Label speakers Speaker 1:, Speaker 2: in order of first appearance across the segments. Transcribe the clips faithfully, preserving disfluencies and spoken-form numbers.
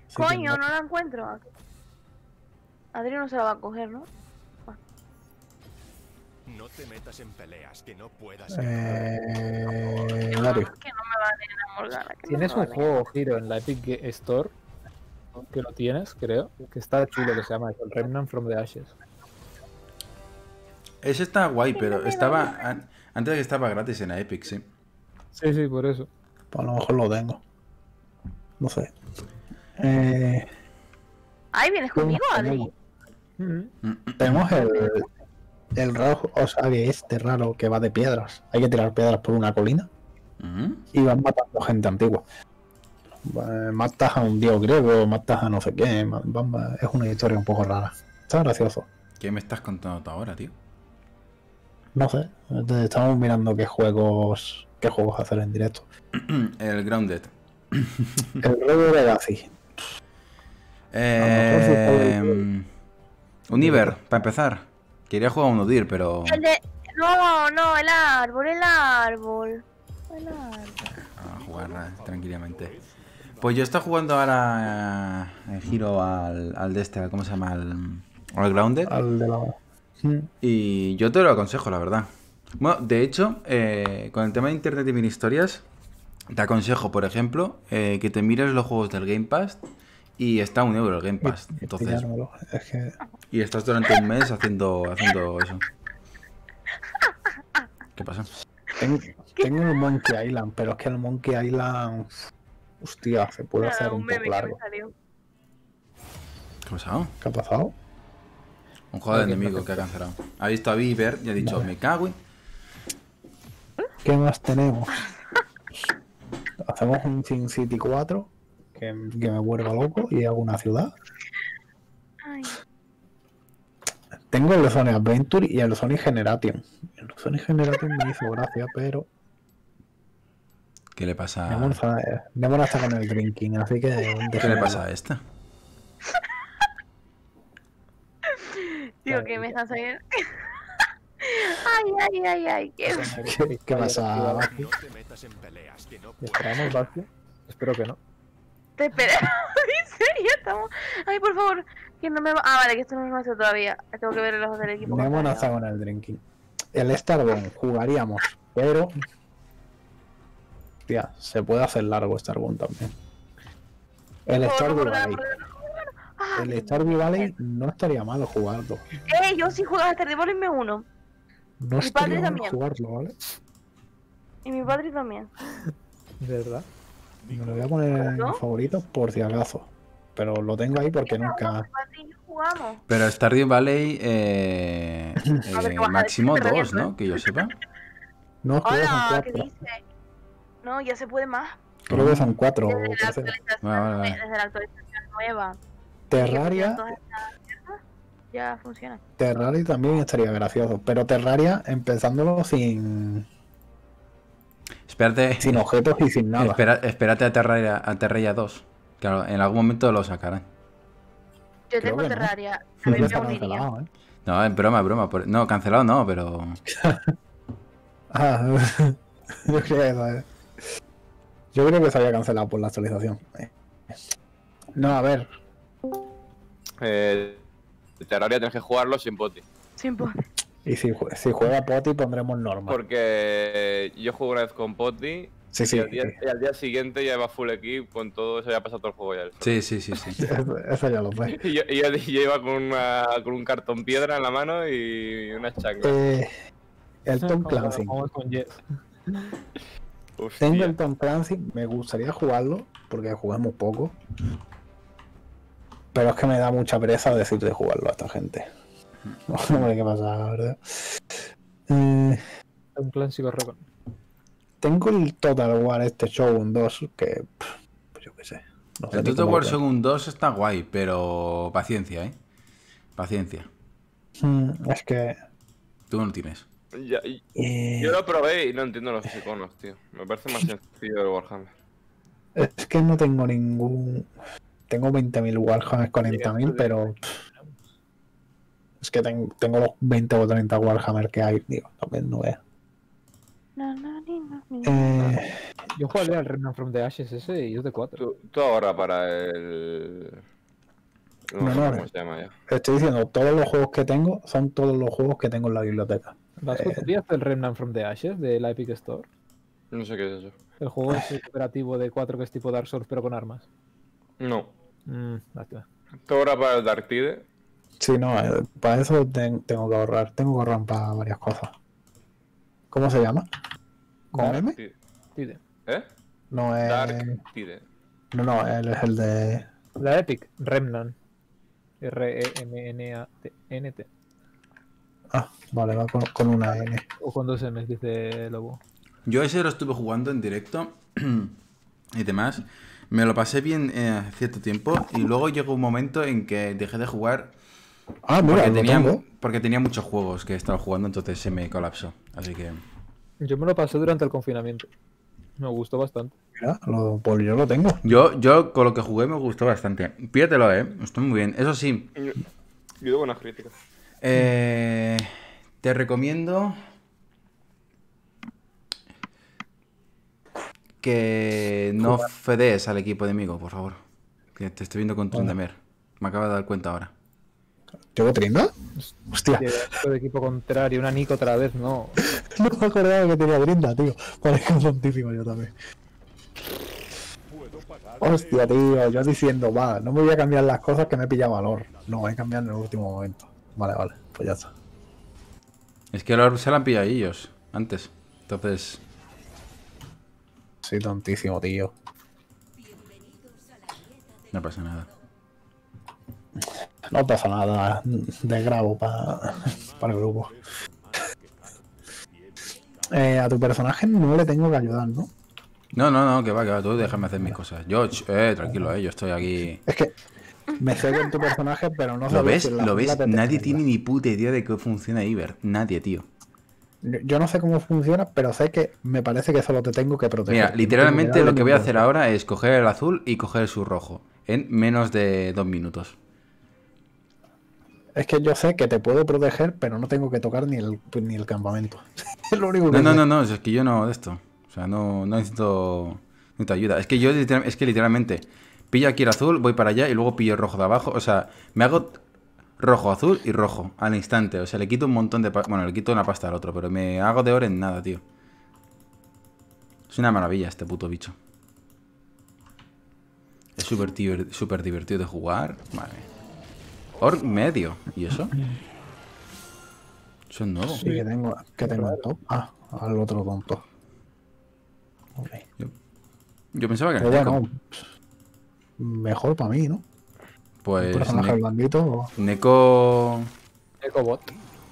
Speaker 1: Coño, no la encuentro. Adri no se la va a coger, ¿no? Ah.
Speaker 2: No te metas en peleas que no puedas.
Speaker 3: Eh...
Speaker 1: No,
Speaker 3: Dario.
Speaker 1: que no me va a tener a Morgana. Que
Speaker 4: Tienes
Speaker 1: no me
Speaker 4: un
Speaker 1: va a
Speaker 4: juego, Giro, en la Epic Store, que lo tienes, creo, que está chulo, que se llama el Remnant from the Ashes.
Speaker 5: Ese está guay,
Speaker 1: Que
Speaker 5: pero
Speaker 1: no me
Speaker 5: estaba...
Speaker 1: va
Speaker 5: an- Antes de que estaba gratis en la Epic, sí.
Speaker 4: Sí, sí, por eso.
Speaker 3: Pues a lo mejor lo tengo. No sé. Eh...
Speaker 1: Ay, ¿vienes conmigo, Adri?
Speaker 4: Mm.
Speaker 3: Tenemos el, el rojo, o sea, que este raro que va de piedras. Hay que tirar piedras por una colina
Speaker 5: Ujú.
Speaker 3: y van matando gente antigua. Eh, Matas a un dios griego, matas a no sé qué. ma- van- Es una historia un poco rara. Está gracioso.
Speaker 5: ¿Qué me estás contando tú ahora, tío?
Speaker 3: No sé. Entonces, estamos mirando qué juegos qué juegos hacer en directo.
Speaker 5: El Grounded.
Speaker 3: El Red Legacy.
Speaker 5: Eh... Univer, para empezar. Quería jugar a un Udir, pero...
Speaker 1: El de... No, no, el árbol, el árbol. El árbol.
Speaker 5: A jugar eh, tranquilamente. Pues yo estoy jugando ahora el giro al, al de este, ¿cómo se llama? Al, al Grounded.
Speaker 3: Al de la... Mm.
Speaker 5: Y yo te lo aconsejo, la verdad. Bueno, de hecho, eh, con el tema de internet y mini historias, te aconsejo, por ejemplo, eh, que te mires los juegos del Game Pass y está a un euro el Game Pass.
Speaker 3: Y- y
Speaker 5: Entonces,
Speaker 3: pillármelo. Es que...
Speaker 5: y estás durante un mes haciendo, haciendo eso. ¿Qué pasa?
Speaker 3: Tengo, tengo el Monkey Island, pero es que el Monkey Island... Hostia, se puede
Speaker 1: Nada,
Speaker 3: hacer un
Speaker 1: meme
Speaker 3: poco
Speaker 1: que
Speaker 3: largo.
Speaker 1: me salió.
Speaker 5: ¿Qué ha pasado?
Speaker 3: ¿Qué ha pasado?
Speaker 5: Un juego de
Speaker 4: Alguien
Speaker 5: enemigo
Speaker 4: me-
Speaker 5: que ha cancelado. Ha visto a Bieber y ha dicho,
Speaker 3: Vale.
Speaker 5: me cago en...
Speaker 3: ¿Qué más tenemos? Hacemos un Sin City cuatro, que, que me vuelva loco, y hago una ciudad.
Speaker 1: Ay,
Speaker 3: Tengo el Sonic Adventure y el Sonic Generation. El Sonic Generation me hizo gracia, pero
Speaker 5: ¿Qué le pasa?
Speaker 3: Demon está, Demon está con el drinking, así que...
Speaker 5: ¿Qué le pasa a esta?
Speaker 1: tío, que me están saliendo. Ay, ay, ay, ay. Qué...
Speaker 3: ¿Qué, qué pasa?
Speaker 2: No te metas en peleas que no
Speaker 4: ¿Y
Speaker 2: puedas.
Speaker 4: esperamos, Basque? Espero que no.
Speaker 1: Te espero. En serio, estamos. Ay, por favor. Que no me va. Ah, vale, que esto no me hace todavía. Tengo que ver los del equipo.
Speaker 3: Demon
Speaker 1: contrario.
Speaker 3: está con el drinking. El Starbone jugaríamos, pero... Hostia, se puede hacer largo Starbone también. El
Speaker 1: Por
Speaker 3: Stardew
Speaker 1: favor,
Speaker 3: Valley.
Speaker 1: por favor, por favor. Ah,
Speaker 3: El Stardew Valley no estaría mal jugarlo.
Speaker 1: Eh, yo sí juego a Stardew Valley me uno.
Speaker 3: No
Speaker 1: Mi padre
Speaker 3: estaría mal
Speaker 1: también.
Speaker 3: jugarlo, ¿vale?
Speaker 1: Y mi padre también.
Speaker 4: ¿De verdad?
Speaker 3: Me lo voy a poner en
Speaker 1: ¿No?
Speaker 3: favoritos por si acaso. Pero lo tengo ahí porque
Speaker 1: No,
Speaker 3: nunca...
Speaker 1: mi padre y yo jugamos.
Speaker 5: Pero Stardew Valley, eh,
Speaker 1: A ver,
Speaker 5: eh,
Speaker 1: ¿qué vas a
Speaker 5: máximo
Speaker 1: decir? Te
Speaker 5: dos,
Speaker 1: reviento,
Speaker 5: ¿no? Que yo sepa.
Speaker 3: No, creo que son
Speaker 1: Hola, ¿qué
Speaker 3: cuatro.
Speaker 1: dice? No, ya se puede más.
Speaker 3: Creo que son cuatro.
Speaker 1: Desde la
Speaker 3: o tercero.
Speaker 1: actualización,
Speaker 5: Vale, vale, vale.
Speaker 1: desde la actualización nueva.
Speaker 3: Terraria,
Speaker 1: Todas estas mierdas, ya funciona.
Speaker 3: Terraria también estaría gracioso. Pero Terraria empezándolo sin,
Speaker 5: Espérate,
Speaker 3: sin objetos y sin nada.
Speaker 5: espera- espérate a Terraria, a Terraria dos. Claro, en algún momento lo sacarán.
Speaker 1: Yo
Speaker 3: Creo
Speaker 1: tengo
Speaker 3: que no.
Speaker 1: Terraria.
Speaker 3: Sí,
Speaker 1: A ver,
Speaker 3: ya
Speaker 1: me
Speaker 3: está
Speaker 1: uniría.
Speaker 3: cancelado, ¿eh?
Speaker 5: No, es broma, es broma. por- No, cancelado no, pero...
Speaker 3: Ah, yo creo que eso es. Yo creo que se había cancelado por la actualización. Eh. No, a ver.
Speaker 6: Eh, Terraria tienes que jugarlo sin poti.
Speaker 1: Sin poder.
Speaker 3: Y si, jue- si juega Poti pondremos normal.
Speaker 6: Porque yo jugué una vez con poti
Speaker 3: Sí, sí.
Speaker 6: y, al día, y al día siguiente ya iba full equip con todo eso, ya pasado todo el juego ya.
Speaker 5: Sí, sí, sí, sí.
Speaker 3: Eso, eso ya lo sé.
Speaker 6: Y yo, y yo- yo iba con, una, con un cartón piedra en la mano y una chancla.
Speaker 3: Eh, el Tom
Speaker 4: Como
Speaker 3: Clancy.
Speaker 4: jugamos con Jess.
Speaker 6: Hostia.
Speaker 3: Tengo el Tom Clancy, me gustaría jugarlo, porque jugamos poco. Pero es que me da mucha pereza decir de jugarlo a esta gente. No, no sé qué pasa, la verdad. Eh,
Speaker 4: Un clásico récord.
Speaker 3: tengo el Total War este Shogun dos, que... pff, pues yo qué sé. No sé
Speaker 5: El
Speaker 3: ni
Speaker 5: Total
Speaker 3: cómo
Speaker 5: War
Speaker 3: lo-
Speaker 5: Shogun dos está guay, pero paciencia, ¿eh? Paciencia.
Speaker 3: Mm, es que...
Speaker 5: Tú no lo tienes.
Speaker 6: Ya- y-
Speaker 3: eh,
Speaker 6: yo lo probé y no entiendo los iconos, tío. Me parece más sencillo el Warhammer.
Speaker 3: Es que no tengo ningún... Tengo veinte mil Warhammer, cuarenta mil, pero... pff, es que ten- tengo los veinte o treinta Warhammer que hay, digo, también no veas.
Speaker 1: No, no, ni, no, ni.
Speaker 3: Eh,
Speaker 4: Yo jugaría al Remnant from the Ashes ese y yo de cuatro.
Speaker 6: Tú, tú ahora para el, No,
Speaker 3: No,
Speaker 6: me
Speaker 3: no,
Speaker 6: acuerdo
Speaker 3: no.
Speaker 6: cómo se llama ya.
Speaker 3: Estoy diciendo, todos los juegos que tengo son todos los juegos que tengo en la biblioteca.
Speaker 4: ¿Vas
Speaker 3: Eh,
Speaker 4: a el Remnant from the Ashes de la Epic Store?
Speaker 6: No sé qué es eso.
Speaker 4: El juego es el cooperativo de cuatro que es tipo Dark Souls pero con armas.
Speaker 6: No.
Speaker 4: Mmm, lástima.
Speaker 6: Esto ahora para el Dark Tide.
Speaker 3: Sí, no, eh, para eso ten- tengo que ahorrar. Tengo que ahorrar para varias cosas. ¿Cómo se llama? ¿Con
Speaker 4: Dark
Speaker 3: M?
Speaker 6: Tide.
Speaker 4: Tide.
Speaker 6: ¿Eh?
Speaker 3: No, es...
Speaker 6: Dark Tide.
Speaker 3: No, no, él es el de...
Speaker 4: La Epic, Remnant. R E M N A T N T.
Speaker 3: Ah, vale, va con, con una N.
Speaker 4: O con dos M's, dice Lobo.
Speaker 5: Yo ese lo estuve jugando en directo y demás. Me lo pasé bien eh, cierto tiempo y luego llegó un momento en que dejé de jugar
Speaker 3: Ah, mira,
Speaker 5: porque
Speaker 3: lo
Speaker 5: tenía,
Speaker 3: tengo.
Speaker 5: porque tenía muchos juegos que estaba jugando, entonces se me colapsó. Así que...
Speaker 4: Yo me lo pasé durante el confinamiento. Me gustó bastante.
Speaker 3: Mira, lo, pues yo lo tengo.
Speaker 5: Yo, yo con lo que jugué me gustó bastante. Pídetelo, eh. Estoy muy bien. Eso sí,
Speaker 6: Yo, yo doy buenas críticas.
Speaker 5: eh, te recomiendo que no fedees al equipo enemigo, por favor. Que te estoy viendo con Tryndamere. Me acabo de dar cuenta ahora.
Speaker 3: ¿Llevo Trinda? Hostia,
Speaker 4: Que esto de equipo contrario, una Nico otra vez, no.
Speaker 3: no me acordaba que tenía Trinda, tío. Parezco tontísimo yo también. Hostia, tío, yo diciendo, va, no me voy a cambiar las cosas que me pilla valor. No, voy a cambiar en el último momento. Vale, vale, pues ya está.
Speaker 5: Es que lo- se la han pillado ellos antes. Entonces,
Speaker 3: Soy tontísimo, tío.
Speaker 5: no pasa nada.
Speaker 3: No pasa nada, desgrabo para para el grupo. Eh, a tu personaje no le tengo que ayudar, ¿no?
Speaker 5: No, no, no, que va, que va. Tú déjame hacer mis cosas. Yo, ch- eh, tranquilo, eh. Yo estoy aquí.
Speaker 3: Es que me sé con tu personaje, pero no
Speaker 5: ¿Lo
Speaker 3: sabía
Speaker 5: ves?
Speaker 3: si en la
Speaker 5: ¿Lo ves?
Speaker 3: jungla te
Speaker 5: Nadie
Speaker 3: tenía.
Speaker 5: tiene ni puta idea de cómo funciona Iber. Nadie, tío.
Speaker 3: Yo, yo no sé cómo funciona, pero sé que me parece que solo te tengo que proteger.
Speaker 5: Mira,
Speaker 3: Que no tengo
Speaker 5: literalmente
Speaker 3: darle
Speaker 5: lo que voy a
Speaker 3: ningún
Speaker 5: hacer
Speaker 3: golpe.
Speaker 5: ahora es coger el azul y coger su rojo. En menos de dos minutos.
Speaker 3: Es que yo sé que te puedo proteger, pero no tengo que tocar ni el, ni el campamento. Es lo único que
Speaker 5: No, no,
Speaker 3: sé.
Speaker 5: no, no. Es que yo no de esto. O sea, no, no necesito, necesito ayuda. Es que yo literal- es que literalmente pillo aquí el azul, voy para allá y luego pillo el rojo de abajo. O sea, me hago rojo, azul y rojo al instante. O sea, le quito un montón de... pa- Bueno, le quito una pasta al otro, pero me hago de oro en nada, tío. Es una maravilla este puto bicho. Es súper diver- súper divertido de jugar. Madre mía. Orc medio. ¿Y eso? Eso es nuevo.
Speaker 3: Sí, que tengo, que tengo en top. Ah, al otro tonto. Ok.
Speaker 5: Yo pensaba que
Speaker 3: Pero
Speaker 5: era
Speaker 3: bueno,
Speaker 5: Neko.
Speaker 3: mejor para mí, ¿no? Un
Speaker 5: Pues
Speaker 3: personaje
Speaker 5: Ne-
Speaker 3: blandito.
Speaker 5: Neko...
Speaker 4: Ecobot.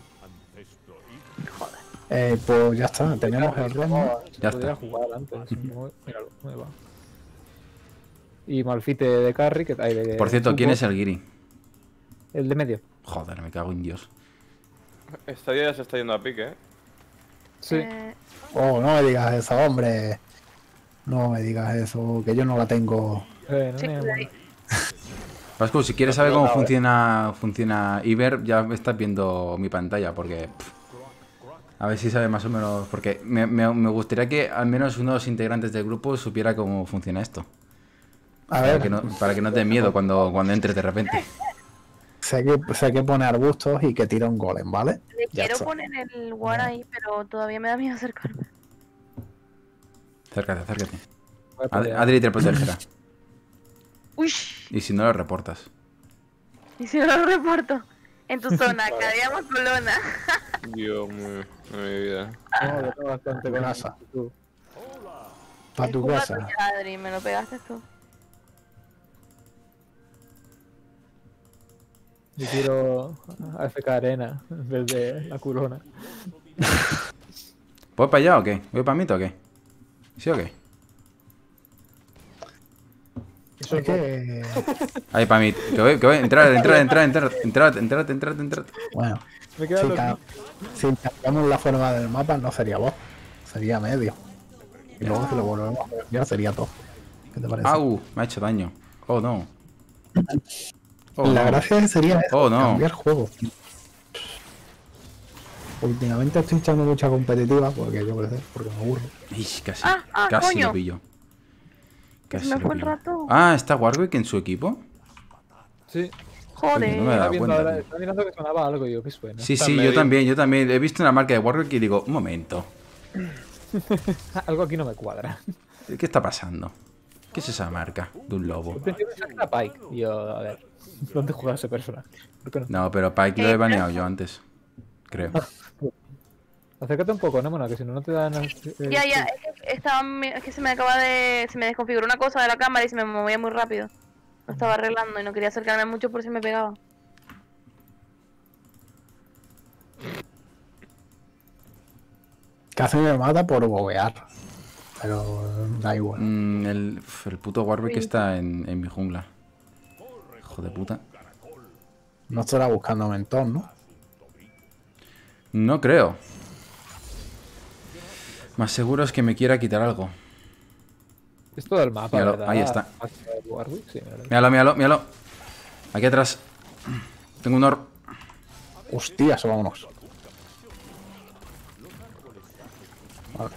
Speaker 3: Eh, pues ya está, tenemos el ritmo.
Speaker 5: Ya
Speaker 4: Podría
Speaker 5: está.
Speaker 4: jugar antes. Muy- Míralo, ahí va. Y Malfite de carry, que hay de.
Speaker 5: Por cierto, ¿quién es
Speaker 4: support.
Speaker 5: el Giri?
Speaker 4: El de medio.
Speaker 5: Joder, me cago en Dios.
Speaker 6: Esta ya se está yendo a pique, ¿eh?
Speaker 4: Sí.
Speaker 1: Eh,
Speaker 3: Oh, no me digas eso, hombre. No me digas eso, que yo no la tengo.
Speaker 4: Eh, no
Speaker 1: sí,
Speaker 4: me-
Speaker 1: cuidadito.
Speaker 5: Vasco, si quieres saber cómo funciona funciona Iber, ya estás viendo mi pantalla, porque... pff, a ver si sabe más o menos... Porque me, me- me gustaría que al menos uno de los integrantes del grupo supiera cómo funciona esto.
Speaker 3: A
Speaker 5: Para
Speaker 3: ver,
Speaker 5: que no, para que no te dé miedo cuando, cuando entres de repente.
Speaker 3: sé que, sé que pone arbustos y que tira un golem, ¿vale?
Speaker 1: Le
Speaker 3: Ya
Speaker 1: quiero
Speaker 3: está.
Speaker 1: poner el war ahí, pero todavía me da miedo acercarme.
Speaker 5: Acércate, acércate.
Speaker 4: Voy a
Speaker 5: Ad-
Speaker 4: poner-
Speaker 5: Adri te protegerá.
Speaker 1: Uy,
Speaker 5: Y si no, lo reportas.
Speaker 1: y si no lo reporto. En tu zona, caíamos colona.
Speaker 6: Dios mío, mi vida.
Speaker 4: No, yo tengo bastante con
Speaker 3: Grasa.
Speaker 4: tú.
Speaker 3: Para tu
Speaker 1: Es culpa
Speaker 3: casa.
Speaker 1: tuya, Adri, me lo pegaste tú.
Speaker 4: Yo quiero A F K Arena en vez de la culona.
Speaker 5: ¿Voy para allá o qué? ¿Voy para mí o qué? ¿Sí o qué?
Speaker 3: Es que,
Speaker 5: Ahí para mí. Que voy, que voy. Entrar, entrar, entrar, entrar. Entrar, entrar, entrar, entrar.
Speaker 3: bueno,
Speaker 4: Me queda
Speaker 3: si,
Speaker 4: lo
Speaker 3: ca- si cambiamos la forma del mapa, no sería vos, sería medio. Y luego si lo volvemos a cambiar, sería todo. ¿Qué te parece?
Speaker 5: Au, me ha hecho daño. Oh no. Oh,
Speaker 3: la
Speaker 5: no.
Speaker 3: gracia sería eso,
Speaker 5: Oh, no.
Speaker 3: cambiar juego. Últimamente estoy echando mucha competitiva porque yo qué sé, porque me aburro.
Speaker 5: Ish, casi.
Speaker 1: Ah, ah,
Speaker 5: casi
Speaker 1: coño.
Speaker 5: lo pillo.
Speaker 1: Que se
Speaker 5: Casi
Speaker 1: me
Speaker 5: lo
Speaker 1: fue el
Speaker 5: pillo.
Speaker 1: rato.
Speaker 5: Ah, ¿está Warwick en su equipo?
Speaker 4: Sí.
Speaker 1: Joder.
Speaker 5: No me he dado
Speaker 4: Estaba viendo
Speaker 5: cuenta,
Speaker 4: ahora,
Speaker 5: tío.
Speaker 4: estaba mirando que sonaba algo y yo, ¿qué suena?
Speaker 5: Sí,
Speaker 6: Está
Speaker 5: sí, yo
Speaker 6: medio.
Speaker 5: también, yo también. He visto una marca de Warwick y digo, un momento.
Speaker 4: Algo aquí no me cuadra.
Speaker 5: ¿Qué está pasando? ¿Qué es esa marca de un lobo?
Speaker 4: Al principio pensaba que era Pike. Y yo, a ver, ¿dónde juega ese personaje? ¿Por qué no?
Speaker 5: No, pero Pike lo he baneado yo antes. Creo.
Speaker 4: Acércate un poco, ¿no, Mona? Que si no, no te dan... eh,
Speaker 1: Ya, ya, es que, estaba, mi- es que se me acaba de... Se me desconfiguró una cosa de la cámara y se me movía muy rápido. Lo estaba arreglando y no quería acercarme mucho por si me pegaba.
Speaker 3: Casi me mata por bobear. Pero da igual.
Speaker 5: Mm, el, el puto Warwick está en, en mi jungla. Hijo de puta.
Speaker 3: No estará buscando mentón, ¿no?
Speaker 5: No creo. Más seguro es que me quiera quitar algo.
Speaker 4: Es todo el mapa,
Speaker 5: Míralo,
Speaker 4: ¿verdad?
Speaker 5: ahí está.
Speaker 4: Más que el Warwick, sí, míralo.
Speaker 5: Míralo, míralo, míralo. Aquí atrás. Tengo un or.
Speaker 3: Hostias, vámonos. Vale.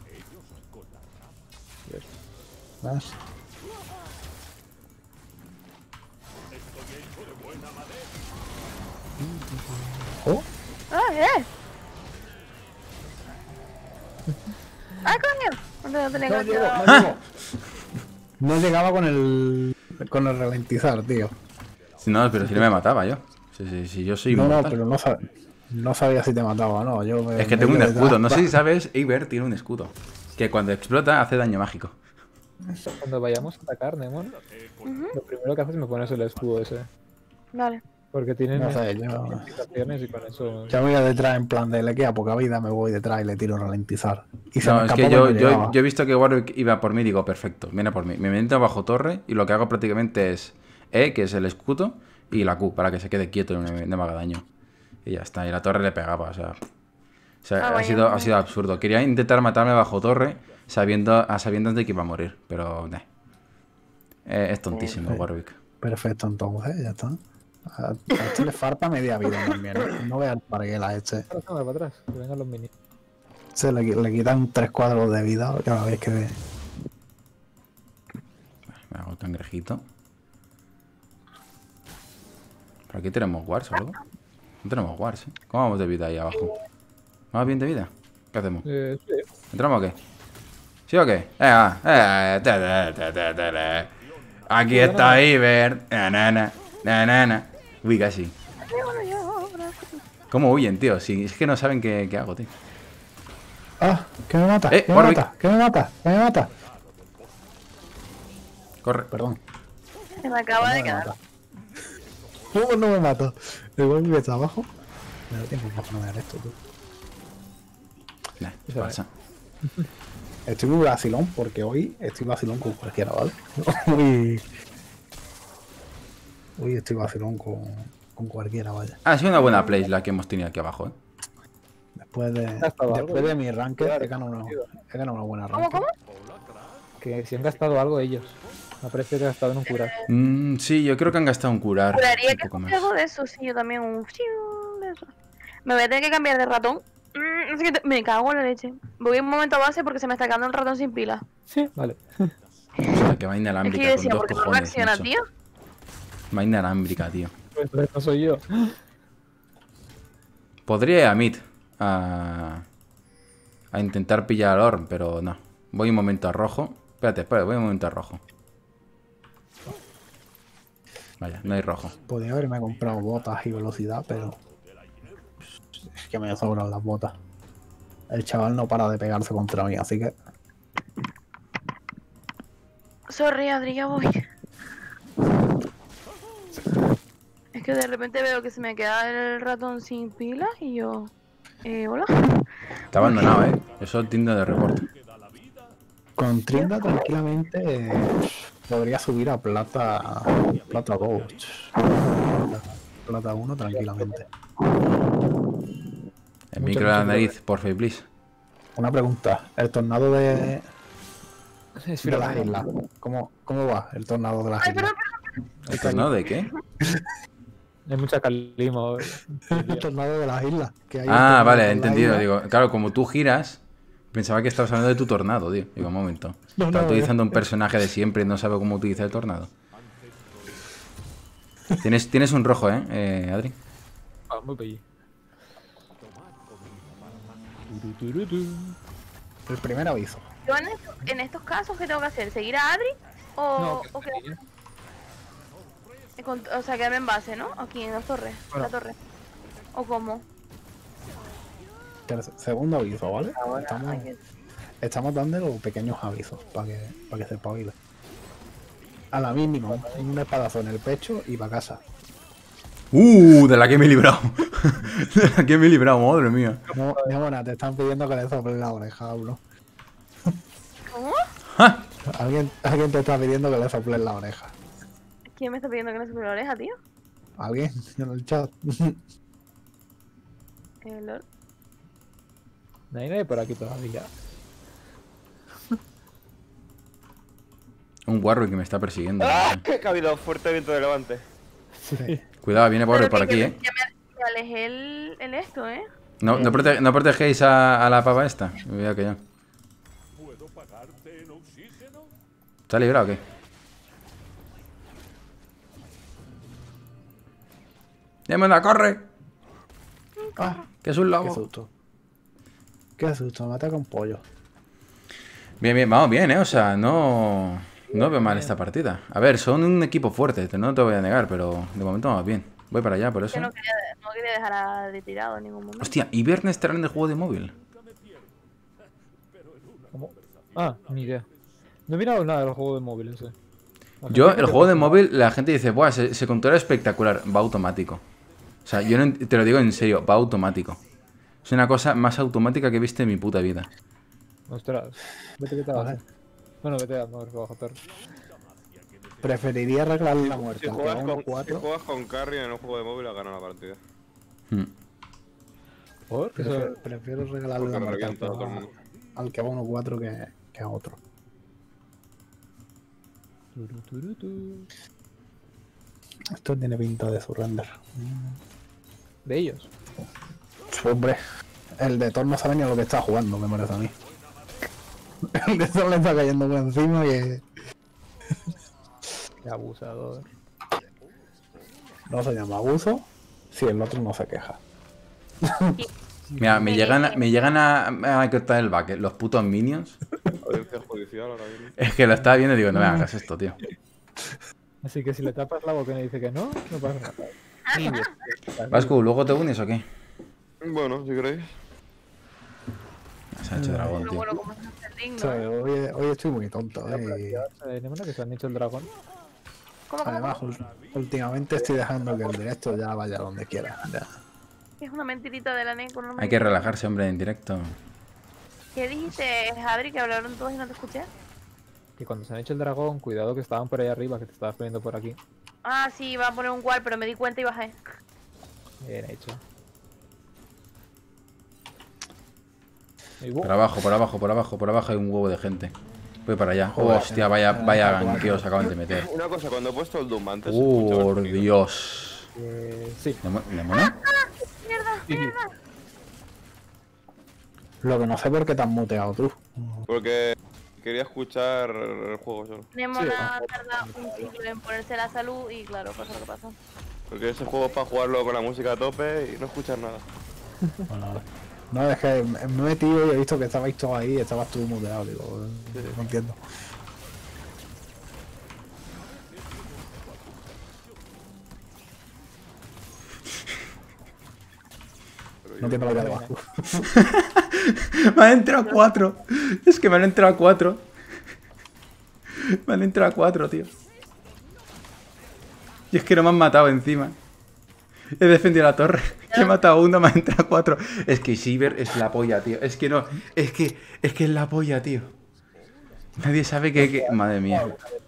Speaker 3: ¿Ves? Oh,
Speaker 1: ¡Ah, eh! ¡Ah, coño! No, te- no tenía
Speaker 3: no,
Speaker 1: que
Speaker 3: llego,
Speaker 1: haber
Speaker 3: no llego. No llegaba con el con el ralentizar, tío.
Speaker 5: No, pero si no me mataba yo. Si, si, si yo soy
Speaker 3: No, no,
Speaker 5: inmortal.
Speaker 3: pero no, sab- no sabía si te mataba, no. Yo me-
Speaker 5: Es que
Speaker 3: me
Speaker 5: tengo un
Speaker 3: quedé
Speaker 5: escudo.
Speaker 3: detrás.
Speaker 5: No sé si sabes, Iber tiene un escudo. Que cuando explota hace daño mágico.
Speaker 4: Cuando vayamos a atacar, Nemon, lo primero que haces es me pones el escudo ese.
Speaker 1: Vale.
Speaker 4: Porque tienen
Speaker 3: No sé, yo,
Speaker 4: notificaciones y con eso...
Speaker 3: yo voy a detrás en plan de le queda poca vida, me voy detrás y le tiro ralentizar. Y se
Speaker 5: No,
Speaker 3: me
Speaker 5: es
Speaker 3: escapó
Speaker 5: que yo,
Speaker 3: cuando
Speaker 5: yo,
Speaker 3: llegaba.
Speaker 5: yo he visto que Warwick iba por mí y digo, perfecto, viene por mí. Me meto bajo torre y lo que hago prácticamente es E, que es el escudo, y la Q, para que se quede quieto y no me, no me haga daño. Y ya está, y la torre le pegaba, o sea... O sea,
Speaker 1: Ah,
Speaker 5: ha,
Speaker 1: vaya,
Speaker 5: sido, ha
Speaker 1: vaya.
Speaker 5: sido absurdo. Quería intentar matarme bajo torre sabiendo, a sabiendas de que iba a morir, pero... nah. Eh, es tontísimo,
Speaker 3: Sí.
Speaker 5: Warwick.
Speaker 3: Perfecto, entonces, ya está. A, a este le falta media vida también. No, no veas para qué la este.
Speaker 4: Ahora se me va para atrás, que vengan los mini.
Speaker 3: Se le, le quitan tres cuadros de vida cada vez que ve.
Speaker 5: Me hago el cangrejito. ¿Por aquí tenemos wars o algo? No tenemos wars, ¿eh? ¿Cómo vamos de vida ahí abajo? ¿Vamos bien de vida? ¿Qué hacemos?
Speaker 4: Eh, sí.
Speaker 5: ¿Entramos o qué? ¿Sí o qué? Venga, eh, te, te, te, te, te, te. Aquí está Iber. Na, na, na, na, na, na. Uy, casi. ¿Cómo huyen, tío? Si es que no saben qué, qué hago, tío.
Speaker 3: ¡Ah! ¿Qué me mata?
Speaker 5: Eh,
Speaker 3: ¿Qué me
Speaker 5: Warwick.
Speaker 3: mata? ¿Qué me mata? ¿Qué me mata?
Speaker 5: Corre.
Speaker 3: Perdón.
Speaker 1: Se me acaba
Speaker 3: No
Speaker 1: de
Speaker 3: me
Speaker 1: quedar.
Speaker 3: mata. ¿Cómo no me mato? ¿El Warwick está abajo? Me da tiempo para poner esto, tú.
Speaker 5: Nah, ¿qué
Speaker 4: Eso
Speaker 5: pasa?
Speaker 3: Estoy muy vacilón porque hoy estoy vacilón con cualquiera, ¿vale? Hoy, hoy estoy vacilón con, con cualquiera, vaya.
Speaker 5: Ha sido una buena play la que hemos tenido aquí abajo, ¿eh?
Speaker 3: Después de,
Speaker 4: gastado algo,
Speaker 3: después de
Speaker 4: ¿eh?
Speaker 3: mi ranking he ganado una, he ganado una buena
Speaker 1: ¿Cómo,
Speaker 3: ranking.
Speaker 1: cómo?
Speaker 4: Que si han gastado algo ellos. Me parece que han gastado en un curar.
Speaker 5: Mm, sí, yo creo que han gastado un curar.
Speaker 1: Juraría
Speaker 5: Un
Speaker 1: que
Speaker 5: poco
Speaker 1: es
Speaker 5: más.
Speaker 1: algo de eso, sí, yo también un fiu de eso. Me voy a tener que cambiar de ratón. Mm, no sé qué te- Me cago en la leche. Voy un momento a base porque se me está quedando el ratón sin pila.
Speaker 4: Sí, vale.
Speaker 5: Hostia, que va
Speaker 1: Es que
Speaker 5: inalámbrica
Speaker 1: yo
Speaker 5: con
Speaker 1: decía,
Speaker 5: dos
Speaker 1: ¿por qué no
Speaker 5: cojones,
Speaker 1: reacciona,
Speaker 5: macho.
Speaker 1: tío?
Speaker 5: Va inalámbrica, tío.
Speaker 4: Pues entonces no soy yo.
Speaker 5: Podría ir a mid a, a intentar pillar al Orm, pero no. Voy un momento a rojo. Espérate, espérate, voy un momento a rojo. Vaya, no hay rojo.
Speaker 3: Podría haberme comprado botas y velocidad, pero es que me sobran las botas. El chaval no para de pegarse contra mí, así que
Speaker 1: Sorry, Adri, ya voy. Es que de repente veo que se me queda el ratón sin pila y yo... Eh, hola.
Speaker 5: Está abandonado, eh. Eso tiende de reporte.
Speaker 3: con Trinda tranquilamente eh, podría subir a plata plata dos. Plata uno tranquilamente.
Speaker 5: El micro de la nariz, por favor, please.
Speaker 3: Una pregunta, el tornado de,
Speaker 4: Es
Speaker 3: de las islas, ¿cómo, ¿cómo va el tornado de las
Speaker 1: Ay,
Speaker 3: islas?
Speaker 1: perdón,
Speaker 5: ¿El tornado de qué?
Speaker 4: Hay mucha calima.
Speaker 3: El tornado de las islas. que hay un
Speaker 5: Ah,
Speaker 3: tornado
Speaker 5: vale,
Speaker 3: en
Speaker 5: he
Speaker 3: la
Speaker 5: entendido.
Speaker 3: isla.
Speaker 5: Digo, claro, como tú giras, pensaba que estabas hablando de tu tornado, tío. Digo, un momento.
Speaker 3: No,
Speaker 5: Está
Speaker 3: no,
Speaker 5: utilizando un personaje de siempre y no sabe cómo utilizar el tornado. Tienes, tienes un rojo, ¿eh, eh Adri?
Speaker 4: Ah, muy bello. Turuturu.
Speaker 3: El primer aviso.
Speaker 1: Yo en, esto- en estos casos, ¿qué tengo que hacer? ¿Seguir a Adri? O,
Speaker 4: No,
Speaker 1: o,
Speaker 4: que
Speaker 1: quedarme- con- o sea, quedarme en base, ¿no? Aquí en las torres.
Speaker 4: Bueno.
Speaker 1: La torre. ¿O cómo?
Speaker 3: Tercer- segundo aviso, ¿vale?
Speaker 1: Ahora
Speaker 3: Estamos,
Speaker 1: hay que-
Speaker 3: estamos dando pequeños avisos para que, para que se espabile. A la mínima, un espadazo en el pecho y para casa.
Speaker 5: ¡Uh! De la que me he librado. De la que me he librado, madre mía.
Speaker 3: No, Demona, te están pidiendo que le soples la oreja a uno.
Speaker 1: ¿Cómo?
Speaker 5: ¡Ja!
Speaker 3: Alguien, alguien te está pidiendo que le soples la oreja.
Speaker 1: ¿Quién me está pidiendo que no se me la oreja, tío?
Speaker 3: ¿Alguien? En el chat.
Speaker 1: Eh, lol.
Speaker 4: No hay nadie por aquí todavía.
Speaker 5: Un Warwick que me está persiguiendo.
Speaker 6: ¡Ah! Que ha habido fuerte viento de levante.
Speaker 3: Sí.
Speaker 5: Cuidado, viene Warwick
Speaker 1: Pero
Speaker 5: por
Speaker 1: que
Speaker 5: aquí,
Speaker 1: ya
Speaker 5: ¿eh?
Speaker 1: me- Ya me, me alejé el, el esto, ¿eh?
Speaker 5: No, no, prote- no protegéis a, a la pava esta. Mira que ya.
Speaker 2: ¿Puedo pagarte en oxígeno?
Speaker 5: ¿Está librado o qué? ¡Demona, corre!
Speaker 3: Ah,
Speaker 5: Que es un
Speaker 3: qué
Speaker 5: lobo.
Speaker 3: susto. Qué susto, me ataca un pollo.
Speaker 5: Bien, bien, vamos bien, ¿eh? O sea, no... No veo mal esta partida. A ver, son un equipo fuerte, te- no te voy a negar, pero de momento vamos bien. Voy para allá, por eso.
Speaker 1: Que no quería, no quería dejar a Adri tirado en ningún momento.
Speaker 5: Hostia, ¿y Verne estará en el juego de móvil?
Speaker 4: ¿Cómo? Ah, ni idea. No he mirado nada del juego de móvil ese. La
Speaker 5: Yo,
Speaker 4: gente
Speaker 5: el
Speaker 4: que
Speaker 5: juego de
Speaker 4: te-
Speaker 5: móvil, la gente dice, buah, se, se controla espectacular, va automático. O sea, yo no ent- te lo digo en serio, va automático. Es una cosa más automática que he visto en mi puta vida.
Speaker 4: Ostras, vete que te
Speaker 3: Vale.
Speaker 4: vas. Bueno, vete a mover bajo perro.
Speaker 3: Preferiría arreglar la muerte.
Speaker 6: Si
Speaker 3: aunque
Speaker 6: juegas,
Speaker 3: a uno
Speaker 6: con, si
Speaker 3: cuatro.
Speaker 6: juegas con carry en un juego de móvil, has ganado la partida.
Speaker 5: Hmm.
Speaker 4: ¿Por? ¿Qué
Speaker 3: Prefiero,
Speaker 4: se-
Speaker 3: prefiero regalarle
Speaker 6: Porque
Speaker 3: la
Speaker 6: lo
Speaker 3: muerte al
Speaker 6: revienta
Speaker 3: que,
Speaker 6: a todo el
Speaker 3: va,
Speaker 6: mundo.
Speaker 3: al que va uno cuatro que, que a otro.
Speaker 4: Turu, turu, tu.
Speaker 3: Esto tiene pinta de surrender.
Speaker 4: De ellos.
Speaker 3: Hombre, el de Thor no sabe ni a lo que está jugando, me parece a mí. El de Thor le está cayendo por encima y
Speaker 4: Qué abusador.
Speaker 3: no se llama abuso si el otro no se queja.
Speaker 5: Mira, me llegan, a- me llegan a, a cortar el back, los putos minions.
Speaker 6: Audiencia judicial ahora mismo.
Speaker 5: Es que lo estaba viendo y digo, no me hagas esto, tío.
Speaker 4: Así que si le tapas la boca y le dice que no, no pasa nada. Ni bien.
Speaker 5: Vasco, ¿luego te unes o qué?
Speaker 6: Bueno, si queréis.
Speaker 5: Se ha hecho dragón,
Speaker 1: Pero
Speaker 5: tío.
Speaker 1: bueno, como es el digno,
Speaker 3: O sea,
Speaker 1: ¿eh?
Speaker 3: hoy, hoy estoy muy tonto. eh,
Speaker 4: Eh, Nemona, que se han hecho el dragón.
Speaker 1: ¿Cómo, cómo,
Speaker 3: Además, ul- últimamente estoy dejando que el directo ya vaya donde quiera. Ya.
Speaker 1: Es una mentirita de la N E C. Una
Speaker 5: Hay que
Speaker 1: mentirita.
Speaker 5: relajarse, hombre, en directo.
Speaker 1: ¿Qué dijiste, Adri, que hablaron todos y no te escuché?
Speaker 4: Que cuando se han hecho el dragón, cuidado que estaban por ahí arriba, que te estabas poniendo por aquí.
Speaker 1: Ah, sí, iba a poner un wall, pero me di cuenta y bajé.
Speaker 4: Bien hecho. Y, uh,
Speaker 5: Por abajo, por abajo, por abajo, por abajo hay un huevo de gente. Voy para allá.
Speaker 3: Joder,
Speaker 5: Hostia, vaya,
Speaker 3: eh,
Speaker 5: vaya
Speaker 3: eh,
Speaker 5: ganqueos acaban de meter.
Speaker 6: Una cosa, cuando he puesto el Doom antes. se escuchaba el
Speaker 5: Por
Speaker 6: sonido.
Speaker 5: Dios.
Speaker 4: eh, sí.
Speaker 5: ¿Demo- ¿Demona?
Speaker 4: Sí, sí.
Speaker 3: Lo que no sé por qué te has muteado tú.
Speaker 6: Porque quería escuchar el juego solo.
Speaker 1: Nemona tarda un siglo en ponerse la salud y claro, pasa lo que pasa.
Speaker 6: Porque ese juego es para jugarlo con la música a tope y no escuchar nada.
Speaker 3: Bueno, no, es que me he metido y he visto que estabais todos ahí y estabas tú muteado. Digo, eh, no entiendo. No entiendo lo que hago.
Speaker 5: Me han entrado cuatro. Es que me han entrado cuatro. Me han entrado cuatro, tío. Y es que no me han matado encima. He defendido la torre. He matado a uno, me han entrado cuatro. Es que Shiver es la polla, tío. Es que no. Es que. Es que es la polla, tío. Nadie sabe que. que- Madre mía.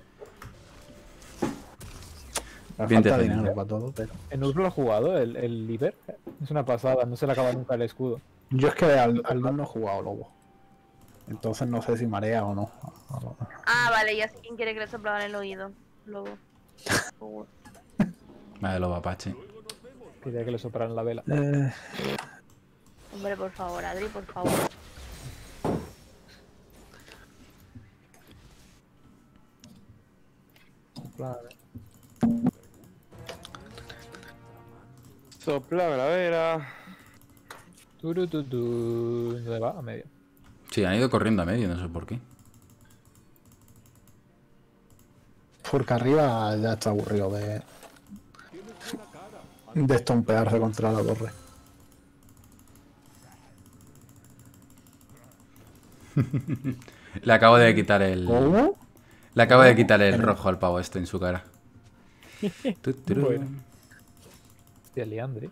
Speaker 3: Me
Speaker 5: Bien
Speaker 3: falta
Speaker 5: defendido.
Speaker 3: dinero para todo, pero...
Speaker 4: ¿En Urf lo ha jugado el, el Liber? Es una pasada, no se le acaba nunca el escudo.
Speaker 3: Yo es que al, al Doom no he jugado lobo. Entonces no sé si marea o no.
Speaker 1: Ah, vale, ya sé quién quiere que le soplaban el oído. Luego.
Speaker 5: Madre lobo apache.
Speaker 4: Quería que le sopraran la vela.
Speaker 3: Eh,
Speaker 1: Hombre, por favor, Adri, por favor.
Speaker 6: Soplame la vera.
Speaker 4: Turu, tu, tu. ¿Dónde va? A medio.
Speaker 5: Sí, han ido corriendo a medio, no sé por qué.
Speaker 3: Porque arriba ya está aburrido de... de estompearse contra la torre.
Speaker 5: Le acabo de quitar el...
Speaker 3: ¿Cómo?
Speaker 5: Le acabo de quitar el rojo al pavo este en su cara. Tu, turu.
Speaker 4: Bueno. Hostia, Liandre.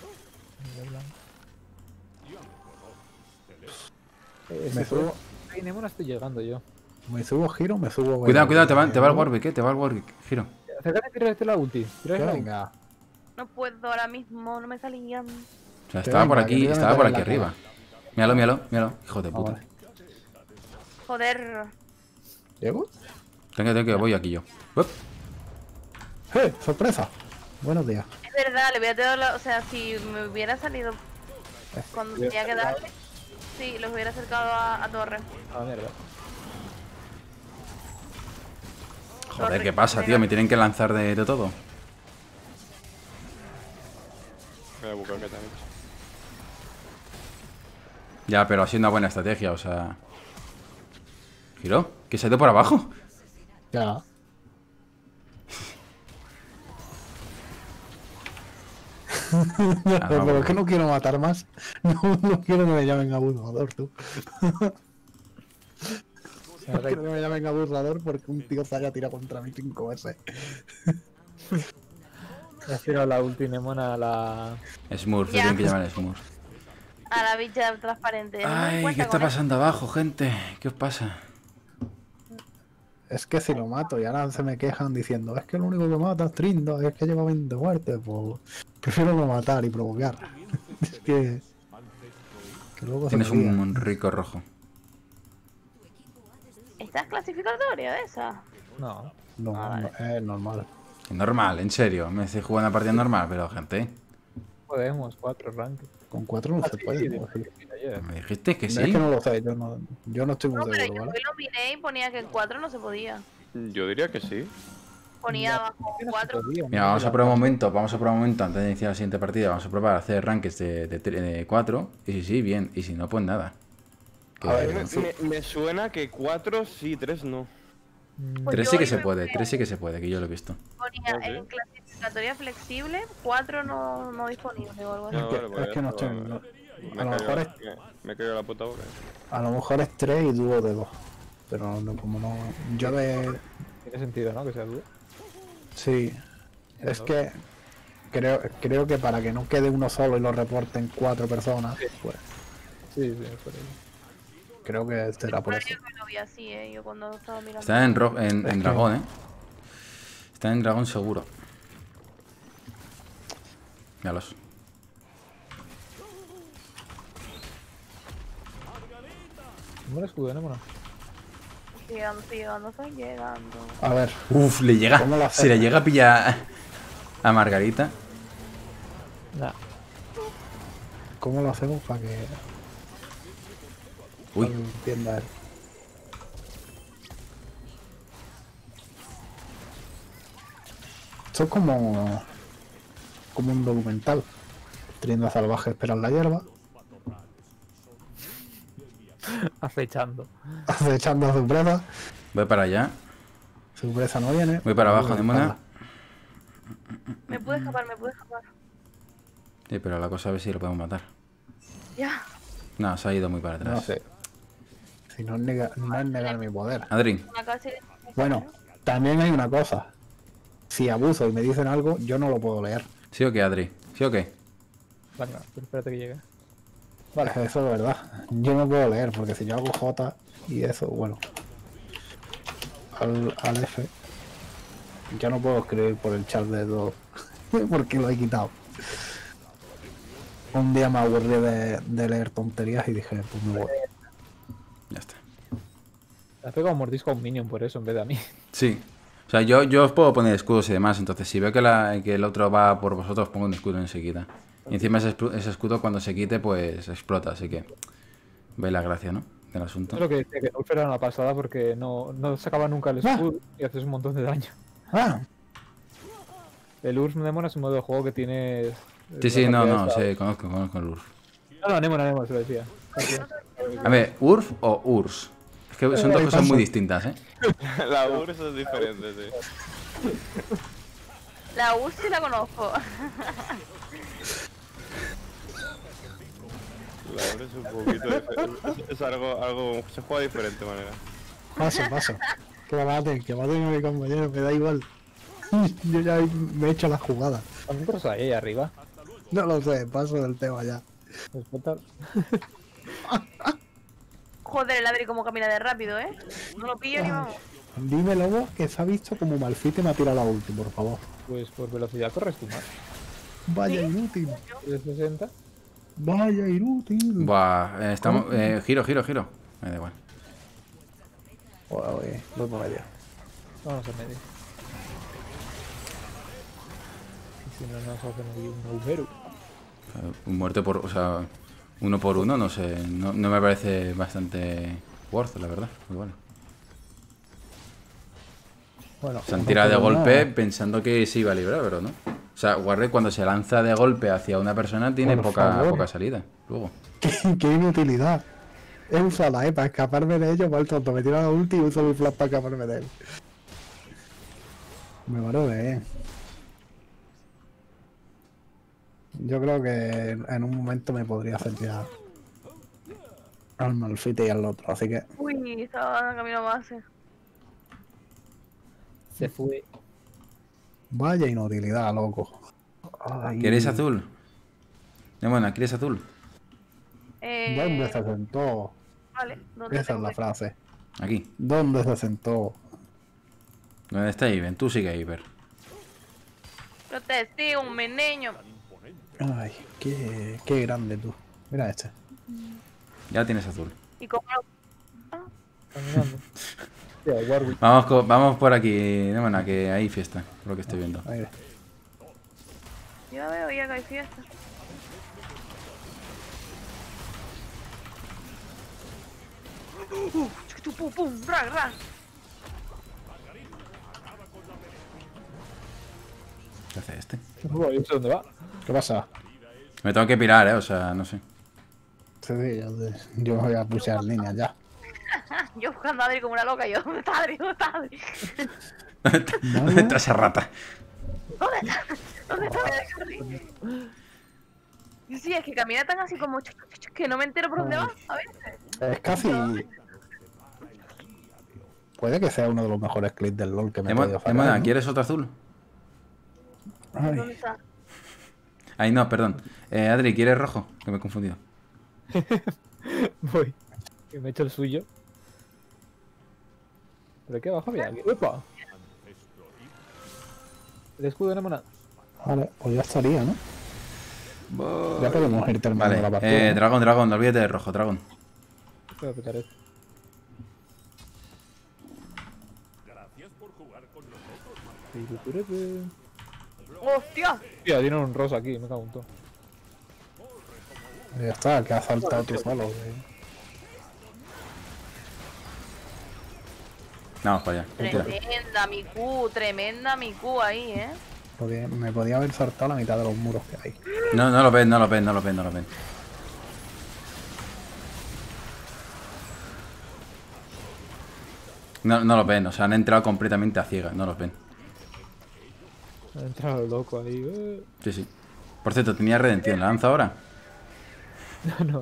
Speaker 4: Eh,
Speaker 3: Me
Speaker 4: si
Speaker 3: subo,
Speaker 4: Ay, Nemona estoy llegando yo.
Speaker 3: me subo giro, me subo...
Speaker 5: Cuidado, cuidado, te va, te va el
Speaker 3: Warwick.
Speaker 5: Warwick, ¿eh? Te va el Warwick. Giro.
Speaker 4: Acércate y tírate la ulti. Tírate la ulti.
Speaker 3: Venga.
Speaker 1: No puedo ahora mismo, no me salían.
Speaker 5: O sea,
Speaker 3: Que
Speaker 5: estaba por
Speaker 3: venga, que
Speaker 5: aquí,
Speaker 3: te voy a
Speaker 5: estaba
Speaker 3: meter
Speaker 5: por
Speaker 3: en
Speaker 5: aquí
Speaker 3: la
Speaker 5: arriba. Míralo, míralo, míralo. Hijo de
Speaker 3: Ah,
Speaker 5: puta.
Speaker 3: vale.
Speaker 1: Joder.
Speaker 3: ¿Llego?
Speaker 5: Tengo, tengo que voy aquí yo. Uep.
Speaker 3: ¡Eh! ¡Sorpresa! Buenos días.
Speaker 1: Es verdad, le voy a dar la... O sea, si me hubiera salido cuando tenía que darle, sí, los hubiera acercado a, a Torre.
Speaker 4: Ah, mierda.
Speaker 5: Joder, ¿qué pasa, tío? Me tienen que lanzar de, de todo.
Speaker 6: Voy a buscar qué te han hecho.
Speaker 5: Ya, pero ha sido una buena estrategia, o sea... ¿Giro? ¿Que se ha ido por abajo?
Speaker 3: Ya.
Speaker 5: Ah,
Speaker 3: Pero
Speaker 5: vamos.
Speaker 3: es que no quiero matar más. No, no quiero que me llamen abusador, tú. No quiero que me llamen abusador porque un tío se haya tirado contra mí cinco veces.
Speaker 4: Has tirado la ulti Nemona a la...
Speaker 5: Smurf, le
Speaker 1: Ya.
Speaker 5: tienen que llamar Smurf.
Speaker 1: A la bicha transparente. No me
Speaker 5: Ay,
Speaker 1: cuenta
Speaker 5: ¿qué está
Speaker 1: con eso.
Speaker 5: pasando abajo, gente? ¿Qué os pasa?
Speaker 3: Es que si lo mato y ahora se me quejan diciendo es que lo único que mata es Trindo, es que lleva veinte muertes, pues prefiero no matar y provocar. Es que... que luego se
Speaker 5: Tienes
Speaker 3: me olvida.
Speaker 5: un rico rojo.
Speaker 1: ¿Estás clasificatoria esa?
Speaker 4: No.
Speaker 3: No,
Speaker 1: Ah, vale.
Speaker 3: no, es normal.
Speaker 5: Normal, en serio. Me estoy jugando una partida normal, pero gente...
Speaker 4: Podemos, cuatro ranks.
Speaker 3: Con cuatro no se puede. ¿no? Sí.
Speaker 5: Me dijiste que
Speaker 3: Es
Speaker 5: sí.
Speaker 3: que no lo sé, yo no, yo no estoy muy
Speaker 1: No, pero
Speaker 3: seguro,
Speaker 1: yo
Speaker 3: ¿vale?
Speaker 1: hoy lo miré y ponía que en cuatro no se podía.
Speaker 6: Yo diría que sí.
Speaker 1: Ponía abajo cuatro.
Speaker 5: Mira, vamos a probar un momento, vamos a probar un momento antes de iniciar la siguiente partida. Vamos a probar a hacer rankings de, de, tre- de cuatro. Y si sí, bien. Y si no, pues nada. Que-
Speaker 3: A ver,
Speaker 6: Me, me suena que cuatro sí, tres no.
Speaker 1: Pues
Speaker 5: tres
Speaker 1: yo
Speaker 5: sí que
Speaker 1: hoy
Speaker 5: se
Speaker 1: me
Speaker 5: puede, tres sí que se puede, que yo lo he visto.
Speaker 1: Ponía
Speaker 6: Ok.
Speaker 1: en clasificatoria flexible, cuatro no, no disponible o algo así.
Speaker 6: No,
Speaker 3: que-
Speaker 6: vale, pues
Speaker 3: es que
Speaker 6: ya
Speaker 3: no
Speaker 6: está,
Speaker 3: estoy-
Speaker 6: vale.
Speaker 3: no-
Speaker 6: Me
Speaker 3: a lo
Speaker 6: cayó-
Speaker 3: mejor es-
Speaker 6: me, me cayó la puta boca.
Speaker 3: A lo mejor es tres y dúo de dos. Pero no, como no. Yo de.
Speaker 4: Tiene sentido, ¿no? Que sea duda.
Speaker 3: Sí. Es que. Creo, creo que para que no quede uno solo y lo reporten cuatro personas, pues
Speaker 4: Sí, sí, por ahí.
Speaker 3: creo que será por
Speaker 1: Pero
Speaker 3: eso.
Speaker 1: yo que lo vi así, eh, yo cuando estaba mirando.
Speaker 5: Está en, ro- en,
Speaker 3: Es
Speaker 5: en
Speaker 3: que-
Speaker 5: dragón, eh. Está en dragón seguro. Míralos.
Speaker 4: ¿Cómo el escudo, Nemona?
Speaker 1: Llegando, estoy llegando, estoy llegando.
Speaker 3: A ver,
Speaker 5: Uf, le llega.
Speaker 3: ¿Cómo lo
Speaker 5: Si le
Speaker 3: hacemos?
Speaker 5: llega a pillar a Margarita.
Speaker 4: Nah.
Speaker 3: ¿cómo lo hacemos para que
Speaker 5: Uy,
Speaker 3: para que entienda él? Esto es como. como un documental. Trienda salvaje espera en la hierba,
Speaker 4: Acechando.
Speaker 3: acechando a su presa,
Speaker 5: voy para allá.
Speaker 3: su presa no viene.
Speaker 5: Voy para abajo,
Speaker 3: Luego
Speaker 5: Nemona.
Speaker 3: dispara.
Speaker 1: Me pude escapar, me pude escapar.
Speaker 5: Sí, pero la cosa a ver si lo podemos matar.
Speaker 1: Ya.
Speaker 5: No, se ha ido muy para atrás.
Speaker 3: No sé. Si no es, nega- no es negar mi poder.
Speaker 5: Adri,
Speaker 1: Una casi.
Speaker 3: Bueno, también hay una cosa. Si abuso y me dicen algo, yo no lo puedo leer.
Speaker 5: ¿sí o qué, Adri? ¿Sí o qué?
Speaker 4: Venga, pero espérate que llegue.
Speaker 3: Vale, eso es verdad. Yo no puedo leer porque si yo hago J y eso, bueno. Al, al F. Yo no puedo escribir por el chat de todo. Porque lo he quitado. Un día me aburrí de, de leer tonterías y dije, pues me voy.
Speaker 5: Ya está.
Speaker 4: Has pegado un mordisco a un minion por eso en vez de a mí.
Speaker 5: Sí. O sea, yo, yo os puedo poner escudos y demás, entonces si veo que, la- que el otro va por vosotros, pongo un escudo enseguida. Y encima ese, espu- ese escudo cuando se quite, pues explota, así que... Veis la gracia, ¿no? Del asunto.
Speaker 4: Es lo que decía, que Ulf era una pasada porque no, no sacaba nunca el escudo y haces un montón de daño.
Speaker 3: Ah,
Speaker 4: El U R F Nemona es un modo de juego que tiene...
Speaker 5: Sí, sí, no, no, sí, conozco, conozco el U R F.
Speaker 4: No, no, Nemona, Nemona, se lo decía.
Speaker 5: A ver, ¿U R F o U R S? Es que son dos cosas muy distintas, ¿eh?
Speaker 6: La U R S es diferente, sí.
Speaker 1: La U sí la conozco.
Speaker 6: La U R S es un poquito diferente. Es, es algo, algo... Se juega de diferente manera.
Speaker 3: Paso, paso. Que me maten, que maten a mi compañero, me da igual. Yo ya me he hecho la jugada.
Speaker 4: ¿Cuántos otros hay ahí arriba?
Speaker 3: No lo sé, paso del tema ya.
Speaker 4: Respeta.
Speaker 1: Joder, el Adri como camina de rápido, ¿eh? No lo pillo ni vamos.
Speaker 3: Dime, Lobo, que se ha visto como Malfite me ha tirado la ulti, por favor.
Speaker 4: Pues por velocidad corres tú más.
Speaker 3: Vaya inútil.
Speaker 4: trescientos sesenta.
Speaker 3: Vaya inútil.
Speaker 5: Buah, eh, estamos... Eh, giro, giro, giro. Me da igual.
Speaker 3: Uy, voy por medio.
Speaker 4: Vamos a medio. Y si no nos hacen ahí un agujero.
Speaker 5: Eh, Un muerte por... O sea, uno por uno, no sé. No, no me parece bastante worth, la verdad. Muy bueno.
Speaker 3: Bueno,
Speaker 5: Se han
Speaker 3: uno
Speaker 5: tirado de
Speaker 3: por uno.
Speaker 5: golpe pensando que se iba a librar, pero no. O sea, Warrior cuando se lanza de golpe hacia una persona tiene
Speaker 3: Por
Speaker 5: poca,
Speaker 3: favor.
Speaker 5: poca salida. Luego.
Speaker 3: ¿Qué, qué inutilidad. He usado la E para escaparme de ellos, para el tonto. Me tira la ulti y uso mi flash para escaparme de él. Me paro bien. Yo creo que en un momento me podría hacer ya al Malfite y al otro, así que
Speaker 1: Uy, estaba camino a base.
Speaker 4: Se fue.
Speaker 3: vaya inutilidad, loco. Ay,
Speaker 5: ¿Quieres azul? No, bueno, ¿quieres azul?
Speaker 1: Eh,
Speaker 3: ¿Dónde se sentó?
Speaker 1: Vale, ¿dónde
Speaker 3: Esa es
Speaker 1: tengo
Speaker 3: la
Speaker 1: que-
Speaker 3: frase.
Speaker 5: Aquí.
Speaker 3: ¿Dónde se sentó?
Speaker 5: ¿Dónde está Iben? Tú sigue Iber.
Speaker 1: Yo te sigo, un meneño.
Speaker 3: Ay, qué, qué grande tú. Mira este.
Speaker 5: Ya tienes azul.
Speaker 1: Y como
Speaker 4: Caminando. Tío, Warwick.
Speaker 5: Vamos, co- vamos por aquí. No, bueno, que hay fiesta, por lo que estoy viendo.
Speaker 3: Mira.
Speaker 1: yo veo ya que hay fiesta. Uh, chiquitu, pum, pum, ra, ra.
Speaker 5: ¿Qué hace este?
Speaker 4: Uy, ¿eso dónde va?
Speaker 3: ¿Qué pasa?
Speaker 5: Me tengo que pirar, eh, o sea, no sé.
Speaker 3: Sí, sí, yo, yo me voy a pusear líneas ya.
Speaker 1: Yo buscando a Adri como una loca, yo, ¿dónde está Adri? ¿Dónde está Adri?
Speaker 5: ¿Dónde está, ¿Dónde está esa rata?
Speaker 1: ¿Dónde está? ¿Dónde está Adri? Y sí, es que camina tan así como chuc, chuc, chuc, que no me entero por dónde va. A ver.
Speaker 3: Es casi... Puede que sea uno de los mejores clips del LoL que me he
Speaker 5: Emo-
Speaker 3: podido sacar,
Speaker 5: Emona,
Speaker 3: ¿no?
Speaker 5: ¿quieres otro azul?
Speaker 1: ¿Dónde
Speaker 3: Ay,
Speaker 1: está?
Speaker 5: Ay, no, perdón. Eh, Adri, ¿quieres rojo? Que me he confundido.
Speaker 4: Voy. Que me he hecho el suyo. Pero aquí abajo había alguien. ¡Uepa! El escudo de Nemona.
Speaker 3: vale, pues ya estaría, ¿no? Ya podemos ir terminando
Speaker 5: Vale,
Speaker 3: la partida.
Speaker 5: eh,
Speaker 3: ¿no?
Speaker 5: dragón, dragón, no olvídate de rojo, dragón.
Speaker 4: Voy a petar esto.
Speaker 1: ¡Hostia!
Speaker 4: Tío, tienen un rosa aquí, me cago en todo.
Speaker 3: Ya está, que ha saltado tú solo. eh.
Speaker 5: Vamos para allá. Tira.
Speaker 1: Tremenda mi Q, tremenda mi Q ahí, ¿eh?
Speaker 3: Porque me podía haber saltado la mitad de los muros que hay.
Speaker 5: No, no lo ven, no lo ven, no lo ven, no lo ven. No, no los ven, o sea, han entrado completamente a ciegas, no los ven.
Speaker 4: Ha entrado loco ahí. eh.
Speaker 5: Sí, sí. Por cierto, tenía redención, ¿la lanza ahora?
Speaker 4: No, no, no.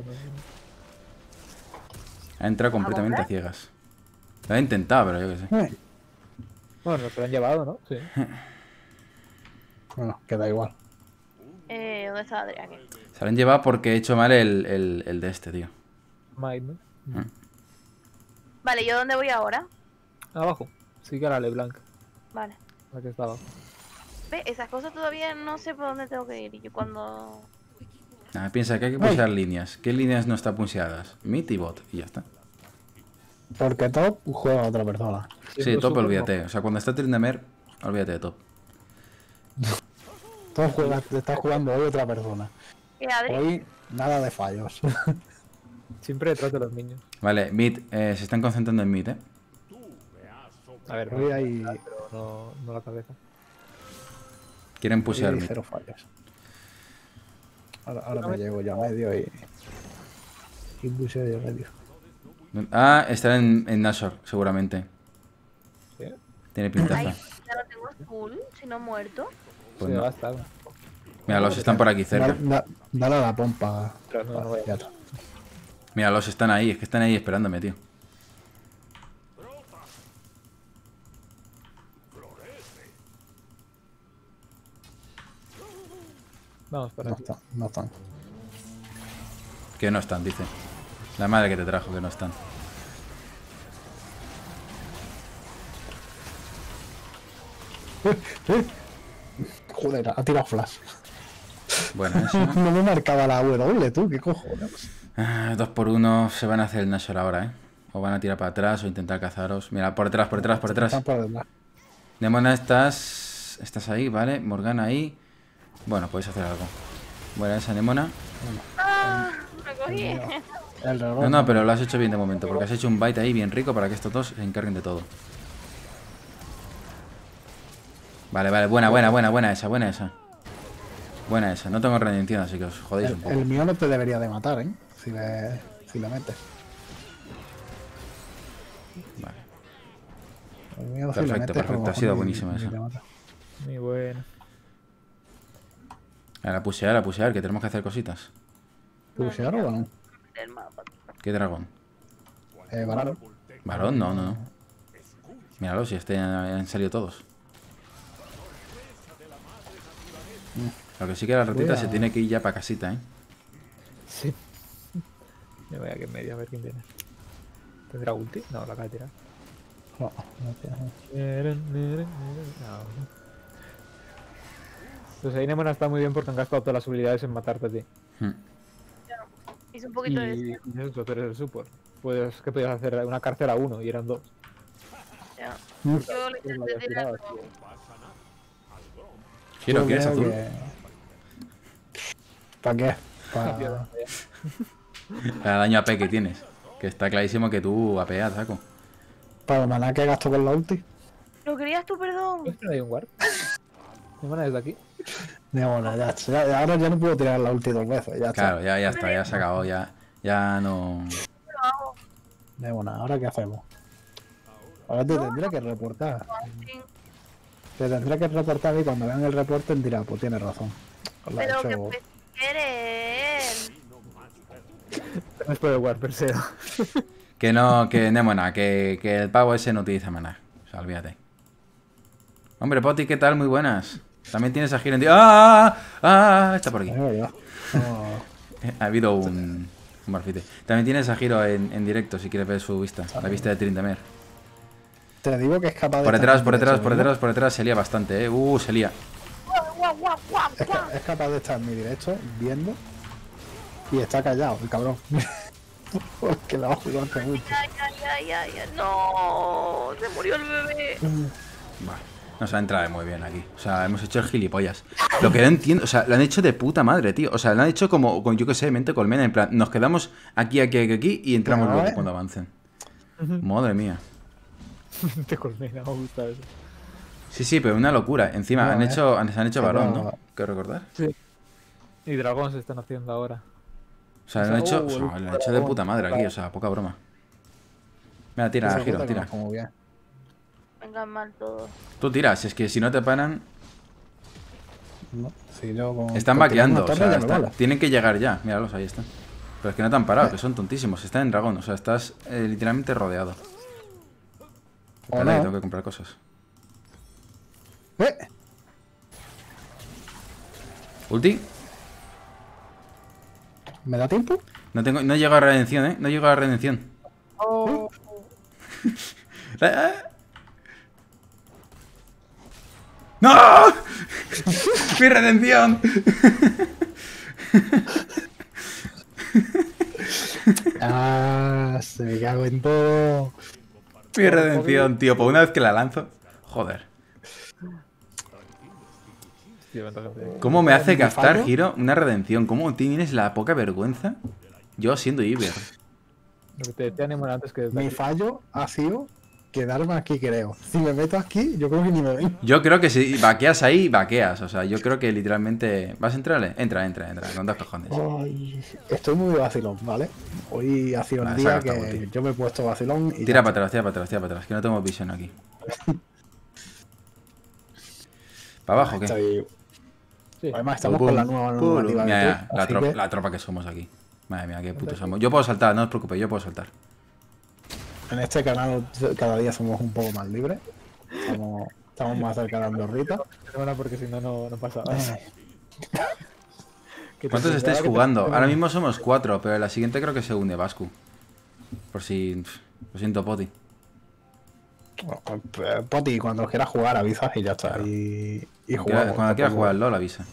Speaker 5: Ha entrado completamente a ciegas. Lo he intentado, pero yo qué sé.
Speaker 3: Eh,
Speaker 4: Bueno, se lo han llevado, ¿no? Sí.
Speaker 3: Bueno, queda igual.
Speaker 1: Eh, ¿dónde está Adri? Aquí.
Speaker 5: Se lo han llevado porque he hecho mal el, el, el de este, tío.
Speaker 4: Might, ¿no?
Speaker 1: Vale, ¿yo dónde voy ahora?
Speaker 4: Abajo. Sí que era LeBlanc.
Speaker 1: Vale.
Speaker 4: La que está abajo.
Speaker 1: Ve, esas cosas todavía no sé por dónde tengo que ir. Y yo cuando...
Speaker 5: Nada, piensa que hay que pulsear líneas. ¿Qué líneas no están pulseadas? Mid y bot, y ya está.
Speaker 3: Porque top juega a otra persona.
Speaker 5: Sí,
Speaker 4: Siendo
Speaker 5: top,
Speaker 4: super,
Speaker 5: olvídate. O sea, cuando está Trindamer, olvídate de top.
Speaker 3: Top juega, te está jugando hoy otra persona.
Speaker 1: ¿Qué, Adri?
Speaker 3: Hoy nada de fallos.
Speaker 4: no. Siempre detrás de los niños.
Speaker 5: Vale, mid, eh, se están concentrando en mid, ¿eh?
Speaker 4: A ver,
Speaker 3: Hoy hay...
Speaker 4: pero no, no la cabeza.
Speaker 5: Quieren
Speaker 3: Y
Speaker 5: pushearme.
Speaker 3: cero fallas. Ahora, ahora me llevo ya a medio y. Y puse ya a medio.
Speaker 5: Ah, estará en, en Nashor, seguramente.
Speaker 4: ¿Sí?
Speaker 5: Tiene
Speaker 1: Ay,
Speaker 5: pintaza.
Speaker 1: ya lo tengo full, si no muerto.
Speaker 5: Pues
Speaker 4: Sí,
Speaker 5: no.
Speaker 4: va a estar.
Speaker 5: Mira, los están por aquí cerca.
Speaker 3: Da- da- dale a la pompa.
Speaker 4: Pero no, no voy a-
Speaker 3: Ya está.
Speaker 5: Mira, los están ahí. Es que están ahí esperándome, tío.
Speaker 4: Vamos para
Speaker 3: No
Speaker 4: aquí.
Speaker 3: están, no están.
Speaker 5: Que no están, dice. La madre que te trajo, que no están.
Speaker 3: Joder, ha tirado flash.
Speaker 5: Bueno, eso.
Speaker 3: No me marcaba la W, tú, qué cojones.
Speaker 5: Ah, dos por uno se van a hacer el Nashor ahora, ¿eh? O van a tirar para atrás o intentar cazaros. Mira, por detrás, por detrás, por detrás.
Speaker 3: Están por detrás.
Speaker 5: Demona, estás. Estás ahí, ¿vale? Morgana ahí. Bueno, podéis hacer algo. Buena esa, Nemona.
Speaker 1: ¡Ah! Me cogí.
Speaker 3: El reloj.
Speaker 5: No, no, pero lo has hecho bien de momento, porque has hecho un bite ahí bien rico para que estos dos se encarguen de todo. Vale, vale, buena, buena, buena, buena esa, buena esa. Buena esa. No tengo redención, así que os jodéis un
Speaker 3: El,
Speaker 5: poco.
Speaker 3: el mío no te debería de matar, ¿eh? Si le, si le metes.
Speaker 5: Vale.
Speaker 3: El mío, si le
Speaker 5: Perfecto,
Speaker 3: metes,
Speaker 5: perfecto,
Speaker 3: a lo
Speaker 5: ha sido
Speaker 3: mejor
Speaker 5: buenísima
Speaker 3: ni- ni
Speaker 5: esa.
Speaker 3: te mata.
Speaker 4: Muy bueno.
Speaker 5: A la pusear, a pusear, que tenemos que hacer cositas.
Speaker 3: ¿Pushear o no?
Speaker 1: El mapa.
Speaker 5: ¿Qué dragón?
Speaker 3: Eh, varón.
Speaker 5: ¿Varón? No, no, no. Míralo, si este han salido todos. Lo que sí que la ratita
Speaker 3: Cuidado.
Speaker 5: se tiene que ir ya para casita, ¿eh?
Speaker 4: Sí. Me voy aquí en medio a ver quién viene. ¿Tendrá ulti? No, la acaba de tirar.
Speaker 3: No, no tiene-
Speaker 4: No. Pues ahí Nemona está muy bien porque han gastado todas las habilidades en matarte a ti.
Speaker 5: Hmm.
Speaker 1: Hice un poquito de
Speaker 4: Y
Speaker 1: eso.
Speaker 4: y eso, tú eres el support. Pues, ¿qué podías hacer? Una cárcel a uno y eran dos.
Speaker 1: Ya.
Speaker 3: Mm.
Speaker 1: Yo le
Speaker 4: Pues la
Speaker 1: intenté
Speaker 4: había
Speaker 1: tirar.
Speaker 4: tirado, tío.
Speaker 5: Giro,
Speaker 3: Yo
Speaker 5: ¿quieres
Speaker 3: creo
Speaker 5: azul?
Speaker 3: que- ¿Para qué?
Speaker 4: Ah,
Speaker 3: Para...
Speaker 5: Para daño A P que tienes. Que está clarísimo que tú apeas, saco.
Speaker 3: Para el maná que gasto con la ulti.
Speaker 1: ¿Lo querías tú, perdón?
Speaker 4: ¿No es que no hay un guard? Nemona desde aquí.
Speaker 3: De bueno, ya, ya- ahora ya no puedo tirar la ulti dos veces. Ya
Speaker 5: Claro,
Speaker 3: está.
Speaker 5: ya, ya está, ya se acabó, ya, ya no.
Speaker 3: De bueno, ¿ahora qué hacemos? Ahora te tendré que reportar.
Speaker 1: Sí.
Speaker 3: Te tendré que reportar y cuando vean el reporte dirá, pues tienes razón. Os la he
Speaker 1: Pero
Speaker 3: hecho-
Speaker 1: que pues quieres.
Speaker 4: No es por el guard, Perseo.
Speaker 5: Que no, que Nemona, que, que el pavo ese no utiliza maná. O sea, olvídate. Hombre, Poti, ¿qué tal? Muy buenas. También tienes a Giro en... ¡Ah! ¡Ah! Está por aquí.
Speaker 3: Es verdad. No,
Speaker 5: Ha habido un... un marfite. También tienes a Giro en, en directo, si quieres ver su vista. La vista de Trindamer.
Speaker 3: te digo que es capaz de...
Speaker 5: Por
Speaker 3: estar
Speaker 5: detrás,
Speaker 3: en
Speaker 5: por detrás,
Speaker 3: directo,
Speaker 5: por
Speaker 3: ¿no?
Speaker 5: detrás, por detrás. Se lía bastante, ¿eh? Uh, se lía.
Speaker 1: Guau, guau, guau, guau,
Speaker 3: Es,
Speaker 1: guau.
Speaker 3: ca- es capaz de estar en mi directo viendo y está callado, el cabrón. Porque la ojo lo hace mucho.
Speaker 1: Ay, ay, ay, ay, ay, no, se murió el bebé.
Speaker 5: Vale. Nos ha entrado muy bien aquí. O sea, hemos hecho el gilipollas. Lo que no entiendo, o sea, lo han hecho de puta madre, tío. O sea, lo han hecho como, con, yo que sé, mente colmena. En plan, nos quedamos aquí, aquí, aquí, aquí y entramos
Speaker 3: Bueno,
Speaker 5: luego
Speaker 3: ¿eh?
Speaker 5: cuando avancen. Madre mía.
Speaker 4: Te colmena, me gusta eso.
Speaker 5: Sí, sí, pero una locura. Encima,
Speaker 3: No,
Speaker 5: han
Speaker 3: ¿eh?
Speaker 5: hecho, han, se han hecho
Speaker 3: Pero-
Speaker 5: varón, ¿no? Quiero recordar.
Speaker 4: Sí. Y dragón se están haciendo ahora.
Speaker 5: O sea,
Speaker 4: O
Speaker 5: lo han
Speaker 4: sea,
Speaker 5: hecho,
Speaker 4: uh,
Speaker 5: o sea,
Speaker 4: el
Speaker 5: lo han hecho de
Speaker 4: dragón.
Speaker 5: puta madre aquí, o sea, poca broma. Mira, tira,
Speaker 3: Ese
Speaker 5: giro,
Speaker 3: puto
Speaker 5: tira.
Speaker 3: conozco muy bien.
Speaker 1: Venga, mal todo.
Speaker 5: Tú tiras, es que si no te paran,
Speaker 3: No, si yo con-
Speaker 5: están
Speaker 3: con tirar una
Speaker 5: vaqueando. O
Speaker 3: torre
Speaker 5: sea,
Speaker 3: ya me
Speaker 5: están-
Speaker 3: vale.
Speaker 5: tienen que llegar ya. Míralos, ahí están. Pero es que no te han parado, que son tontísimos. Están en dragón, o sea, estás eh, literalmente rodeado.
Speaker 3: O
Speaker 5: Espera, que
Speaker 3: no.
Speaker 5: tengo que comprar cosas.
Speaker 3: ¡Eh!
Speaker 5: ¿Ulti?
Speaker 3: ¿Me da tiempo?
Speaker 5: No tengo, no llego a redención, ¿eh? No llego a redención.
Speaker 1: Oh,
Speaker 5: ¡Ah! ¡No! ¡Mi redención!
Speaker 3: ¡Ah! Se me cago en todo.
Speaker 5: Mi redención, tío. Por una vez que la lanzo. Joder.
Speaker 4: Tío, me toca hacer-
Speaker 5: ¿Cómo me hace
Speaker 3: ¿Mi
Speaker 5: gastar,
Speaker 3: fallo?
Speaker 5: Giro, una redención? ¿Cómo tienes la poca vergüenza? Yo siendo Iber.
Speaker 4: Lo que te decía Nemona antes que desde
Speaker 3: Mi
Speaker 4: aquí.
Speaker 3: fallo ha sido quedarme aquí, creo. Si me meto aquí, yo creo que ni me ven.
Speaker 5: Yo creo que si vaqueas ahí, vaqueas. O sea, yo creo que literalmente... ¿Vas a entrarle? Entra, entra, entra. Con dos cojones.
Speaker 3: Ay, estoy muy vacilón, ¿vale? Hoy ha sido un
Speaker 5: Vale,
Speaker 3: día
Speaker 5: saca esta
Speaker 3: que
Speaker 5: botella.
Speaker 3: yo me he puesto vacilón y...
Speaker 5: Tira para atrás, tira para atrás, tira para atrás. Que no tenemos visión aquí. ¿Para abajo o qué?
Speaker 3: Estoy-
Speaker 4: Sí.
Speaker 3: Además, estamos
Speaker 5: Pum,
Speaker 3: con la nueva
Speaker 5: pum,
Speaker 3: normativa de
Speaker 5: mira,
Speaker 3: YouTube,
Speaker 5: mira, la,
Speaker 3: así
Speaker 5: tro-
Speaker 3: que-
Speaker 5: la tropa que somos aquí. Madre mía, qué putos somos. Yo puedo saltar, no os preocupéis, yo puedo saltar.
Speaker 3: En este canal cada día somos un poco más libres. Estamos, estamos más cerca de Andorrita.
Speaker 4: Perdona, porque si no, no, no pasa.
Speaker 3: Ay,
Speaker 4: Que te
Speaker 5: ¿Cuántos
Speaker 4: pensaba
Speaker 5: estáis
Speaker 4: que te-
Speaker 5: jugando? Ahora mismo somos cuatro, pero en la siguiente creo que se une Vascu. Por si... pf, Lo siento, Poti.
Speaker 3: eh, Poti, cuando quieras jugar avisas y ya está.
Speaker 5: Claro.
Speaker 3: Y, y
Speaker 5: Cuando
Speaker 3: jugamos.
Speaker 5: quiera- Cuando quieras
Speaker 3: tampoco-
Speaker 5: jugar al LOL, avisa.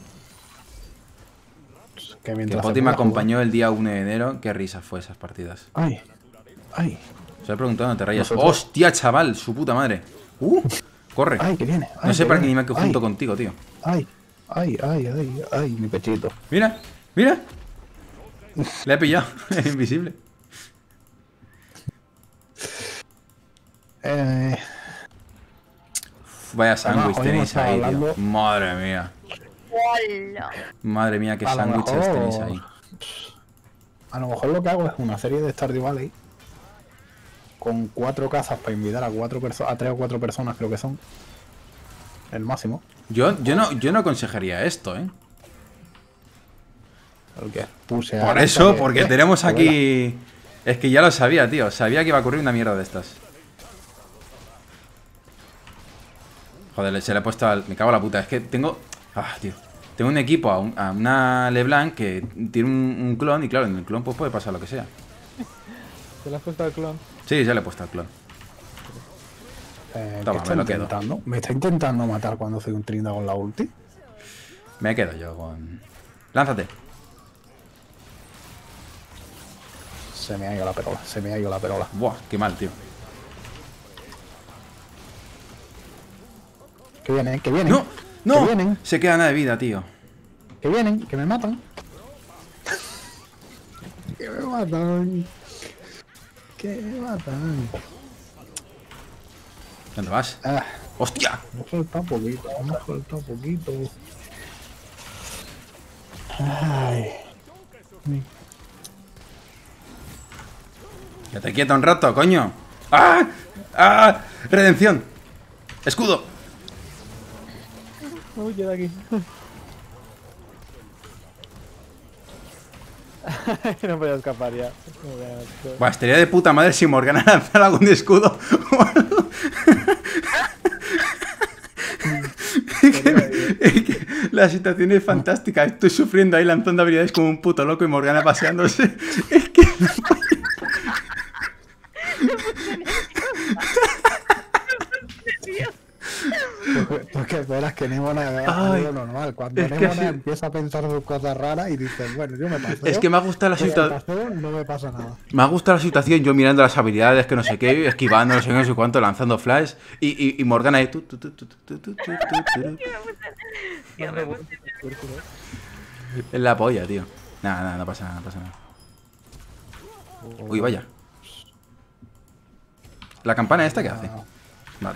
Speaker 3: Que
Speaker 5: Que
Speaker 3: mientras
Speaker 5: Poti
Speaker 3: se
Speaker 5: me
Speaker 3: pueda
Speaker 5: acompañó el día uno de enero. Qué risa fue esas partidas.
Speaker 3: jugar. Ay, ay,
Speaker 5: Se he preguntado, no te rayas.
Speaker 3: Nosotros-
Speaker 5: ¡Hostia, chaval! Su puta madre. ¡Uh! Corre.
Speaker 3: ay, que viene.
Speaker 5: No
Speaker 3: ay,
Speaker 5: sé
Speaker 3: que
Speaker 5: para qué ni
Speaker 3: viene,
Speaker 5: me junto
Speaker 3: ay,
Speaker 5: contigo, tío.
Speaker 3: Ay, ay, ay, ay, ay, mi pechito.
Speaker 5: Mira, mira. Le he pillado. Invisible.
Speaker 3: Eh,
Speaker 5: Vaya sándwich
Speaker 3: hoy hemos
Speaker 5: tenéis
Speaker 3: estado
Speaker 5: ahí, tío.
Speaker 3: hablando-
Speaker 5: Madre mía.
Speaker 1: ¡Hola!
Speaker 5: Madre mía, qué
Speaker 3: A lo
Speaker 5: sándwiches
Speaker 3: mejor-
Speaker 5: tenéis ahí.
Speaker 3: a lo mejor lo que hago es una serie de Stardew Valley con cuatro casas para invitar a cuatro perso- a tres o cuatro personas, creo que son. El máximo.
Speaker 5: Yo, yo, no, yo no aconsejaría esto, ¿eh?
Speaker 3: El que puse a-
Speaker 5: Por eso,
Speaker 3: que-
Speaker 5: porque
Speaker 3: eh,
Speaker 5: tenemos
Speaker 3: abuela.
Speaker 5: aquí... Es que ya lo sabía, tío. Sabía que iba a ocurrir una mierda de estas. Joder, se le he puesto al... Me cago en la puta. Es que tengo... Ah, tío. Tengo un equipo a, un- a una LeBlanc que tiene un, un clon y claro, en el clon pues puede pasar lo que sea.
Speaker 4: ¿Te lo has puesto al clon?
Speaker 5: Sí, ya le he puesto al clon.
Speaker 3: Eh,
Speaker 5: Toma,
Speaker 3: ¿qué
Speaker 5: me lo
Speaker 3: está
Speaker 5: quedo.
Speaker 3: intentando? ¿Me está intentando matar cuando soy un trinda con la ulti?
Speaker 5: Me quedo yo con... Lánzate.
Speaker 3: Se me ha ido la perola, se me ha ido la perola.
Speaker 5: Buah, qué mal, tío.
Speaker 3: Que vienen, que vienen.
Speaker 5: ¡No!
Speaker 3: Que
Speaker 5: ¡No!
Speaker 3: vienen,
Speaker 5: Se queda nada de vida, tío.
Speaker 3: que vienen, que me matan. Que me matan. Que me matan.
Speaker 5: ¿Dónde vas?
Speaker 3: Ah,
Speaker 5: ¡Hostia!
Speaker 3: me falta poquito, me falta poquito. Ay.
Speaker 5: Quédate quieto un rato, coño. ¡Ah! ¡Ah! ¡Redención! ¡Escudo!
Speaker 4: Uy, queda aquí. No voy a escapar ya. No voy a-
Speaker 5: Buah, estaría de puta madre si Morgana lanzara algún escudo. Es que- es que la situación es fantástica. Estoy sufriendo ahí lanzando habilidades como un puto loco y Morgana paseándose. Es que...
Speaker 3: Porque, porque esperas que Nemona haga
Speaker 5: Ay,
Speaker 3: algo normal. Cuando
Speaker 5: es que
Speaker 3: Nemona
Speaker 5: así-
Speaker 3: empieza a pensar sus cosas raras y dice, bueno, yo me paseo.
Speaker 5: Es que me ha gustado la
Speaker 3: yo me
Speaker 5: situación.
Speaker 3: paseo, no me pasa nada.
Speaker 5: Me ha gustado la situación, yo mirando las habilidades, que no sé qué, esquivando, no sé qué, no sé cuánto, lanzando flash. Y, y, y Morgana ahí... tu, tu, tu, tu, tu, tu, tu, tu, tu. Es la polla, tío. Nada, nada, no pasa nada, no pasa nada. Uy, vaya. ¿La campana esta qué hace? Vale.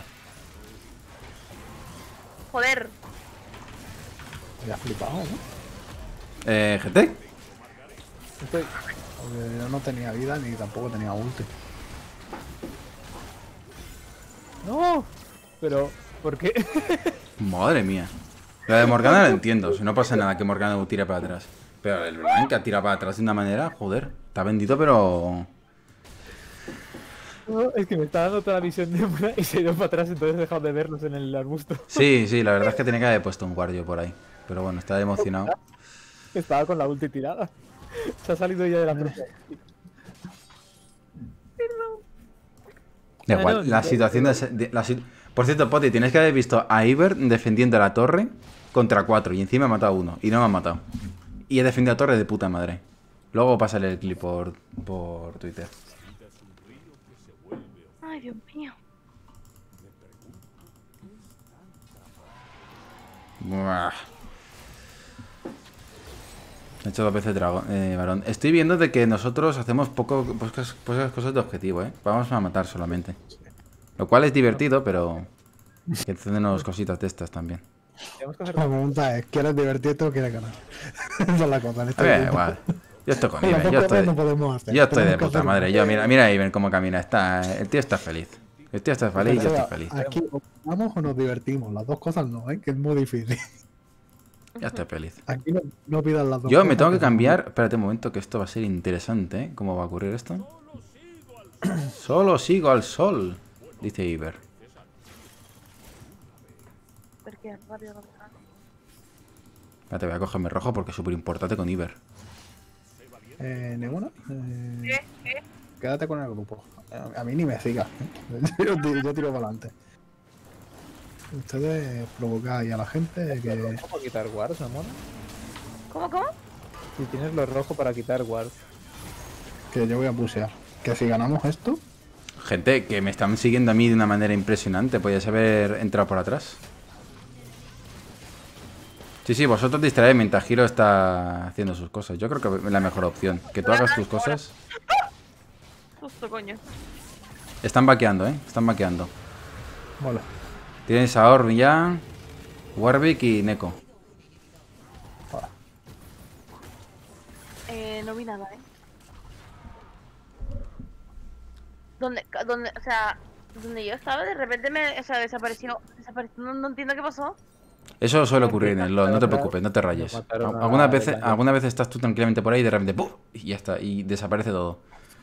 Speaker 1: Joder.
Speaker 3: Me ha flipado, ¿no?
Speaker 5: Eh, G T.
Speaker 4: Estoy...
Speaker 3: Porque yo no tenía vida ni tampoco tenía ulti.
Speaker 4: ¡No! Pero, ¿por qué?
Speaker 5: Madre mía. La de Morgana la entiendo, si no pasa nada que Morgana tire para atrás. Pero el Blanca tira para atrás de una manera, joder. Está bendito, pero...
Speaker 4: No, es que me está dando toda la visión de una y se ha ido para atrás, entonces he dejado de verlos en el arbusto.
Speaker 5: Sí, sí, la verdad es que tenía que haber puesto un guardio por ahí. Pero bueno, estaba emocionado.
Speaker 4: Estaba con la ulti tirada. Se ha salido ya de la propia.
Speaker 5: Da
Speaker 4: Ah,
Speaker 5: igual,
Speaker 4: no,
Speaker 5: la
Speaker 4: no,
Speaker 5: situación de, de- la si- Por cierto, Poti, tienes que haber visto a Iber defendiendo la torre contra cuatro y encima he matado a uno y no me han matado. Y he defendido la torre de puta madre. Luego pásale el clip por, por Twitter.
Speaker 1: Ay, Dios mío.
Speaker 5: Buah. He hecho dos veces dragón, eh, varón. Estoy viendo de que nosotros hacemos poco, pocas, pocas cosas de objetivo, ¿eh? Vamos a matar solamente. Lo cual es divertido, pero que tenemos cositas de estas también.
Speaker 4: Tenemos que hacer
Speaker 3: La pregunta es, ¿quieres divertirte o quieres ganar? Esa es la cosa. en
Speaker 5: A
Speaker 3: este
Speaker 5: ver,
Speaker 3: grupo.
Speaker 5: igual. Yo estoy con
Speaker 3: Las
Speaker 5: Iben,
Speaker 3: dos
Speaker 5: yo
Speaker 3: cosas
Speaker 5: estoy,
Speaker 3: no podemos hacer.
Speaker 5: yo estoy de
Speaker 3: Tenemos que
Speaker 5: puta
Speaker 3: hacer
Speaker 5: madre.
Speaker 3: una.
Speaker 5: Yo, mira, mira a Iben cómo camina. Está, el tío está feliz. El tío está feliz, yo estoy feliz.
Speaker 3: Aquí o vamos o nos divertimos. Las dos cosas no, ¿eh? Que es muy difícil.
Speaker 5: Ya estoy feliz.
Speaker 3: Aquí no, no pidas las dos
Speaker 5: Yo
Speaker 3: cosas.
Speaker 5: me tengo que
Speaker 3: son-
Speaker 5: cambiar. Espérate un momento, que esto va a ser interesante, ¿eh? ¿Cómo va a ocurrir esto? Solo sigo al sol, dice Iber.
Speaker 1: Porque rápido, rápido.
Speaker 5: Espérate, voy a cogerme rojo porque es súper importante con Iber.
Speaker 3: Eh, ¿Ninguna? Eh, quédate con el grupo. A, a mí ni me sigas. ¿eh? Yo, tiro- yo tiro para adelante. Ustedes provocáis a la gente que...
Speaker 4: rojo para quitar wards, amor.
Speaker 1: ¿Cómo, cómo?
Speaker 4: Si tienes lo rojo para quitar wards.
Speaker 3: que yo voy a pusear. Que si ganamos esto,
Speaker 5: Gente, que me están siguiendo a mí de una manera impresionante. Podías haber entrado por atrás. Sí, sí, vosotros distraéis mientras Giro está haciendo sus cosas. Yo creo que es la mejor opción. Que tú hagas tus cosas.
Speaker 1: Justo, coño.
Speaker 5: Están vaqueando, ¿eh? Están vaqueando.
Speaker 3: mola.
Speaker 5: Tienes a Orb ya, Warwick y Neko.
Speaker 1: Eh, no vi nada, ¿eh? Donde, donde, o sea, donde yo estaba, de repente me, o sea, desapareció, desapareció, no, no entiendo qué pasó.
Speaker 5: Eso suele ocurrir en el LoL, no te preocupes, no te rayes.
Speaker 4: Nos mataron a-
Speaker 5: Algunas veces,
Speaker 4: a-
Speaker 5: alguna vez estás tú tranquilamente por ahí y de repente ¡puf! Y ya está, y desaparece todo.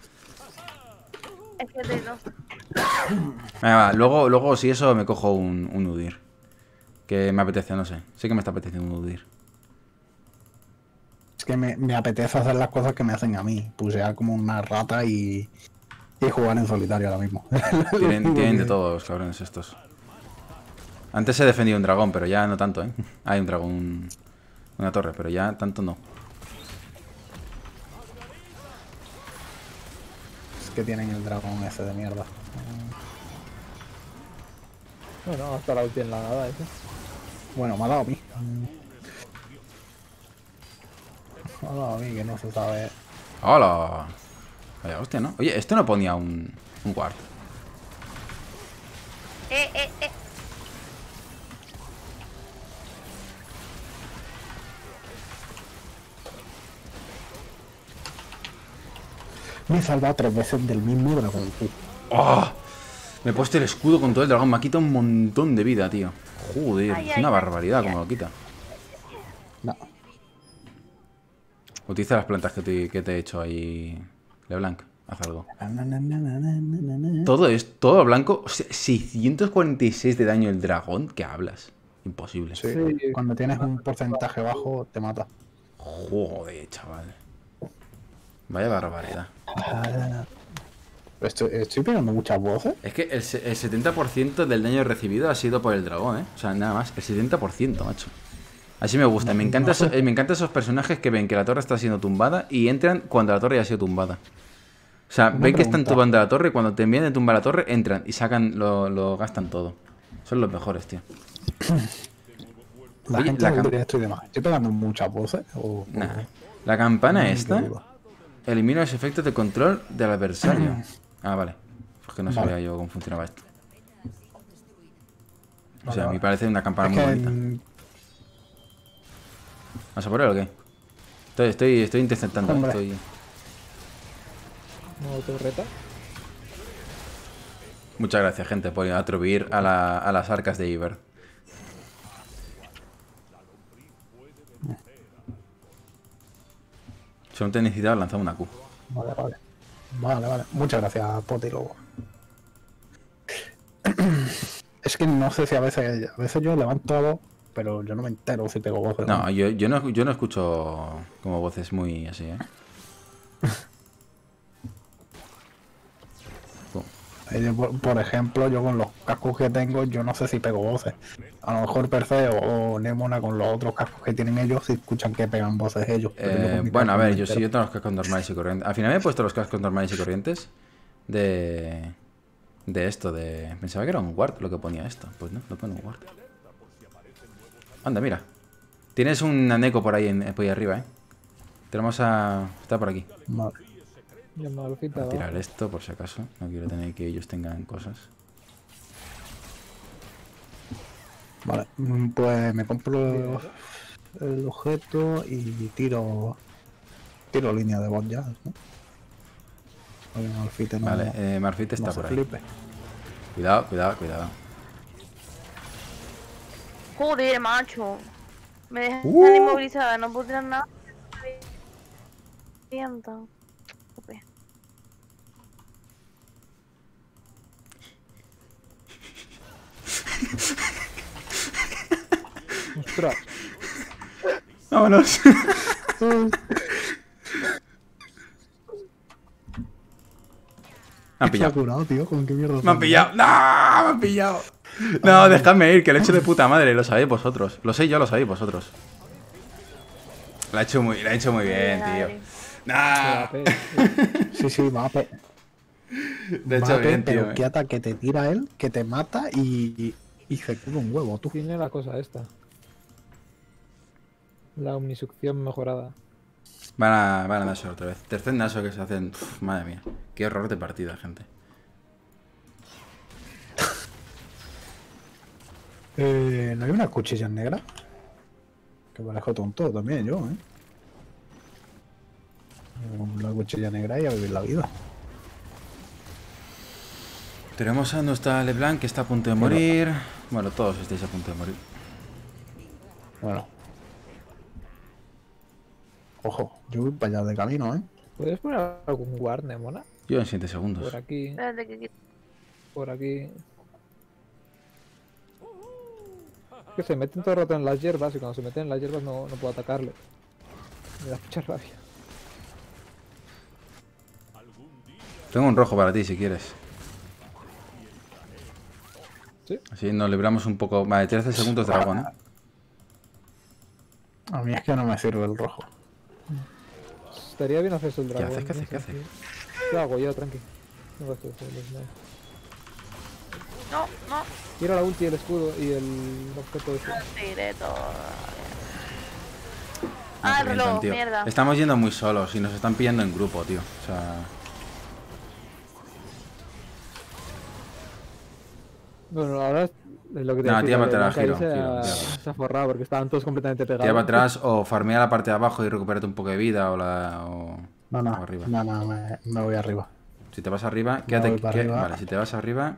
Speaker 1: Es que de, no,
Speaker 5: Venga, va, luego, luego si eso me cojo un, un Udyr. Que me apetece, no sé. Sí que me está apeteciendo un Udyr.
Speaker 3: Es que me, me apetece hacer las cosas que me hacen a mí. Pusear como una rata y, y jugar en solitario ahora mismo.
Speaker 5: Tienen, tienen de todo los cabrones estos. Antes he defendido un dragón, pero ya no tanto, ¿eh? Hay un dragón, una torre, pero ya tanto no.
Speaker 3: Es que tienen el dragón ese de mierda.
Speaker 4: Bueno, hasta la ulti en la nada, ese.
Speaker 3: Bueno, me ha dado a mí. Me ha dado a mí que no se sabe.
Speaker 5: ¡Hola! Vaya hostia, ¿no? Oye, este no ponía un, un ward.
Speaker 1: eh, eh, eh.
Speaker 3: Me he salvado tres veces del mismo dragón. tío.
Speaker 5: ¡Oh! Me he puesto el escudo con todo el dragón. Me ha quitado un montón de vida, tío. Joder,
Speaker 1: Ay,
Speaker 5: es
Speaker 1: ay,
Speaker 5: una
Speaker 1: ay,
Speaker 5: barbaridad
Speaker 1: ay.
Speaker 5: como lo quita.
Speaker 3: No.
Speaker 5: Utiliza las plantas que te, que te he hecho ahí, LeBlanc. Haz algo.
Speaker 3: Na, na, na, na, na, na, na, na.
Speaker 5: Todo es todo blanco. O sea, seiscientos cuarenta y seis de daño el dragón. ¿Qué hablas? Imposible.
Speaker 3: Sí,
Speaker 4: Sí.
Speaker 3: cuando tienes un porcentaje bajo te mata.
Speaker 5: Joder, chaval. Vaya barbaridad.
Speaker 3: Ah, Estoy, estoy pegando muchas voces.
Speaker 5: Es que el, se- el setenta por ciento del daño recibido ha sido por el dragón, ¿eh? O sea, nada más. El setenta por ciento, macho. Así me gusta. Me encanta, eso- eh, me encantan esos personajes que ven que la torre está siendo tumbada y entran cuando la torre ya ha sido tumbada. O sea,
Speaker 3: Una
Speaker 5: ven que están
Speaker 3: pregunta.
Speaker 5: tumbando la torre y cuando terminan de tumbar la torre entran y sacan, lo, lo gastan todo. Son los mejores, tío.
Speaker 3: La
Speaker 5: Oye,
Speaker 3: gente
Speaker 5: la
Speaker 3: del
Speaker 5: cam-
Speaker 3: directo y demás. ¿Estoy pegando muchas voces? O,
Speaker 5: Nah.
Speaker 3: o-
Speaker 5: La campana
Speaker 3: Qué
Speaker 5: esta
Speaker 3: duda.
Speaker 5: elimina los efectos de control del adversario. Ah, vale. Pues que no
Speaker 3: Vale.
Speaker 5: sabía yo cómo funcionaba esto. O
Speaker 3: Vale,
Speaker 5: sea,
Speaker 3: vale.
Speaker 5: me parece una campana
Speaker 3: Es
Speaker 5: muy
Speaker 3: que
Speaker 5: bonita.
Speaker 3: en-
Speaker 5: ¿Vas a por él o qué? Estoy, estoy, estoy intentando.
Speaker 3: Hombre.
Speaker 5: Estoy...
Speaker 4: Nuevo torreta.
Speaker 5: Muchas gracias, gente, por atribuir a, la- a las arcas de Iber. Si no te necesitas, lanzamos una Q.
Speaker 3: Vale, vale. Vale, vale. Muchas gracias, Poti Lobo. Es que no sé si a veces, a veces yo levanto la voz, pero yo no me entero si pego voces.
Speaker 5: No, yo, yo no, yo no escucho como voces muy así, ¿eh? Pum.
Speaker 3: Eh, yo, por, por ejemplo, yo con los cascos que tengo, yo no sé si pego voces. A lo mejor Perseo o Nemona con los otros cascos que tienen ellos, si escuchan que pegan voces ellos. pero yo
Speaker 5: Eh,
Speaker 3: con mi
Speaker 5: bueno, a
Speaker 3: casco no
Speaker 5: ver,
Speaker 3: me
Speaker 5: yo sí,
Speaker 3: entero.
Speaker 5: yo tengo los cascos normales y corrientes. Al final me he puesto los cascos normales y corrientes de... De esto, de... Pensaba que era un ward lo que ponía esto. Pues no, no pone un ward. Anda, mira. Tienes un Neko por ahí, en, por ahí arriba, ¿eh? Tenemos a... Está por aquí.
Speaker 3: Vale.
Speaker 4: Ya me lo
Speaker 5: Voy
Speaker 4: quitaba.
Speaker 5: a tirar esto por si acaso. No quiero tener que ellos tengan cosas.
Speaker 3: Vale, mm, pues me compro el objeto y tiro. Tiro línea de bot ya, ¿no? Oye, Malfite no.
Speaker 5: Vale, eh, Malfite
Speaker 3: no
Speaker 5: está
Speaker 3: se
Speaker 5: por ahí.
Speaker 3: flipe.
Speaker 5: Cuidado, cuidado, cuidado.
Speaker 1: Joder, macho. Me dejan
Speaker 5: Uh.
Speaker 1: inmovilizada, no puedo tirar nada. Sienta. Joder.
Speaker 4: Ostras.
Speaker 5: Vámonos. Me han
Speaker 3: Se ha
Speaker 5: pillado.
Speaker 3: curado, tío, ¿con qué mierda?
Speaker 5: Me han pillado. ¡No! Me han pillado. No, dejadme ir, que lo he hecho de puta madre. Lo sabéis vosotros. Lo sé yo, lo sabéis vosotros. Lo ha hecho muy, lo ha hecho muy bien, tío. ¡Nah!
Speaker 3: Sí, sí, va a pe...
Speaker 5: Lo ha
Speaker 3: va
Speaker 5: hecho
Speaker 3: a pe-
Speaker 5: bien,
Speaker 3: pero
Speaker 5: tío.
Speaker 3: qué ataque te tira él, que te mata y, y se cura un huevo, tú.
Speaker 4: Tiene la cosa esta. La omnisucción mejorada.
Speaker 5: Van a, van a Nashor otra vez. Tercer Nashor que se hacen. Uf, madre mía. Qué horror de partida, gente.
Speaker 3: Eh, ¿No hay una cuchilla negra? Que parezco tonto también yo, ¿eh? Con la cuchilla negra y a vivir la vida.
Speaker 5: Tenemos a nuestra LeBlanc que está a punto de morir. Bueno, todos estáis a punto de morir.
Speaker 3: Bueno. Ojo, yo voy para allá de camino, ¿eh?
Speaker 4: ¿Puedes poner algún guard, Nemona?
Speaker 5: Yo en siete segundos.
Speaker 4: Por aquí,
Speaker 1: Espérate que
Speaker 4: por aquí. Que se meten todo el rato en las hierbas y cuando se meten en las hierbas no, no puedo atacarle. Me da mucha rabia.
Speaker 5: Tengo un rojo para ti si quieres.
Speaker 4: ¿Sí?
Speaker 5: Así nos libramos un poco. Vale, trece segundos dragón, ¿eh?
Speaker 3: A mí es que no me sirve el rojo.
Speaker 4: Estaría bien hacerse el
Speaker 5: ¿Qué
Speaker 4: dragón.
Speaker 5: haces? ¿Qué
Speaker 4: no
Speaker 5: haces? ¿Qué
Speaker 4: sé,
Speaker 5: haces?
Speaker 4: tío. ¿Qué hago yo? Tranqui. No gasto el snipe.
Speaker 1: no, no,
Speaker 4: Tira la ulti, el escudo y el objeto ese.
Speaker 1: tiré todo.
Speaker 5: No,
Speaker 1: Ah, el
Speaker 5: revientan,
Speaker 1: reloj,
Speaker 5: tío.
Speaker 1: mierda.
Speaker 5: Estamos yendo muy solos y nos están pillando en grupo, tío. O sea.
Speaker 4: Bueno, ahora es lo que te
Speaker 5: No,
Speaker 4: decía,
Speaker 5: tira para
Speaker 4: que
Speaker 5: atrás,
Speaker 4: Blanca ahí
Speaker 5: giro,
Speaker 4: se,
Speaker 5: giro,
Speaker 4: ha,
Speaker 5: tira.
Speaker 4: se ha forrado porque estaban todos completamente pegados.
Speaker 5: Tira para atrás o farmea la parte de abajo y recupérate un poco de vida o la. O,
Speaker 3: No, no,
Speaker 5: o arriba.
Speaker 3: no, no, me, me voy arriba.
Speaker 5: Si te vas arriba, quédate.
Speaker 3: voy para
Speaker 5: que-
Speaker 3: arriba.
Speaker 5: Vale, si te vas arriba.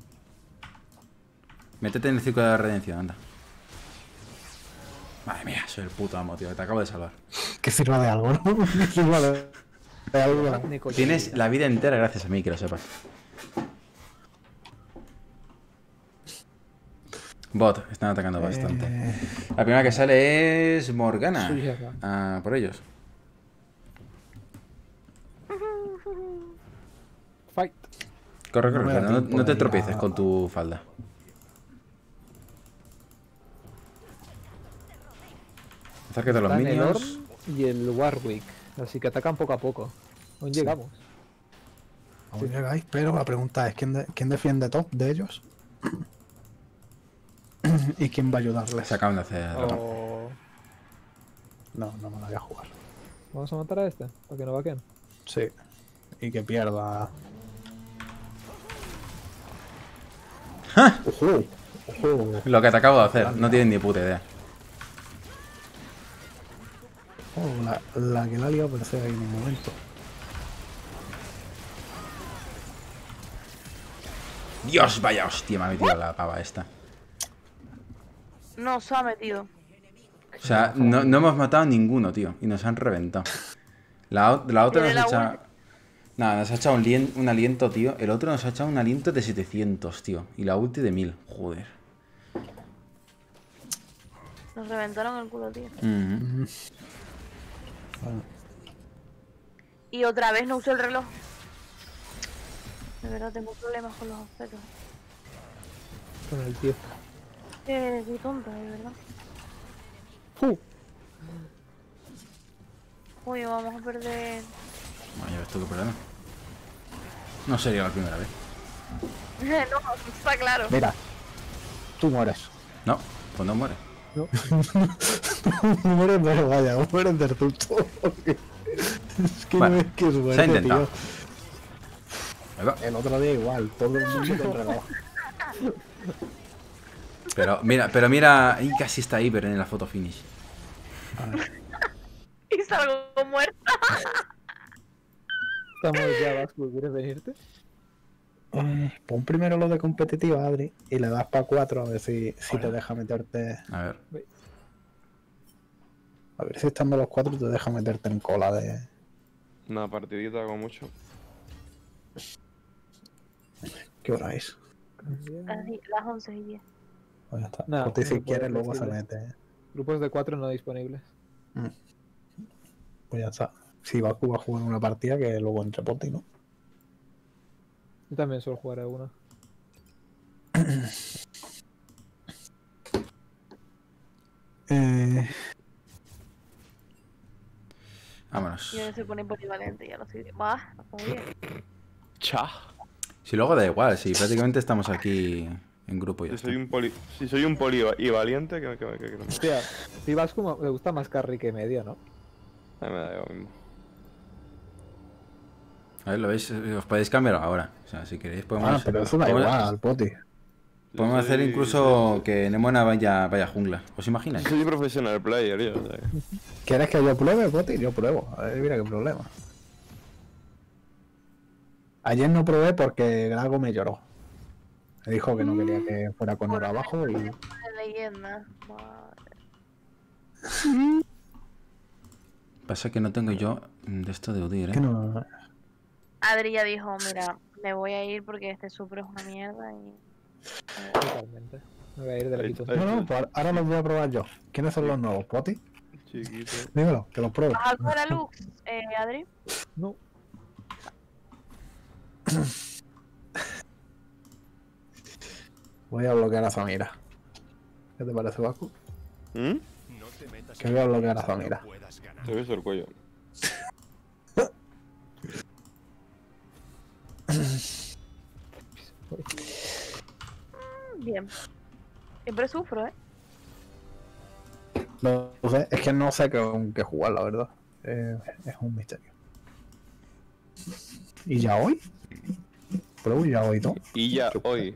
Speaker 5: Métete en el círculo de la redención, anda. Madre mía, soy el puto amo, tío, que te acabo de salvar.
Speaker 3: Que sirva de algo, ¿no? Que sirva de, de algo.
Speaker 4: Nico,
Speaker 5: Tienes la vida entera gracias a mí, que lo sepas. Bot, están atacando bastante.
Speaker 3: Eh,
Speaker 5: La primera que sale es Morgana.
Speaker 4: Sí, ya está.
Speaker 5: Ah, por ellos.
Speaker 4: Fight.
Speaker 5: Corre,
Speaker 3: No
Speaker 5: corre,
Speaker 3: me da
Speaker 5: pero no,
Speaker 3: tiempo
Speaker 5: no te
Speaker 3: de ir
Speaker 5: tropieces
Speaker 3: a-
Speaker 5: con tu falda. Acércate a los
Speaker 4: Están el
Speaker 5: minions.
Speaker 4: Ornn y el Warwick. Así que atacan poco a poco. Aún llegamos.
Speaker 3: aún llegáis, pero la pregunta es: ¿quién, de- ¿quién defiende top de ellos? ¿Y quién va a ayudarles?
Speaker 5: Se acaban de hacer.
Speaker 4: O...
Speaker 3: No, no me la voy a jugar.
Speaker 4: Vamos a matar a este, para que no vaquen.
Speaker 3: Sí. Y que pierda. Ojo, ojo.
Speaker 5: Lo que te acabo de hacer, no tienen ni puta idea.
Speaker 3: Oh, la, la que la ha liado parece ahí en un momento.
Speaker 5: Dios, vaya hostia, me ha metido la pava esta.
Speaker 1: No, se ha metido.
Speaker 5: O sea, no, no hemos matado a ninguno, tío. Y nos han reventado. La, o- la otra
Speaker 1: Tiene
Speaker 5: nos ha
Speaker 1: la
Speaker 5: echado... Nada, nos ha echado un, lien- un aliento, tío. El otro nos ha echado un aliento de setecientos, tío. Y la ulti de mil. Joder.
Speaker 1: Nos reventaron el culo, tío.
Speaker 5: Mhm.
Speaker 3: Bueno,
Speaker 1: Y otra vez no uso el reloj. De verdad tengo problemas con los objetos.
Speaker 4: Con el tío.
Speaker 1: Eh, qué tonta, de verdad.
Speaker 4: ¡Fu!
Speaker 1: Uy, vamos a perder.
Speaker 5: Bueno, ya ves tú qué problema. No sería la primera vez.
Speaker 1: No, está claro.
Speaker 3: mira, tú mueres.
Speaker 5: No, pues no muere.
Speaker 3: mueres, pero vaya, mueres del susto. Es que
Speaker 5: Bueno,
Speaker 3: no es que es
Speaker 5: se ha
Speaker 3: muerte,
Speaker 5: intentado.
Speaker 3: tío.
Speaker 5: Ahí va.
Speaker 3: El otro día igual, todo el mundo con reloj.
Speaker 5: Pero mira, pero mira, y casi está Iber en la foto finish.
Speaker 1: Y salgo muerta.
Speaker 4: Estamos ya, Vasco, ¿quieres venirte?
Speaker 3: Eh, pon primero lo de competitiva, Adri, y le das para cuatro a ver si, si te deja meterte.
Speaker 5: A ver.
Speaker 3: A ver si estando los cuatro te deja meterte en cola de.
Speaker 6: Una partidita hago mucho.
Speaker 3: ¿Qué hora es?
Speaker 1: Así, las once y diez.
Speaker 3: Pues ya está.
Speaker 4: No,
Speaker 3: Poti, si
Speaker 4: no puedo
Speaker 3: quieres, luego se
Speaker 4: decirle.
Speaker 3: mete.
Speaker 4: Grupos de cuatro no disponibles.
Speaker 3: Mm. Pues ya está. Si Baku va a jugar una partida, que luego entre Poti, ¿no?
Speaker 4: Yo también suelo jugar a uno.
Speaker 3: Eh,
Speaker 5: Vámonos.
Speaker 1: Yo no se pone polivalente, ya lo sé. Va, muy bien.
Speaker 6: Cha.
Speaker 5: Si luego da igual, si prácticamente estamos aquí en grupo y ya
Speaker 6: Si
Speaker 5: está.
Speaker 6: soy un poli, si soy un poli y valiente, que, que, que, que no.
Speaker 4: Hostia, si Vasco me gusta más carry que medio, ¿no?
Speaker 6: A mí me da lo mismo.
Speaker 5: A ver, lo veis, os podéis cambiar ahora. O sea, si queréis podemos.
Speaker 3: ah, pero eso da
Speaker 5: podemos-
Speaker 3: igual al Poti.
Speaker 5: Podemos
Speaker 6: Yo
Speaker 5: hacer
Speaker 6: soy-
Speaker 5: incluso que Nemona vaya, vaya jungla. ¿Os imagináis?
Speaker 6: Soy profesional player, yo. O sea,
Speaker 3: ¿Quieres que yo pruebe, Poti? Yo pruebo. A ver, mira qué problema. Ayer no probé porque Grago me lloró. Me dijo que no quería que fuera con hora abajo y.
Speaker 1: De leyenda. Madre.
Speaker 5: Pasa que no tengo yo de esto de Udir,
Speaker 3: que
Speaker 5: ¿eh?
Speaker 3: no.
Speaker 1: Adri ya dijo, mira, me voy a ir porque este super es una mierda y...
Speaker 4: Totalmente. Me voy a ir del
Speaker 6: Ahí
Speaker 4: equipo.
Speaker 6: está.
Speaker 3: No, no, pues ahora los voy a probar yo. ¿Quiénes son los nuevos? ¿Poti?
Speaker 6: chiquito.
Speaker 3: Dímelo, que los pruebo.
Speaker 1: ¿Vas a coger a Lux, eh, Adri?
Speaker 4: No.
Speaker 3: Voy a bloquear a Samira. ¿Qué te parece, Baku?
Speaker 6: ¿Mm?
Speaker 2: No te metas
Speaker 3: Que
Speaker 2: en
Speaker 3: voy a bloquear a
Speaker 2: peleas que no
Speaker 3: Samira.
Speaker 2: puedas ganar.
Speaker 6: Te beso el cuello.
Speaker 1: Bien. Siempre sufro, ¿eh?
Speaker 3: No sé, es que no sé con qué jugar, la verdad. Eh, es un misterio. ¿Y ya hoy? Pruebo ya hoy, ¿no?
Speaker 6: Y ya hoy,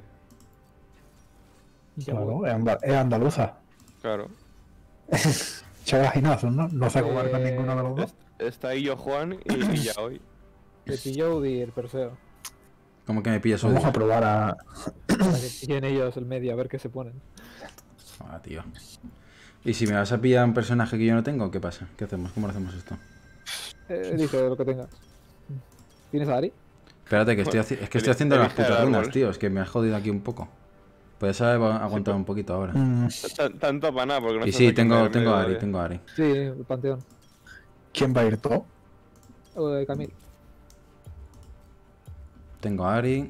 Speaker 4: Ya voy.
Speaker 3: Claro, es, anda- es andaluza.
Speaker 6: claro.
Speaker 3: Chavaginazos, ¿no? No sé jugar con
Speaker 4: Eh,
Speaker 3: ninguno de los dos.
Speaker 6: Está ahí yo Juan y, y ya hoy.
Speaker 4: Te pilló Udir, Perseo.
Speaker 5: Como que me pillas
Speaker 3: Vamos
Speaker 5: Udir.
Speaker 3: a probar a.
Speaker 4: Para que pillen ellos el medio, a ver qué se ponen.
Speaker 5: Ah, tío. ¿Y si me vas a pillar un personaje que yo no tengo? ¿Qué pasa? ¿Qué hacemos? ¿Cómo lo hacemos esto?
Speaker 4: Eh, dice lo que tengas. ¿Tienes a Ari?
Speaker 5: Espérate, que estoy, haci- es que estoy haciendo las
Speaker 6: Elige el
Speaker 5: putas runas,
Speaker 6: árbol.
Speaker 5: tío. Es que me has jodido aquí un poco. Puedes haber aguantado un poquito ahora.
Speaker 3: Mm,
Speaker 6: Ta- Tanto para nada, porque no
Speaker 5: Y
Speaker 6: se
Speaker 5: sí,
Speaker 6: hace
Speaker 5: tengo,
Speaker 6: cambiar
Speaker 5: tengo
Speaker 6: medio
Speaker 5: a Ari,
Speaker 6: de-
Speaker 5: tengo a Ari.
Speaker 4: Sí, el panteón.
Speaker 3: ¿Quién va a ir todo?
Speaker 4: O de Camil.
Speaker 5: Tengo a Ari.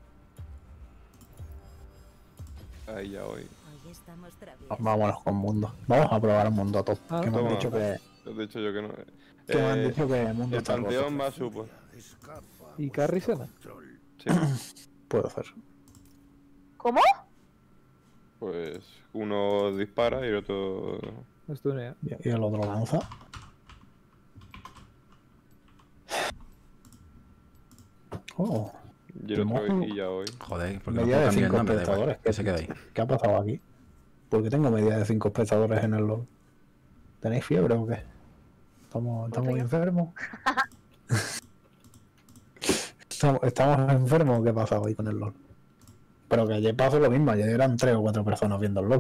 Speaker 6: Ahí ya hoy.
Speaker 7: Hoy estamos traviesos.
Speaker 3: Vámonos con Mundo. Vamos a probar Mundo top.
Speaker 4: Ah,
Speaker 3: que me han
Speaker 6: toma.
Speaker 3: dicho que,
Speaker 6: Te he dicho yo que no.
Speaker 3: que me han
Speaker 6: Eh,
Speaker 3: dicho que Mundo
Speaker 6: el
Speaker 3: está roto.
Speaker 6: panteón va a supo.
Speaker 4: ¿Y Carry Sena?
Speaker 6: Sí.
Speaker 3: Puedo hacer.
Speaker 1: ¿Cómo?
Speaker 6: Pues uno dispara y el otro.
Speaker 4: Estunea.
Speaker 3: Y y el otro lanza. Oh,
Speaker 6: Y el otro
Speaker 3: Mojo.
Speaker 6: y ya hoy.
Speaker 5: Joder, porque no
Speaker 3: media
Speaker 5: puedo
Speaker 3: de
Speaker 5: cambiar el
Speaker 3: cinco
Speaker 5: nombre, da igual.
Speaker 3: espectadores.
Speaker 5: Que se quede ahí.
Speaker 3: ¿Qué ha pasado aquí? Porque tengo media de cinco espectadores en el LoL. ¿Tenéis fiebre o qué? ¿Estamos, estamos
Speaker 1: yo.
Speaker 3: enfermos? ¿Estamos, ¿Estamos enfermos o qué pasa hoy con el LoL? Pero que ayer pasó lo mismo. Ayer eran tres o cuatro personas viendo el LoL.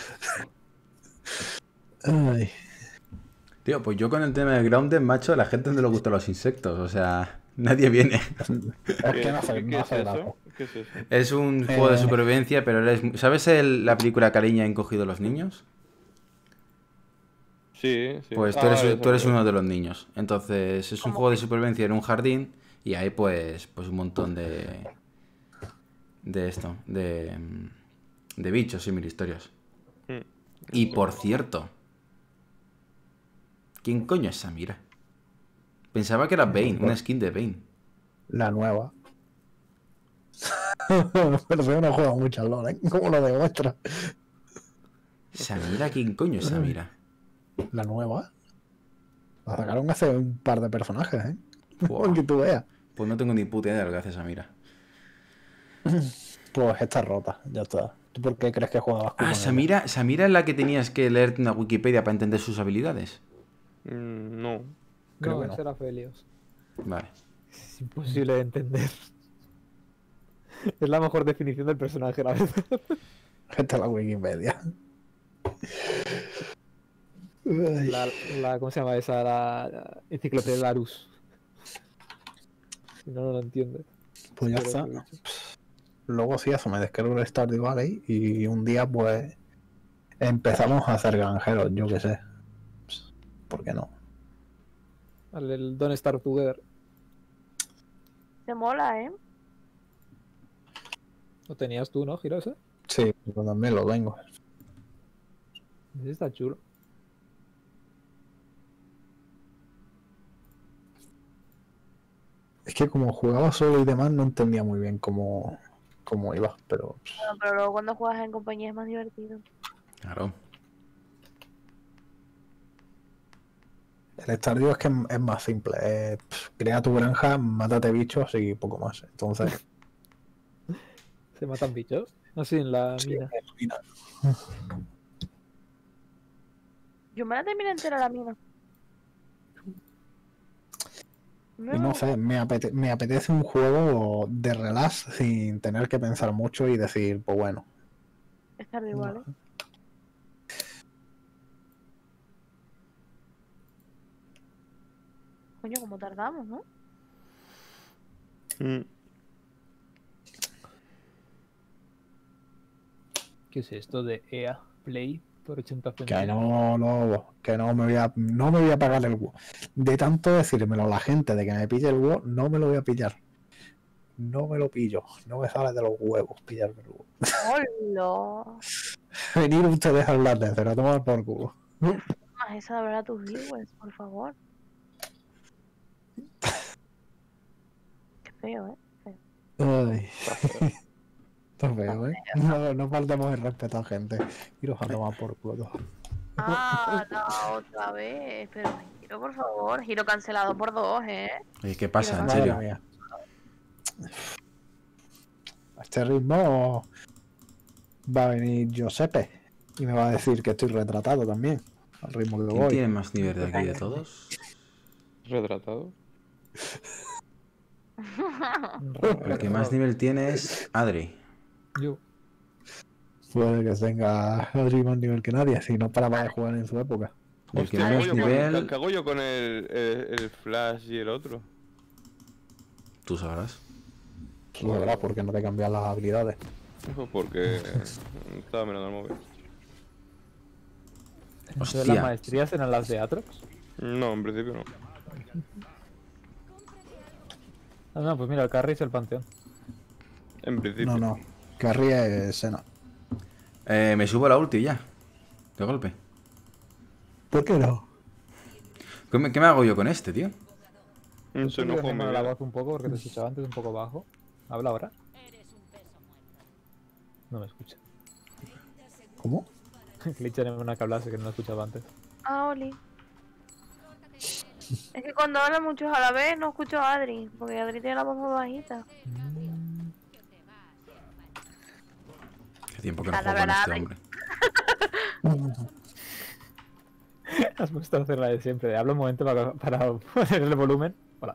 Speaker 3: Ay,
Speaker 5: Tío, pues yo con el tema de Grounded, macho, a la gente no le gustan los insectos. O sea, nadie viene.
Speaker 3: es que no hace,
Speaker 6: ¿Qué,
Speaker 3: no
Speaker 6: qué es
Speaker 3: hace
Speaker 6: eso?
Speaker 3: gracia.
Speaker 6: ¿Qué es eso?
Speaker 5: Es un juego de
Speaker 3: Eh.
Speaker 5: supervivencia, pero eres... ¿Sabes el- la película Cariño han cogido los niños?
Speaker 6: Sí, sí.
Speaker 5: Pues tú
Speaker 6: Ah,
Speaker 5: eres,
Speaker 6: vale,
Speaker 5: tú eres
Speaker 6: eso,
Speaker 5: uno de los niños. Entonces es un
Speaker 1: ¿Cómo
Speaker 5: juego de
Speaker 1: que?
Speaker 5: supervivencia en un jardín y hay pues, pues un montón de... De esto, de... De bichos y mil historias.
Speaker 6: Mm.
Speaker 5: Y por cierto... ¿Quién coño es Samira? Pensaba que era Vayne, una skin de Vayne.
Speaker 3: La nueva. Pero yo no juego mucho al LoL, ¿eh? ¿Cómo lo demuestra?
Speaker 5: Samira, ¿quién coño es Samira?
Speaker 3: La nueva. La sacaron hace un par de personajes, ¿eh?
Speaker 5: Buah.
Speaker 3: Que tú veas.
Speaker 5: Pues no tengo ni puta idea de lo que hace Samira.
Speaker 3: Pues está rota, ya está. ¿Tú por qué crees que jugabas con
Speaker 5: Ah,
Speaker 3: ella?
Speaker 5: Samira, Samira es la que tenías que leerte una Wikipedia para entender sus habilidades.
Speaker 6: Mm, no.
Speaker 3: Creo
Speaker 4: No,
Speaker 3: que no.
Speaker 4: ese era Felios.
Speaker 5: Vale.
Speaker 4: Es imposible de entender. Es la mejor definición del personaje, la verdad.
Speaker 3: Esta es la Wikipedia. Ay.
Speaker 4: La, la, ¿cómo se llama esa? La, la enciclopedia de Larus. Si no, no lo entiende.
Speaker 3: Pues ya
Speaker 4: Pero
Speaker 3: está.
Speaker 4: lo he dicho.
Speaker 3: Luego sí, eso, me descargo el Stardew Valley y un día pues empezamos a hacer granjeros, yo qué sé. ¿Por qué no?
Speaker 4: Vale, el Don't Starve Together.
Speaker 1: Se mola, ¿eh?
Speaker 4: ¿Lo tenías tú, no, Giro ese?
Speaker 3: Sí, yo también lo tengo.
Speaker 4: Ese está chulo.
Speaker 3: Es que como jugaba solo y demás no entendía muy bien cómo, cómo iba, pero
Speaker 1: Bueno, pero luego cuando juegas en compañía es más divertido.
Speaker 5: Claro.
Speaker 3: el Stardew es que es, es más simple. Es, pff, crea tu granja, mátate bichos y poco más. Entonces,
Speaker 4: ¿Se matan bichos? Así en la
Speaker 3: sí,
Speaker 4: mina.
Speaker 3: es mina.
Speaker 1: Yo me la terminé entera la mina.
Speaker 3: Y no sé, me, apete- me apetece un juego de relax sin tener que pensar mucho y decir, pues bueno.
Speaker 1: Estar igual, ¿eh? Coño, como tardamos, ¿no?
Speaker 6: Mm.
Speaker 4: ¿Qué es esto de E A Play por ochenta
Speaker 3: Que
Speaker 4: céntimos?
Speaker 3: no, no, que no me voy a, no me voy a pagar el WoW. De tanto decírmelo la gente de que me pille el WoW, no me lo voy a pillar. No me lo pillo. No me sale de los huevos pillarme el WoW.
Speaker 1: ¡Hola!
Speaker 3: Venir ustedes a hablar de hacer a tomar por culo.
Speaker 1: Más esa de hablar a tus viewers, por favor. Qué feo, ¿eh?
Speaker 3: Ay. Está feo, ¿eh? No, no faltemos el respeto a gente. Iros a tomar por culo.
Speaker 1: Ah, no, otra vez. Pero Giro, por favor. Giro cancelado por dos, ¿eh?
Speaker 5: Oye, ¿qué pasa? En
Speaker 1: Madre
Speaker 3: Madre
Speaker 5: serio.
Speaker 3: mía. A este ritmo va a venir Giuseppe y me va a decir que estoy retratado también. Al ritmo que
Speaker 5: ¿Quién
Speaker 3: voy.
Speaker 5: tiene más nivel de aquí de todos?
Speaker 6: ¿Retratado?
Speaker 5: El que más nivel tiene es Adri.
Speaker 4: Yo.
Speaker 3: Puede que tenga Adri más nivel que nadie, si no paraba de jugar en su época.
Speaker 5: El que
Speaker 6: Hostia, ¿qué
Speaker 5: menos
Speaker 6: hago yo con-
Speaker 5: nivel,
Speaker 6: ¿qué hago yo con el, el, el Flash y el otro?
Speaker 5: tú sabrás.
Speaker 3: Lo verás porque no te cambian las habilidades.
Speaker 6: Pues porque estaba mirando el móvil.
Speaker 4: Entonces,
Speaker 5: Hostia.
Speaker 4: ¿las maestrías eran las de Atrox?
Speaker 6: No, en principio no.
Speaker 4: Ah, no, pues mira, el Carry es el Panteón.
Speaker 6: En principio.
Speaker 3: No, no. Carrie es Sena.
Speaker 5: Eh, me subo la ulti ya. De golpe.
Speaker 3: ¿Por qué no?
Speaker 5: ¿Qué me, qué me hago yo con este, tío?
Speaker 6: Un
Speaker 4: Yo
Speaker 6: enojo
Speaker 4: creo que
Speaker 6: me
Speaker 4: me la
Speaker 6: viene.
Speaker 4: voz un poco porque te escuchaba antes un poco bajo. ¿Habla ahora? No me escucha.
Speaker 3: ¿Cómo?
Speaker 4: Glitch en una que hablase que no lo escuchaba antes.
Speaker 1: Ah, Oli. Es que cuando hablan muchos a la vez no escucho a Adri, porque Adri tiene la voz muy bajita.
Speaker 5: Qué tiempo que no
Speaker 1: A la
Speaker 5: juego con
Speaker 1: verdad,
Speaker 5: este hombre.
Speaker 4: Has puesto a hacer la de siempre. Hablo un momento para, para poner el volumen. Hola.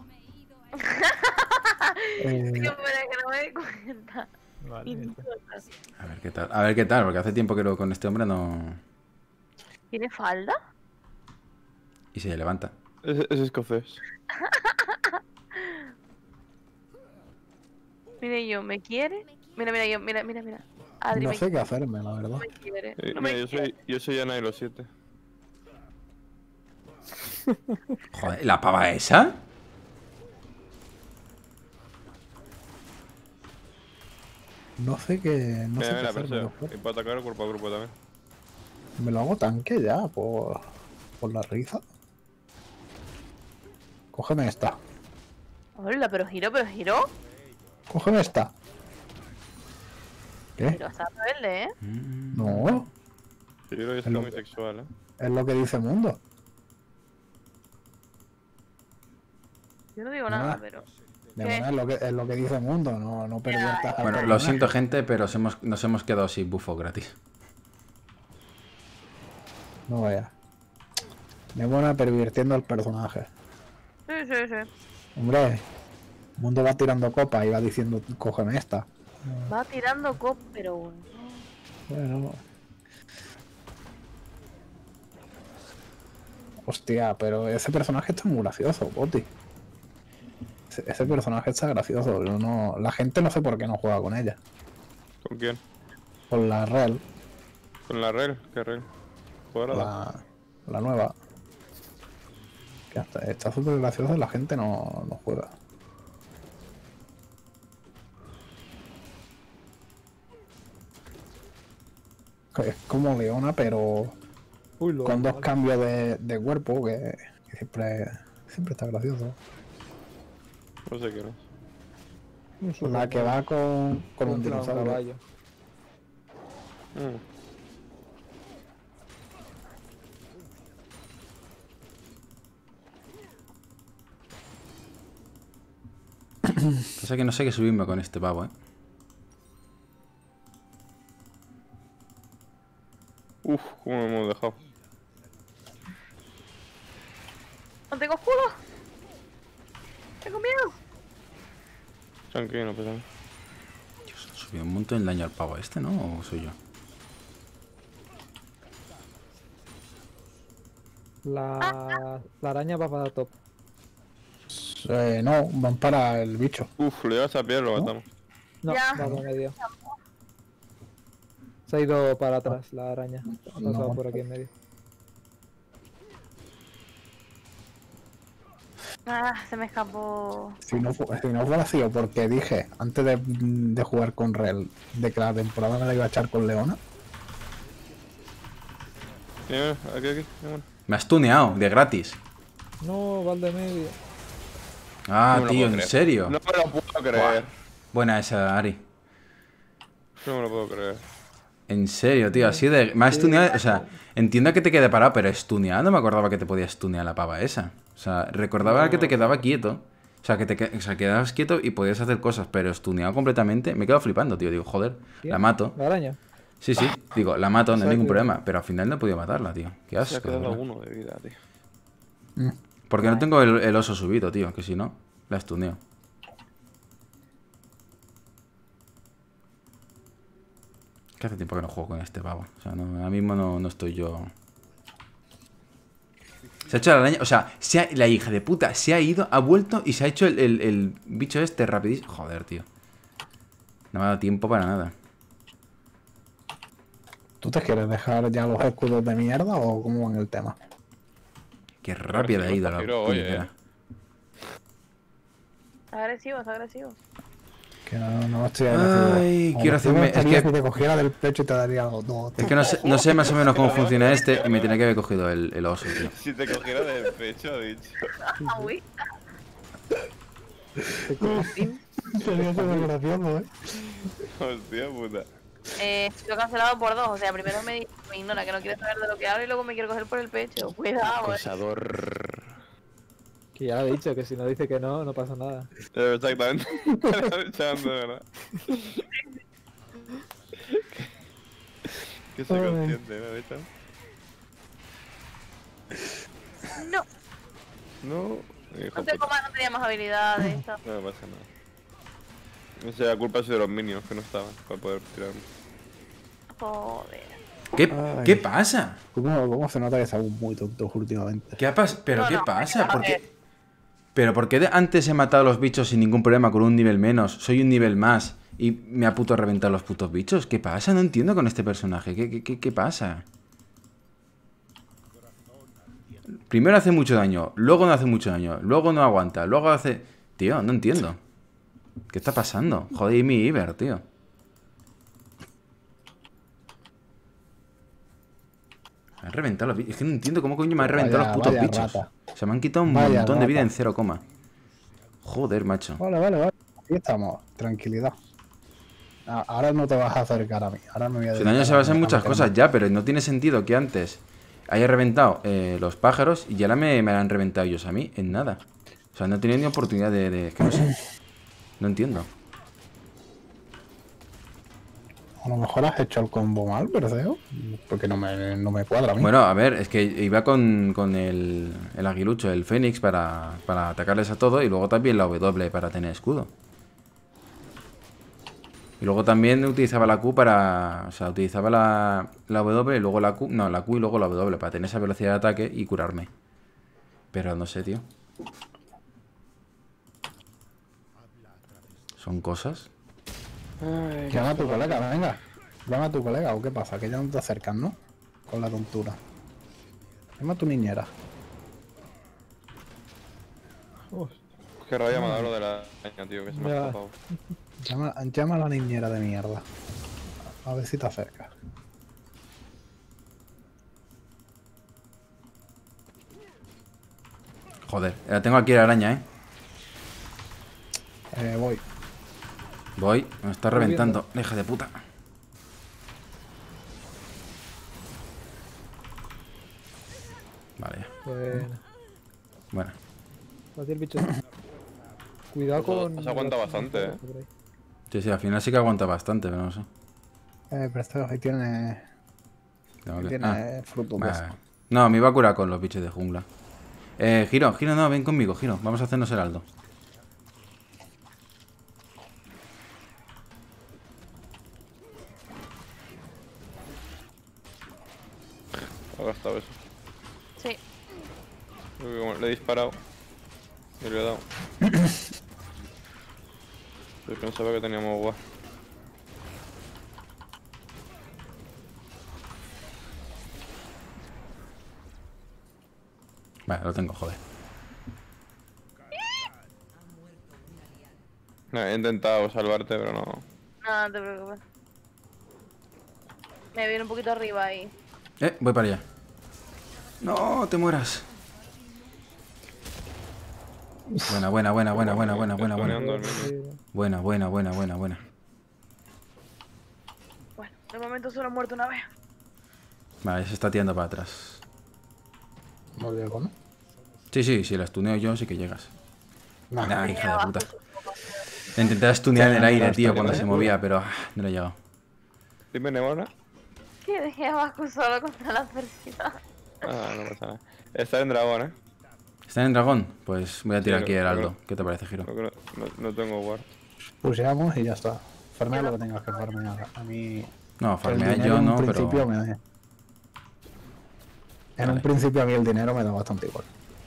Speaker 3: Eh,
Speaker 1: Tío, pero es que no me di cuenta.
Speaker 4: Vale, ya está.
Speaker 5: A ver qué tal. A ver qué tal, porque hace tiempo que lo, con este hombre no.
Speaker 1: ¿Tiene falda?
Speaker 5: Y se levanta.
Speaker 6: Es, es escocés.
Speaker 1: Mira yo, ¿me quiere? Mira, mira yo, mira, mira, mira. Adri
Speaker 3: no
Speaker 1: me,
Speaker 3: sé qué hacerme, la verdad.
Speaker 1: me quiere.
Speaker 6: Eh,
Speaker 1: No
Speaker 6: mira,
Speaker 1: me
Speaker 6: yo
Speaker 1: quiere.
Speaker 6: soy, yo soy Ana de los siete.
Speaker 5: Joder, ¿la pava esa?
Speaker 3: No sé qué. No sé
Speaker 6: Mira,
Speaker 3: qué
Speaker 6: mira,
Speaker 3: hacerme.
Speaker 6: Perseo.
Speaker 3: los
Speaker 6: Y para atacar cuerpo a cuerpo también.
Speaker 3: Me lo hago tanque ya, por, por la risa. Cógeme esta.
Speaker 1: Hola, pero giro, pero giro.
Speaker 3: Cógeme esta. ¿Qué?
Speaker 1: Giro está rebelde, ¿eh?
Speaker 5: Mm.
Speaker 3: No,
Speaker 6: Yo creo que es
Speaker 3: Es lo
Speaker 6: muy
Speaker 3: que-
Speaker 6: sexual, ¿eh?
Speaker 3: es lo que dice Mundo.
Speaker 1: Yo no digo
Speaker 3: Nada.
Speaker 1: nada, pero.
Speaker 3: Demona es lo que, es lo que dice el mundo, no, no perviertas al
Speaker 5: Bueno, lo
Speaker 3: personaje.
Speaker 5: siento, gente, pero nos hemos, nos hemos quedado sin bufo gratis.
Speaker 3: No vaya. Demona pervirtiendo al personaje.
Speaker 1: Sí, sí, sí.
Speaker 3: Hombre, el mundo va tirando copas y va diciendo, cógeme esta.
Speaker 1: Va tirando cop, pero...
Speaker 3: Bueno. Hostia, pero ese personaje está muy gracioso, Boti. Ese, ese personaje está gracioso. Yo no, la gente no sé por qué no juega con ella.
Speaker 6: ¿Con quién?
Speaker 3: Con la Rel,
Speaker 6: ¿Con la Rel? ¿Qué Rel? Fuera
Speaker 3: la, la nueva. Que hasta- está súper graciosa y la gente no, no juega. Es como Leona, pero
Speaker 4: Uy, lo
Speaker 3: con dos cambios de, de cuerpo que, que siempre, siempre está gracioso.
Speaker 6: No sé quién es.
Speaker 3: La que va con, con un
Speaker 4: un
Speaker 3: dinosaurio.
Speaker 4: caballo.
Speaker 6: Mm.
Speaker 5: Pasa que no sé qué subirme con este pavo, eh.
Speaker 6: Uf, cómo me hemos dejado.
Speaker 1: No tengo escudo. Tengo miedo.
Speaker 6: Tranquilo, no pasa nada.
Speaker 5: Dios, subió un montón el daño al pavo este, ¿no? ¿O soy yo?
Speaker 4: La, la araña va para top.
Speaker 3: Eh, no, van para el bicho.
Speaker 6: Uf, le llevas a pie y lo
Speaker 3: ¿No?
Speaker 6: matamos.
Speaker 4: No,
Speaker 1: Ya.
Speaker 4: va para medio. Se ha ido para atrás la araña. Ha pasado
Speaker 3: No.
Speaker 4: por aquí en medio.
Speaker 1: Ah, se me escapó.
Speaker 3: Si no, fu- si no fuera sido porque dije antes de, de jugar con Rel de que la temporada me la iba a echar con Leona.
Speaker 6: Mira, mira, aquí, aquí. mira, mira.
Speaker 5: Me has tuneado, de gratis.
Speaker 4: No, va al de medio.
Speaker 5: Ah,
Speaker 6: No me lo
Speaker 5: tío,
Speaker 6: puedo
Speaker 5: ¿en
Speaker 6: creer.
Speaker 5: serio?
Speaker 6: No me lo puedo creer.
Speaker 5: Buena esa, Ari.
Speaker 6: No me lo puedo creer.
Speaker 5: En serio, tío, así de... Me has tuneado... O sea, entiendo que te quede parado, pero estuneado no me acordaba que te podías tunear la pava esa. O sea, recordaba
Speaker 6: No.
Speaker 5: que te quedaba quieto. O sea, que te que- o sea, quedabas quieto y podías hacer cosas, pero estuneado completamente. Me he quedado flipando, tío. Digo, joder,
Speaker 4: ¿Quién?
Speaker 5: la mato.
Speaker 4: La araña.
Speaker 5: Sí, sí, digo, la mato, no hay ningún
Speaker 4: Exacto.
Speaker 5: problema. Pero al final no he podido matarla, tío. Qué
Speaker 6: Se ha
Speaker 5: asco, de
Speaker 6: quedado
Speaker 5: verdad.
Speaker 6: uno de vida, tío.
Speaker 3: Mm.
Speaker 5: Porque no tengo el, el oso subido, tío. Que si no, la estuneo. Que hace tiempo que no juego con este pavo. O sea, no, ahora mismo no, no estoy yo... Se ha hecho la araña... O sea, se ha- la hija de puta se ha ido, ha vuelto y se ha hecho el, el- el bicho este rapidísimo. Joder, tío. No me ha dado tiempo para nada.
Speaker 3: ¿Tú te quieres dejar ya los escudos de mierda o cómo van el tema?
Speaker 5: Qué rápida ha ido la
Speaker 6: Pero, oye,
Speaker 5: puñetera.
Speaker 6: eh.
Speaker 1: Está agresivo, está agresivo.
Speaker 3: Que no, no estoy agresivo.
Speaker 5: Ay,
Speaker 3: Como
Speaker 5: quiero
Speaker 3: si
Speaker 5: hacerme-
Speaker 3: me
Speaker 5: es
Speaker 3: estaría
Speaker 5: que-
Speaker 3: si te cogiera del pecho y te daría los dos.
Speaker 5: Es que no sé, no sé más o menos cómo funciona este y me tenía que haber cogido el, el oso, tío.
Speaker 6: Si te cogiera del pecho, ha dicho.
Speaker 1: Ah, uy.
Speaker 3: Sería súper gracioso, ¿eh?
Speaker 6: Hostia puta.
Speaker 1: Eh, lo he cancelado por dos. O sea, primero me, me ignora que no quiere saber de lo que hablo y luego me quiere coger por el pecho. Cuidado, eh.
Speaker 6: Acosador.
Speaker 4: Que ya lo he dicho, que si no dice que no, no pasa nada.
Speaker 6: Eh, Exactamente. Me lo he echado, de verdad. Que soy
Speaker 3: Ay.
Speaker 6: consciente, ¿me lo he echado?
Speaker 1: No,
Speaker 6: No. Hijo
Speaker 1: no tengo
Speaker 6: puta.
Speaker 1: más, no tenía más habilidades. esta.
Speaker 6: No me pasa nada. O sea, la culpa ha sido de los minions que no estaban para poder tirarme.
Speaker 1: Joder.
Speaker 5: ¿Qué,
Speaker 3: Ay.
Speaker 5: ¿qué pasa?
Speaker 3: ¿Cómo, ¿Cómo se nota que estamos muy tontos últimamente?
Speaker 5: ¿Qué ha pas- ¿Pero
Speaker 1: No,
Speaker 5: qué
Speaker 1: no,
Speaker 5: pasa?
Speaker 1: a
Speaker 5: ¿Por
Speaker 1: ver.
Speaker 5: qué? ¿Pero por qué de- antes he matado a los bichos sin ningún problema con un nivel menos? Soy un nivel más y me ha puto reventado los putos bichos. ¿Qué pasa? No entiendo con este personaje. ¿Qué, qué, qué, qué pasa? Primero hace mucho daño, luego no hace mucho daño, luego no aguanta, luego hace... Tío, no entiendo. ¿Qué está pasando? Joder, y mi Iber, tío. Me han reventado los bichos. Es que no entiendo cómo coño me han reventado
Speaker 3: Vaya-
Speaker 5: los putos
Speaker 3: vaya
Speaker 5: bichos.
Speaker 3: rata.
Speaker 5: Se me han quitado un
Speaker 3: Vaya
Speaker 5: montón de vida
Speaker 3: rata.
Speaker 5: en cero coma. Joder, macho.
Speaker 3: Vale, vale, vale. Aquí estamos. Tranquilidad. A- Ahora no te vas a acercar a mí. Ahora me voy a
Speaker 5: Su
Speaker 3: dedicar
Speaker 5: daño se
Speaker 3: a-
Speaker 5: basa en
Speaker 3: a
Speaker 5: muchas
Speaker 3: meterme.
Speaker 5: cosas ya, pero no tiene sentido que antes haya reventado eh, los pájaros y ya ahora me, me han reventado ellos a mí en nada. O sea, no he tenido ni oportunidad de... de- que no sé. No entiendo.
Speaker 3: A lo mejor has hecho el combo mal, Perseo. Porque no me, no me cuadra a mí.
Speaker 5: Bueno, a ver, es que iba con, con el, el aguilucho, el Fénix, para, para atacarles a todo. Y luego también la W para tener escudo. Y luego también utilizaba la Q para... O sea, utilizaba la, la W y luego la Q... No, la Q y luego la W para tener esa velocidad de ataque y curarme. Pero no sé, tío. Son cosas.
Speaker 6: Ay,
Speaker 3: Llama a tu colega, venga. Llama a tu colega, ¿o qué pasa? Que ya no te acercan, ¿no? Con la tontura. Llama a tu niñera.
Speaker 6: qué rabia me ha dado lo de la araña, tío, que se me ha
Speaker 4: Ya.
Speaker 6: escapado.
Speaker 3: Llama, llama a la niñera de mierda. A ver si te acercas.
Speaker 5: Joder, la tengo aquí la araña, ¿eh?
Speaker 3: Eh, voy.
Speaker 5: Voy, me está
Speaker 4: Estoy
Speaker 5: reventando. Hija de puta. Vale, ya.
Speaker 4: Bueno,
Speaker 5: Bueno.
Speaker 4: fácil el bicho. Cuidado
Speaker 6: Pues
Speaker 4: con.
Speaker 6: has aguantado bastante, eh.
Speaker 4: por ahí.
Speaker 5: Sí, sí, al final sí que aguanta bastante, pero no sé.
Speaker 3: Eh, Perseo, ahí tiene,
Speaker 5: Tengo
Speaker 3: ahí
Speaker 5: que-
Speaker 3: tiene
Speaker 5: ah,
Speaker 3: frutos de
Speaker 5: vale.
Speaker 3: esto.
Speaker 5: No, me iba a curar con los bichos de jungla. Eh, Giro, Giro, no, ven conmigo, Giro. Vamos a hacernos heraldo.
Speaker 6: Ha gastado eso.
Speaker 1: Sí.
Speaker 6: Creo que como le he disparado. Y le he dado. Yo pensaba que teníamos guay.
Speaker 5: Vale, lo tengo, joder.
Speaker 6: No, he intentado salvarte, pero no.
Speaker 1: No, no te preocupes. Me viene un poquito arriba ahí.
Speaker 5: Eh, voy para allá. No, te mueras. Buena, buena, buena, buena, buena, buena, buena, buena.
Speaker 6: Estoneando al minion.
Speaker 5: Buena, buena, buena, buena, buena.
Speaker 1: Bueno, de momento solo he muerto una vez.
Speaker 5: Vale, se está tirando para atrás.
Speaker 3: No llego, ¿no?
Speaker 5: Sí, sí, si la stuneo yo, sí que llegas.
Speaker 3: Nah.
Speaker 5: Nah, hija de puta. La intenté stunear en el aire, tío, cuando se movía, pero ah, no le he llegado.
Speaker 6: Dime, Nebona.
Speaker 1: Que dejé a Vasco solo contra la adversidad.
Speaker 6: Ah, no pasa nada. Está en dragón, eh.
Speaker 5: ¿Están en dragón? Pues voy a tirar
Speaker 6: Sí,
Speaker 5: aquí
Speaker 6: lo-
Speaker 5: Heraldo.
Speaker 6: lo-
Speaker 5: ¿Qué te parece, Giro?
Speaker 6: Creo que no, no, no tengo guard.
Speaker 3: Puseamos y ya está. Farmea lo que tengas que farmear. A mí.
Speaker 5: No,
Speaker 3: el
Speaker 5: farmear
Speaker 3: dinero
Speaker 5: yo
Speaker 3: en
Speaker 5: no,
Speaker 3: un principio
Speaker 5: pero...
Speaker 3: me da- En
Speaker 5: Vale.
Speaker 3: un principio a mí el dinero me da bastante igual.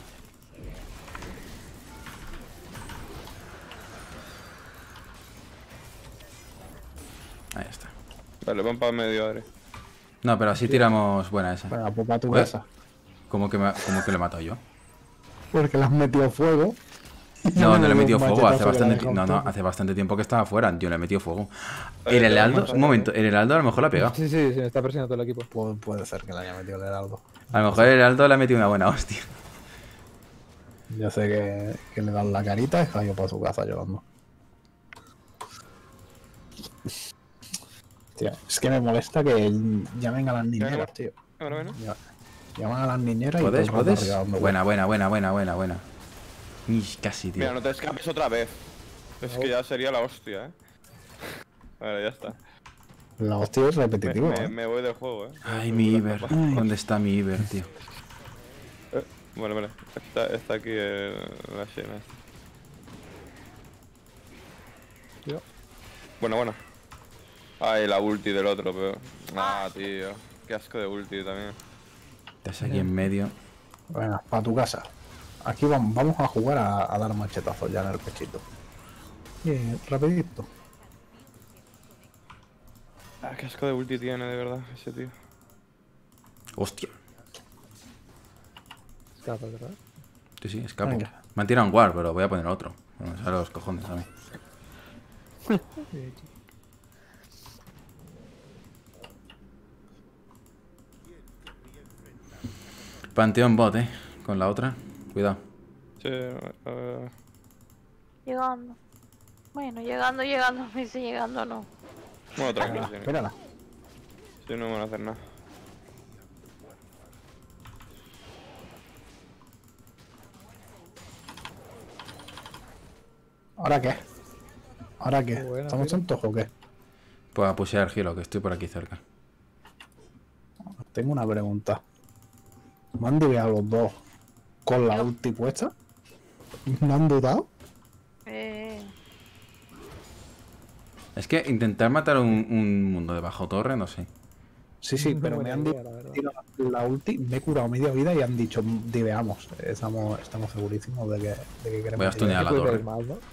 Speaker 5: Ahí está.
Speaker 6: Vale, van para medio, Adri.
Speaker 5: No, pero así tiramos buena esa.
Speaker 3: Venga, pues para tu
Speaker 5: Ué.
Speaker 3: casa.
Speaker 5: ¿Cómo que, me, cómo que lo he matado yo?
Speaker 3: Porque le has metido fuego.
Speaker 5: No, no le he metido
Speaker 3: Un
Speaker 5: fuego. Hace
Speaker 3: machetazo que
Speaker 5: bastante,
Speaker 3: le
Speaker 5: ti-
Speaker 3: ha
Speaker 5: no,
Speaker 3: dejado
Speaker 5: no,
Speaker 3: todo.
Speaker 5: hace bastante tiempo que estaba fuera. Yo le he metido fuego.
Speaker 6: Oye,
Speaker 5: El
Speaker 6: te
Speaker 5: Heraldo,
Speaker 6: vamos a
Speaker 5: un
Speaker 6: ver.
Speaker 5: momento, el Heraldo a lo mejor la ha pegado.
Speaker 4: Sí, sí, sí, me está presionando todo el equipo.
Speaker 3: Pu- puede ser que le haya metido el heraldo.
Speaker 5: A lo mejor el Heraldo le ha metido una buena hostia.
Speaker 3: Yo sé que, que le dan la carita y cayó para su casa llorando. Tío, es que me molesta que llamen a las niñeras, tío.
Speaker 6: Bueno, bueno.
Speaker 3: Ya- Llaman a las niñeras y
Speaker 5: ¿Puedes?
Speaker 3: todo el rato
Speaker 5: ¿Puedes?
Speaker 3: arriba dando
Speaker 5: Buena, buena, buena, buena, buena, buena. Ish, casi, tío.
Speaker 6: Mira, no te escapes otra vez. Es que ya sería la hostia, eh. Vale, ya está.
Speaker 3: vueltas. La hostia es
Speaker 6: Me,
Speaker 3: repetitiva.
Speaker 6: me-
Speaker 3: ¿eh?
Speaker 6: me voy del juego, eh.
Speaker 5: Ay,
Speaker 6: Me
Speaker 5: mi
Speaker 6: voy
Speaker 5: Iber.
Speaker 6: a escapar.
Speaker 5: ¿Dónde está mi Iber, tío?
Speaker 6: Eh, Vale, vale. Está, está aquí el, la Xena.
Speaker 4: Yo.
Speaker 6: Bueno, bueno. Ay, la ulti del otro, pero... Ah, tío. Qué asco de ulti también.
Speaker 5: Estás aquí en medio.
Speaker 3: Venga, para tu casa. Aquí vamos, vamos a jugar a, a dar machetazos ya en el pechito. Bien, rapidito.
Speaker 6: Ah, qué asco de ulti tiene, de verdad, ese tío.
Speaker 5: Hostia.
Speaker 4: Escapa, ¿verdad?
Speaker 5: Sí, sí, escapo.
Speaker 3: Venga.
Speaker 5: Me han tirado un guard, pero voy a poner otro. Bueno, sale los cojones a mí. Panteón bot, eh. Con la otra. Cuidado.
Speaker 6: Sí, eh,
Speaker 1: Llegando. Bueno, llegando, llegando. Me dice llegando, no.
Speaker 6: bueno, tranquilo, sí,
Speaker 3: Espérala.
Speaker 6: sí, no me van a hacer nada.
Speaker 3: ¿Ahora qué? ¿Ahora qué?
Speaker 4: Buena,
Speaker 3: ¿Estamos
Speaker 4: mira.
Speaker 3: tontos o qué?
Speaker 5: Pues a pusear Gilo, que estoy por aquí cerca.
Speaker 3: Tengo una pregunta. ¿Me han diveado los dos con la ulti puesta? ¿Me han dudado?
Speaker 1: Eh...
Speaker 5: Es que intentar matar un, un mundo de bajo torre, no sé.
Speaker 3: Sí, sí,
Speaker 4: Muy
Speaker 3: pero me
Speaker 4: buena
Speaker 3: han
Speaker 4: idea, la verdad.
Speaker 3: dicho la ulti, me he curado media vida y han dicho, diveamos. Estamos, estamos segurísimos de que, de que queremos
Speaker 5: Voy a stunear
Speaker 3: divear.
Speaker 5: la
Speaker 4: Puede
Speaker 5: torre.
Speaker 4: ir mal, ¿no?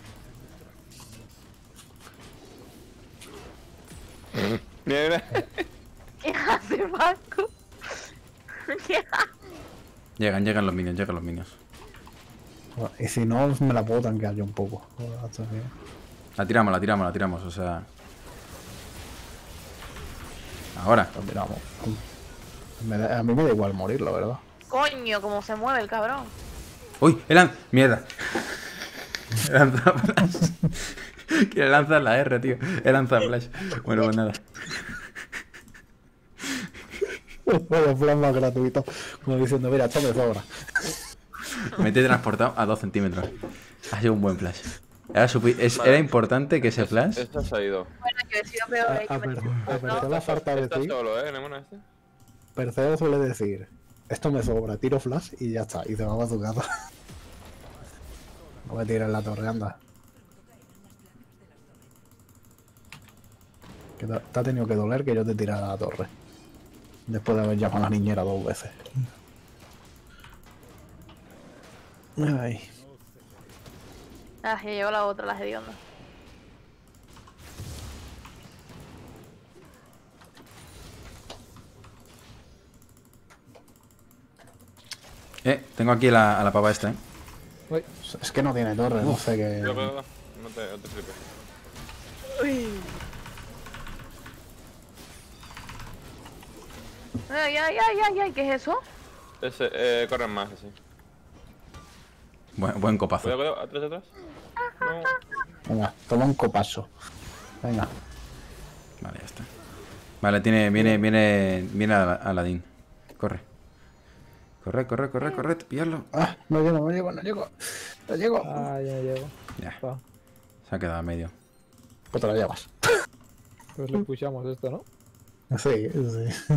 Speaker 6: Mira, mira.
Speaker 1: ¿Qué hace Vasco? ¿Qué hace?
Speaker 5: Llegan, llegan los minions, llegan los minions.
Speaker 3: Y si no, me la puedo tanquear yo un poco. Hasta que-
Speaker 5: La tiramos, la tiramos, la tiramos, o sea... Ahora.
Speaker 3: la tiramos. Me da- a mí me da igual morir, la verdad.
Speaker 1: Coño, cómo se mueve el cabrón.
Speaker 5: ¡Uy! ¡El lan... ¡Mierda! He lanzado flash. Quiere lanzar la R, tío. He lanzado flash. Bueno, pues nada.
Speaker 3: Vaya plan más gratuito. Como diciendo, mira, esto me sobra.
Speaker 5: Me he transportado a dos centímetros. Ha sido un buen flash. Era, supi- es- era importante que ese flash...
Speaker 6: Esta se ha ido.
Speaker 1: Bueno, yo he sido peor. eh,
Speaker 3: A, a,
Speaker 1: yo me-
Speaker 3: Per- a Perseo le falta
Speaker 6: Está
Speaker 3: decir.
Speaker 6: solo, eh, Nemona este.
Speaker 3: Perseo suele decir, esto me sobra, tiro flash y ya está. Y se va a su casa. No me tires la torre, anda. Que te, te ha tenido que doler que yo te tirara la torre. Después de haber llamado a la niñera dos veces. Ay.
Speaker 1: Ah, ya llegó la otra, la hedionda.
Speaker 5: Eh, tengo aquí la, a la pava esta, eh.
Speaker 4: Uy,
Speaker 3: Es que no tiene torre, no sé qué.
Speaker 6: Yo creo, no te, no te flipes.
Speaker 1: Ay, ay, ay, ay, ay, ¿qué es eso?
Speaker 6: Ese, eh, corren más, así.
Speaker 5: Buen, buen copazo.
Speaker 6: Cuidado, cuidado, atrás, atrás. No.
Speaker 3: Venga, toma un copazo. Venga.
Speaker 5: Vale, ya está. Vale, tiene, viene, viene, viene Al- Aladín. Corre. Corre, corre, corre, corre, pillarlo.
Speaker 3: Ah, no llego, no llego, no llego. No llego.
Speaker 4: ah, ya llego.
Speaker 5: Ya,
Speaker 4: Va,
Speaker 5: se ha quedado a medio.
Speaker 3: Pues te la llevas.
Speaker 4: pues le pushamos esto, ¿no?
Speaker 3: Sí, sí.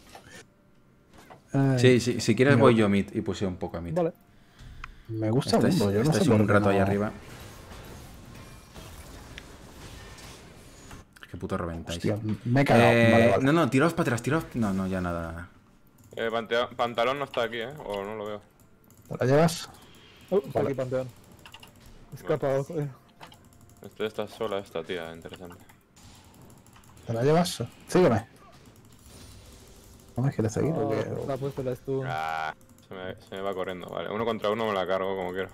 Speaker 3: Ay,
Speaker 5: Sí, sí, si quieres
Speaker 3: No.
Speaker 5: voy yo mid y puse un poco a mid.
Speaker 4: Vale.
Speaker 3: Me gusta
Speaker 5: Estáis,
Speaker 3: mucho, yo no
Speaker 5: estáis
Speaker 3: sé por
Speaker 5: un
Speaker 3: qué
Speaker 5: rato
Speaker 3: no-
Speaker 5: ahí arriba. Qué puto reventáis.
Speaker 3: Hostia, me he cagado.
Speaker 5: Eh,
Speaker 3: Vale, vale.
Speaker 5: No, no, tiraos para atrás, tiraos. No, no, ya nada, nada.
Speaker 6: Eh, pantea- pantalón no está aquí, eh. O no lo veo.
Speaker 3: ¿Te la llevas?
Speaker 4: Uh, está
Speaker 3: Vale.
Speaker 4: aquí Panteón. Escapado, joder.
Speaker 6: Este está sola esta tía, interesante.
Speaker 3: ¿Te la llevas? Sígueme. ¿No me quieres seguir o
Speaker 4: Oh,
Speaker 3: qué?
Speaker 4: está puesto la stun.
Speaker 6: Ah, se me, se me va corriendo, vale. Uno contra uno me la cargo como quiero.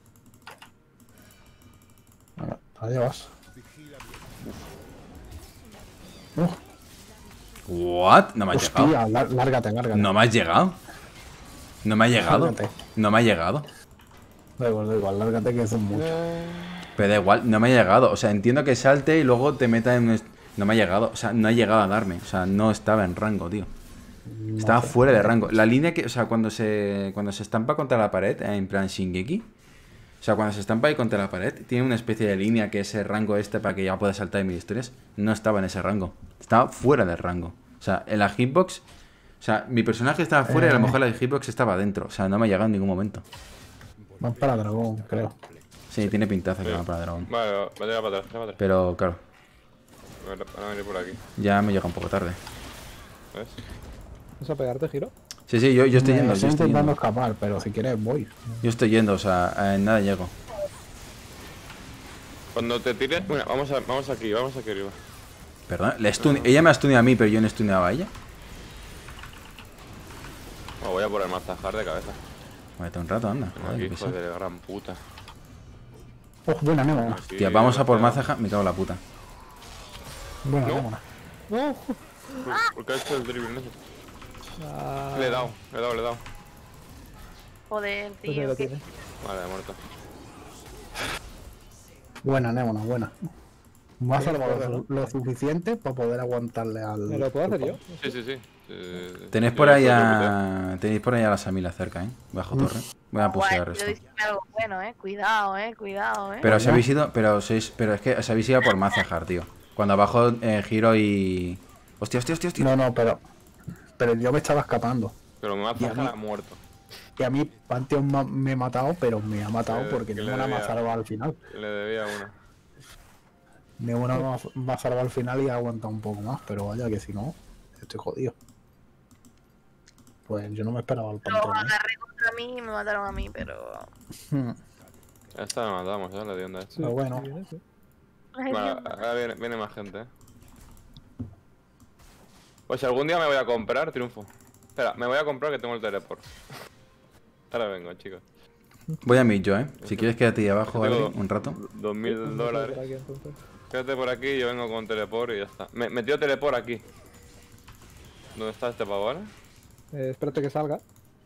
Speaker 3: Venga, ¿te la llevas? Uh,
Speaker 5: ¿What? No me has llegado.
Speaker 3: hostia, lá- lárgate, lárgate.
Speaker 5: No me has llegado. No me ha llegado.
Speaker 3: Lárgate.
Speaker 5: No me ha llegado.
Speaker 3: Da igual, da igual, lárgate que son muchos.
Speaker 5: Pero da igual, no me ha llegado. O sea, entiendo que salte y luego te meta en un... est- No me ha llegado. O sea, no ha llegado a darme. O sea, no estaba en rango, tío. Estaba fuera de rango. La línea que... O sea, cuando se... Cuando se estampa contra la pared, eh, en plan Shingeki. O sea, cuando se estampa ahí contra la pared, tiene una especie de línea que es el rango este para que ya pueda saltar en mis historias. No estaba en ese rango. Estaba fuera del rango. O sea, en la hitbox... O sea, mi personaje estaba fuera y a lo
Speaker 3: Eh.
Speaker 5: mejor la hitbox estaba dentro. O sea, no me ha llegado en ningún momento.
Speaker 3: Van para dragón, creo.
Speaker 5: Sí, tiene pintaza que
Speaker 6: Sí.
Speaker 5: va para dragón.
Speaker 6: Vale, va a tirar para atrás, tira para atrás.
Speaker 5: Pero, claro,
Speaker 6: Van a venir por aquí,
Speaker 5: ya me llega un poco tarde.
Speaker 6: ¿ves?
Speaker 4: ¿Vas a pegarte, Giro?
Speaker 5: Sí, sí, yo, yo estoy
Speaker 3: Me
Speaker 5: yendo, yo
Speaker 3: estoy
Speaker 5: estoy
Speaker 3: intentando
Speaker 5: yendo.
Speaker 3: escapar, pero si quieres voy.
Speaker 5: Yo estoy yendo, o sea, en nada llego.
Speaker 6: Cuando te tires... Bueno, vamos, a, vamos aquí, vamos aquí arriba.
Speaker 5: Perdón, le stun- ella me ha stuneado a mí, pero yo no he stuneado a ella.
Speaker 6: Oh, voy a por el mazajar de cabeza.
Speaker 5: Muévete un rato, anda. Joder,
Speaker 6: Aquí,
Speaker 5: qué
Speaker 6: hijo
Speaker 5: pesa.
Speaker 6: de gran puta.
Speaker 3: Oh, buena némona.
Speaker 6: Sí,
Speaker 5: Tía, vamos a por
Speaker 6: cuidado.
Speaker 5: Mazaja, me cago en la puta.
Speaker 3: Buena
Speaker 6: No.
Speaker 3: némona.
Speaker 4: ¡No!
Speaker 6: ¿Por, por qué ha hecho el dribbling ese?
Speaker 4: Ah,
Speaker 6: Le he dado, le he dado, le he dado.
Speaker 1: Joder,
Speaker 4: pues ahí
Speaker 1: tío.
Speaker 4: lo
Speaker 1: ¿qué-
Speaker 4: tiene.
Speaker 6: Vale, muerto.
Speaker 3: Buena némona, buena. Me ha
Speaker 4: Sí,
Speaker 3: salvado
Speaker 4: claro.
Speaker 3: lo, lo suficiente para poder aguantarle al.
Speaker 4: ¿Me lo puedo hacer yo?
Speaker 6: Sí, sí, sí. Eh,
Speaker 5: Tenéis
Speaker 6: yo
Speaker 5: por
Speaker 6: lo
Speaker 5: ahí
Speaker 6: puedo
Speaker 5: a... Tenéis por ahí a la Samila cerca, ¿eh? Bajo torre. Voy a
Speaker 1: Guay,
Speaker 5: pusear
Speaker 1: yo
Speaker 5: esto.
Speaker 1: diciendo algo bueno, eh. Cuidado, eh. Cuidado, eh.
Speaker 5: Pero os habéis ido, pero sois, pero es que os habéis ido por Mazajar, tío. Cuando abajo eh, giro y... Hostia, hostia, hostia, hostia.
Speaker 3: No, no, pero. Pero yo me estaba escapando.
Speaker 6: Pero me va a
Speaker 3: Y a
Speaker 6: pasar
Speaker 3: mí-
Speaker 6: ha muerto.
Speaker 3: Y a mí Pantheon ma- me ha matado, pero me ha matado
Speaker 6: Que-
Speaker 3: porque
Speaker 6: que
Speaker 3: ni
Speaker 6: le
Speaker 3: una me ha
Speaker 6: debía.
Speaker 3: salvado al final.
Speaker 6: Le debía una.
Speaker 3: Ni una me ha- me ha salvado al final y ha aguantado un poco más, pero vaya que si no, estoy jodido. Pues yo no me esperaba el
Speaker 1: Los
Speaker 3: Pantheon. ¿eh?
Speaker 1: agarré contra mí y me mataron a mí, pero.
Speaker 3: Hmm,
Speaker 6: Esta la matamos, ¿eh? La tienda esta.
Speaker 3: Pero bueno.
Speaker 4: sí, sí.
Speaker 1: Ay,
Speaker 6: Bueno,
Speaker 1: Dios.
Speaker 6: ahora viene, viene más gente, ¿eh? Pues si algún día me voy a comprar, triunfo. Espera, me voy a comprar que tengo el teleport. Ahora vengo, chicos.
Speaker 5: Voy a mí yo, ¿eh? Si quieres quédate ahí abajo,
Speaker 6: Tengo
Speaker 5: Adri, un rato.
Speaker 6: Dos mil
Speaker 4: Por
Speaker 6: dólares.
Speaker 4: aquí, entonces.
Speaker 6: Quédate por aquí, yo vengo con teleport y ya está. Me metió teleport aquí. ¿Dónde está este pavo ahora?
Speaker 4: Eh, espérate que salga.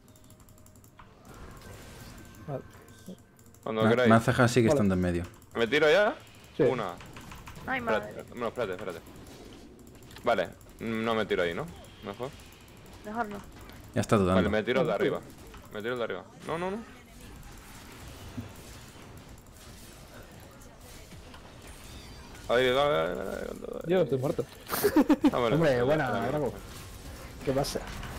Speaker 4: Vale.
Speaker 6: Cuando
Speaker 5: Ma-
Speaker 6: queráis.
Speaker 5: Mazajar sigue
Speaker 4: Hola.
Speaker 5: estando en medio.
Speaker 6: ¿Me tiro ya?
Speaker 4: Sí.
Speaker 6: Una.
Speaker 1: Ay,
Speaker 6: Espérate,
Speaker 1: madre.
Speaker 6: no, espérate, espérate. Vale, no me tiro ahí, ¿no? Mejor.
Speaker 1: Mejor no.
Speaker 5: Ya está
Speaker 6: Vale,
Speaker 5: dudando.
Speaker 6: me tiro el de
Speaker 4: Ah,
Speaker 6: arriba. Me tiro el de arriba. No, no, no. Ahí, dale, dale, dale, dale, dale.
Speaker 4: Yo estoy muerto.
Speaker 6: Ah, vale,
Speaker 3: Hombre,
Speaker 6: dale,
Speaker 3: buena,
Speaker 6: dale,
Speaker 3: Grago.
Speaker 6: dale.
Speaker 3: ¿Qué pasa?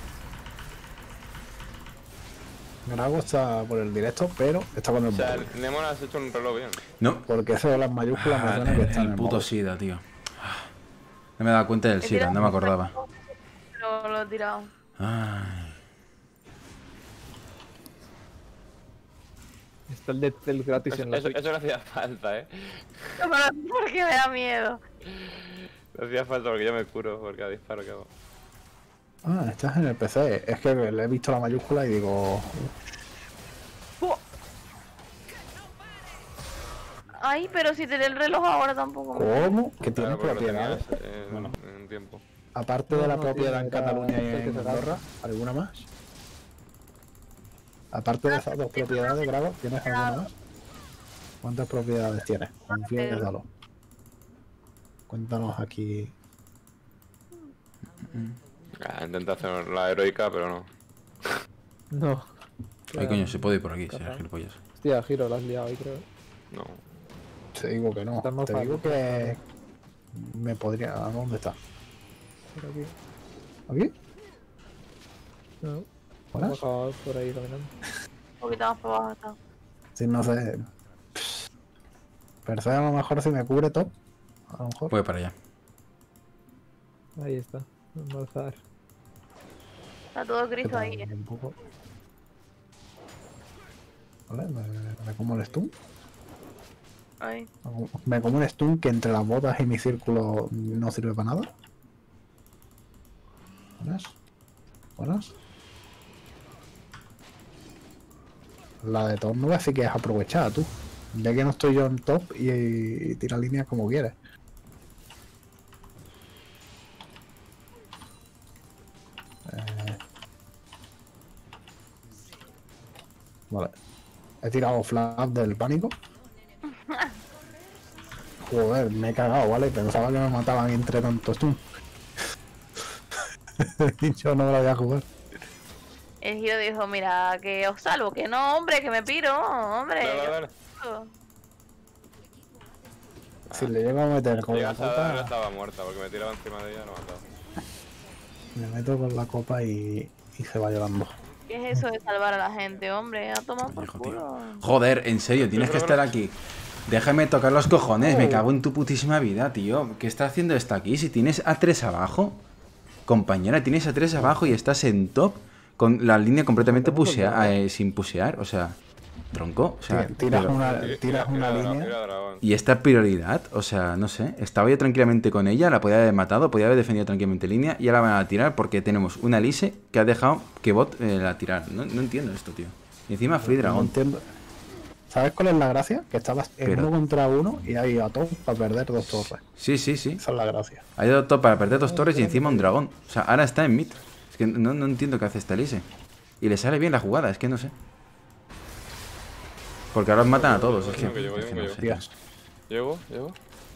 Speaker 3: Grago está por el directo, pero está con el
Speaker 6: O sea,
Speaker 3: móvil.
Speaker 6: Nemon has hecho un reloj bien.
Speaker 5: No.
Speaker 3: Porque eso de las mayúsculas me
Speaker 5: Ah,
Speaker 3: suena que
Speaker 5: el,
Speaker 3: está en
Speaker 5: el
Speaker 3: el
Speaker 5: puto
Speaker 3: móvil.
Speaker 5: SIDA, tío. Ah, No me he dado cuenta del
Speaker 1: He
Speaker 5: SIDA,
Speaker 1: tirado
Speaker 5: no me
Speaker 1: un
Speaker 5: acordaba.
Speaker 1: Pero lo he tirado.
Speaker 5: Ay.
Speaker 4: Está el Dead Cell gratis
Speaker 6: Eso,
Speaker 4: en la
Speaker 6: eso,
Speaker 4: Switch.
Speaker 6: eso no hacía falta, eh.
Speaker 1: Pero porque me da miedo.
Speaker 6: No hacía falta porque yo me curo, porque a disparo que hago.
Speaker 3: Ah, estás en el P C. Es que le he visto la mayúscula y digo.
Speaker 1: Ay, pero si tiré el reloj ahora tampoco me...
Speaker 3: ¿Cómo? Que tiene
Speaker 6: Claro, porque lo
Speaker 3: propiedades.
Speaker 6: tenías en,
Speaker 3: Bueno.
Speaker 6: en un tiempo.
Speaker 3: Aparte de
Speaker 4: No,
Speaker 3: la
Speaker 4: no,
Speaker 3: propiedad
Speaker 4: tiene-
Speaker 3: en Cataluña y
Speaker 4: era-
Speaker 3: en
Speaker 4: que se
Speaker 3: Andorra, ¿alguna más? Aparte de esas dos propiedades, Grago, ¿tienes alguna más? ¿Cuántas propiedades tienes? Confiésalo. Cuéntanos aquí.
Speaker 6: Ah, intenté hacer la heroica, pero no.
Speaker 4: No.
Speaker 5: Ay, coño, se puede ir por aquí, si
Speaker 4: Caramba.
Speaker 5: eres gilipollas.
Speaker 4: Hostia, Giro, lo has liado ahí, creo.
Speaker 6: No.
Speaker 3: Te digo que no.
Speaker 4: Está más
Speaker 3: Te
Speaker 4: fácil.
Speaker 3: digo que me podría. ¿A dónde está?
Speaker 4: Por aquí.
Speaker 3: ¿Aquí?
Speaker 4: No.
Speaker 3: ¿Hola?
Speaker 4: Bajaba por ahí caminando.
Speaker 1: Un poquito más para abajo está.
Speaker 3: Sí, no sé. Pero a lo mejor si me cubre top. A lo mejor.
Speaker 5: Voy para allá.
Speaker 4: Ahí está. Almorzar.
Speaker 1: Está todo
Speaker 3: ¿Qué
Speaker 1: Cristo
Speaker 3: tal?
Speaker 1: ahí, eh.
Speaker 3: Un poco. Vale, me, me como el stun.
Speaker 1: Ay.
Speaker 3: Me como un stun que entre las botas y mi círculo no sirve para nada. Buenas. Buenas. La de top nueve sí que es aprovechada, tú. Ya que no estoy yo en top y, y tira líneas como quieres. Eh. Vale. He tirado flash del pánico. Joder, me he cagado, ¿vale? Pensaba que me mataban entre tantos tú. Yo no me la voy a jugar.
Speaker 1: El giro dijo, mira, que os salvo, que no, hombre, que me piro, hombre.
Speaker 6: Dale, dale, dale.
Speaker 3: Si le llego a meter con la
Speaker 6: Llegas a dar,
Speaker 3: copa,
Speaker 6: estaba muerta, porque me tiraba encima de ella y no me ha matado.
Speaker 3: me meto con la copa y, y se va llorando.
Speaker 1: ¿Qué es eso de salvar a la gente, hombre? A tomar por
Speaker 5: Hijo, tío.
Speaker 1: culo.
Speaker 5: Joder, en serio, tienes que estar aquí. Déjame tocar los cojones, me cago en tu putísima vida, tío. ¿Qué está haciendo esto aquí? Si tienes a tres abajo, compañera, tienes a tres abajo y estás en top con la línea completamente pusea, eh, sin pusear, o sea, tronco. O sea,
Speaker 3: Tiras
Speaker 5: pero-
Speaker 3: una,
Speaker 6: Gira-
Speaker 3: tiras
Speaker 6: gira
Speaker 3: una
Speaker 6: dra-
Speaker 3: línea.
Speaker 6: gira dragón.
Speaker 5: Y esta prioridad, o sea, no sé, estaba yo tranquilamente con ella, la podía haber matado, podía haber defendido tranquilamente línea y ahora van a tirar porque tenemos una Elise que ha dejado que bot eh, la tirar. No, no entiendo esto, tío. Y encima Free
Speaker 3: No
Speaker 5: Dragon.
Speaker 3: entiendo. ¿Sabes cuál es la gracia? Que estabas en
Speaker 5: Pero-
Speaker 3: uno contra uno y ahí a top para perder dos torres.
Speaker 5: Sí, sí, sí.
Speaker 3: Esa es la gracia.
Speaker 5: Ha ido top para perder dos torres y encima un dragón. O sea, ahora está en mid. Es que no, no entiendo qué hace esta Elise. Y le sale bien la jugada, es que no sé. Porque ahora os matan a todos, es que,
Speaker 6: Llego, llego,
Speaker 5: es que
Speaker 6: llego,
Speaker 5: no
Speaker 6: llego.
Speaker 5: sé.
Speaker 3: Tías.
Speaker 6: ¿Llego? ¿Llego?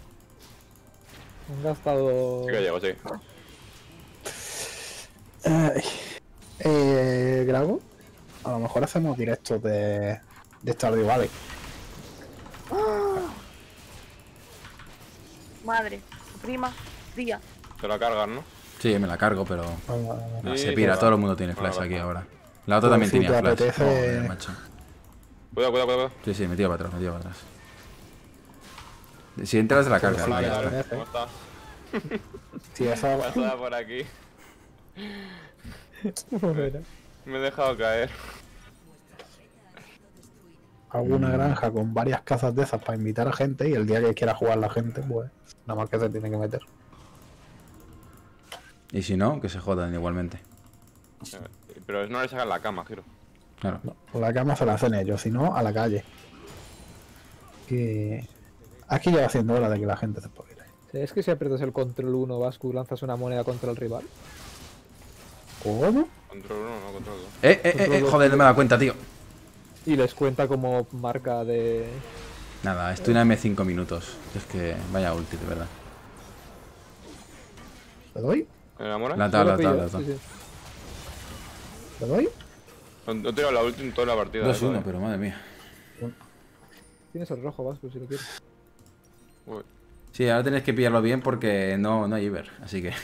Speaker 4: Han gastado.
Speaker 6: Sí que llego, sí.
Speaker 3: Ay. Eh, Grago, A lo mejor hacemos directos de, de Stardew Valley.
Speaker 1: Madre, prima, día.
Speaker 6: Te la cargas, ¿no?
Speaker 5: Sí, me la cargo, pero no,
Speaker 6: Sí,
Speaker 5: se pira.
Speaker 6: pues
Speaker 5: Todo
Speaker 6: va.
Speaker 5: el mundo tiene flash
Speaker 6: Bueno,
Speaker 5: aquí
Speaker 6: va.
Speaker 5: ahora. La otra
Speaker 3: Pues
Speaker 5: también
Speaker 3: si
Speaker 5: tenía
Speaker 3: te
Speaker 5: flash.
Speaker 3: apetece-
Speaker 5: Joder, macho.
Speaker 6: Cuidado, cuidado, cuidado.
Speaker 5: Sí, sí, me tiro para atrás, me tiro para atrás. Si entras de la carga,
Speaker 3: Pues
Speaker 5: ya
Speaker 3: sí,
Speaker 5: está.
Speaker 3: dale.
Speaker 6: ¿Cómo estás?
Speaker 3: Si esa,
Speaker 6: Pasada por aquí.
Speaker 4: Bueno,
Speaker 6: Me he dejado caer.
Speaker 3: hago una granja con varias casas de esas para invitar a gente y el día que quiera jugar la gente, pues nada más que se tiene que meter.
Speaker 5: Y si no, que se jodan igualmente.
Speaker 6: Pero no le sacan la cama, Giro.
Speaker 5: Claro.
Speaker 3: No, la cama se la hacen ellos, si no, a la calle. Que aquí lleva haciendo hora de que la gente se pueda ir.
Speaker 4: ¿sabes que si aprietas el control uno, Vasco, lanzas una moneda contra el rival?
Speaker 3: ¿Cómo?
Speaker 6: Control uno, no control dos.
Speaker 5: Eh, eh, eh, eh, joder, no me da cuenta, tío.
Speaker 4: Y les cuenta como marca de...
Speaker 5: Nada, estoy en M cinco minutos. Es que vaya ulti, de verdad.
Speaker 3: ¿Le doy?
Speaker 6: ¿Me enamora?
Speaker 5: La
Speaker 4: Yo
Speaker 5: tabla,
Speaker 4: lo
Speaker 5: la
Speaker 4: pillo,
Speaker 5: tabla, la
Speaker 4: sí,
Speaker 5: tabla.
Speaker 4: sí.
Speaker 3: ¿Le doy?
Speaker 6: No he tirado la última en toda la partida.
Speaker 5: dos
Speaker 6: eh,
Speaker 5: uno,
Speaker 6: joder.
Speaker 5: pero madre mía.
Speaker 4: Tienes el rojo, Vasco, si lo quieres.
Speaker 6: Uy.
Speaker 5: Sí, ahora tenéis que pillarlo bien porque no, no hay Iber, así que...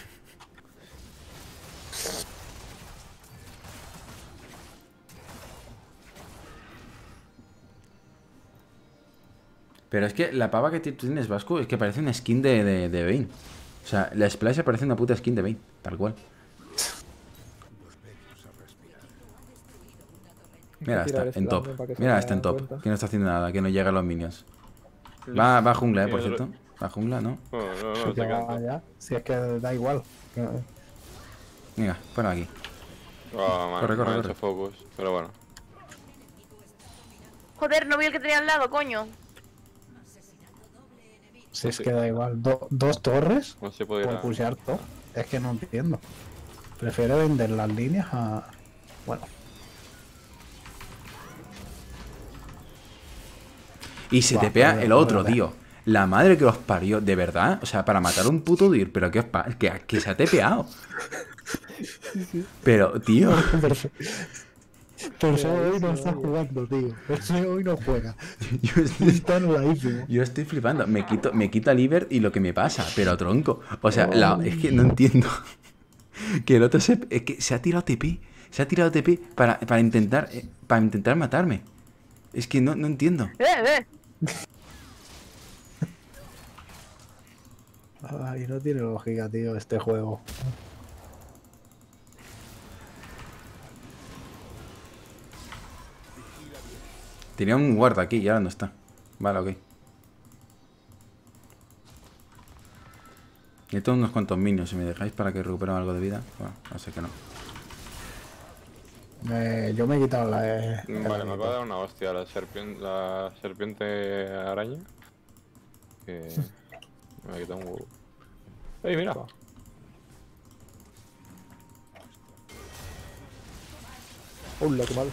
Speaker 5: Pero es que la pava que tú tienes, Vasco, es que parece una skin de, de, de Vayne. O sea, la Splash parece una puta skin de Vayne, tal cual. Mira,
Speaker 4: Hay que tirar
Speaker 5: está en
Speaker 4: este
Speaker 5: top.
Speaker 4: también para que se
Speaker 5: Mira,
Speaker 4: me
Speaker 5: está en
Speaker 4: den
Speaker 5: top.
Speaker 4: cuenta.
Speaker 5: Que no está haciendo nada, que no llega a los minions. Va, va a jungla, eh, por
Speaker 6: Sí,
Speaker 5: cierto. Va a jungla, ¿no?
Speaker 6: No, no, no,
Speaker 3: Pues
Speaker 6: te
Speaker 3: ya,
Speaker 6: canto.
Speaker 3: ya. Si es que da igual.
Speaker 5: Venga, pon aquí.
Speaker 6: Ah, man,
Speaker 5: Corre, corre,
Speaker 6: me ha
Speaker 5: corre.
Speaker 6: hecho focus. Pero bueno.
Speaker 1: Joder, no vi el que tenía al lado, coño.
Speaker 3: Si es que da igual. Do- dos torres
Speaker 6: No se puede ir
Speaker 3: por
Speaker 6: a...
Speaker 3: pushear todo. Es que no entiendo. Prefiero vender las líneas a... Bueno,
Speaker 5: Y se
Speaker 3: Buah,
Speaker 5: te pega
Speaker 3: joder,
Speaker 5: el otro,
Speaker 3: joder.
Speaker 5: tío. La madre que los parió, de verdad. O sea, para matar a un puto Dir, pero que, os pa- que, que se ha tepeado. Pero, tío.
Speaker 3: Pero hoy no
Speaker 4: eso,
Speaker 3: está
Speaker 4: oye.
Speaker 3: jugando, tío. Pero hoy no juega.
Speaker 5: Yo estoy,
Speaker 3: Está anuladísimo.
Speaker 5: yo estoy flipando. Me quito, me quita el Iber y lo que me pasa, pero tronco. O sea, la- es que no entiendo. Que el otro se, es que se ha tirado T P. Se ha tirado T P para, para intentar eh, para intentar matarme. Es que no, no entiendo.
Speaker 1: Eh, eh.
Speaker 3: Ay, no tiene lógica, tío, este juego.
Speaker 5: Tenía un guarda aquí y ahora no está. Vale, ok. Necesito unos cuantos minions. Si me dejáis para que recuperen algo de vida. Bueno, no sé que no.
Speaker 3: Me- yo me he quitado la... eh,
Speaker 6: Vale, me acaba de dar una hostia la serpiente, la serpiente araña. Que me ha quitado un huevo. ¡Ey, mira!
Speaker 4: Hola, qué mal.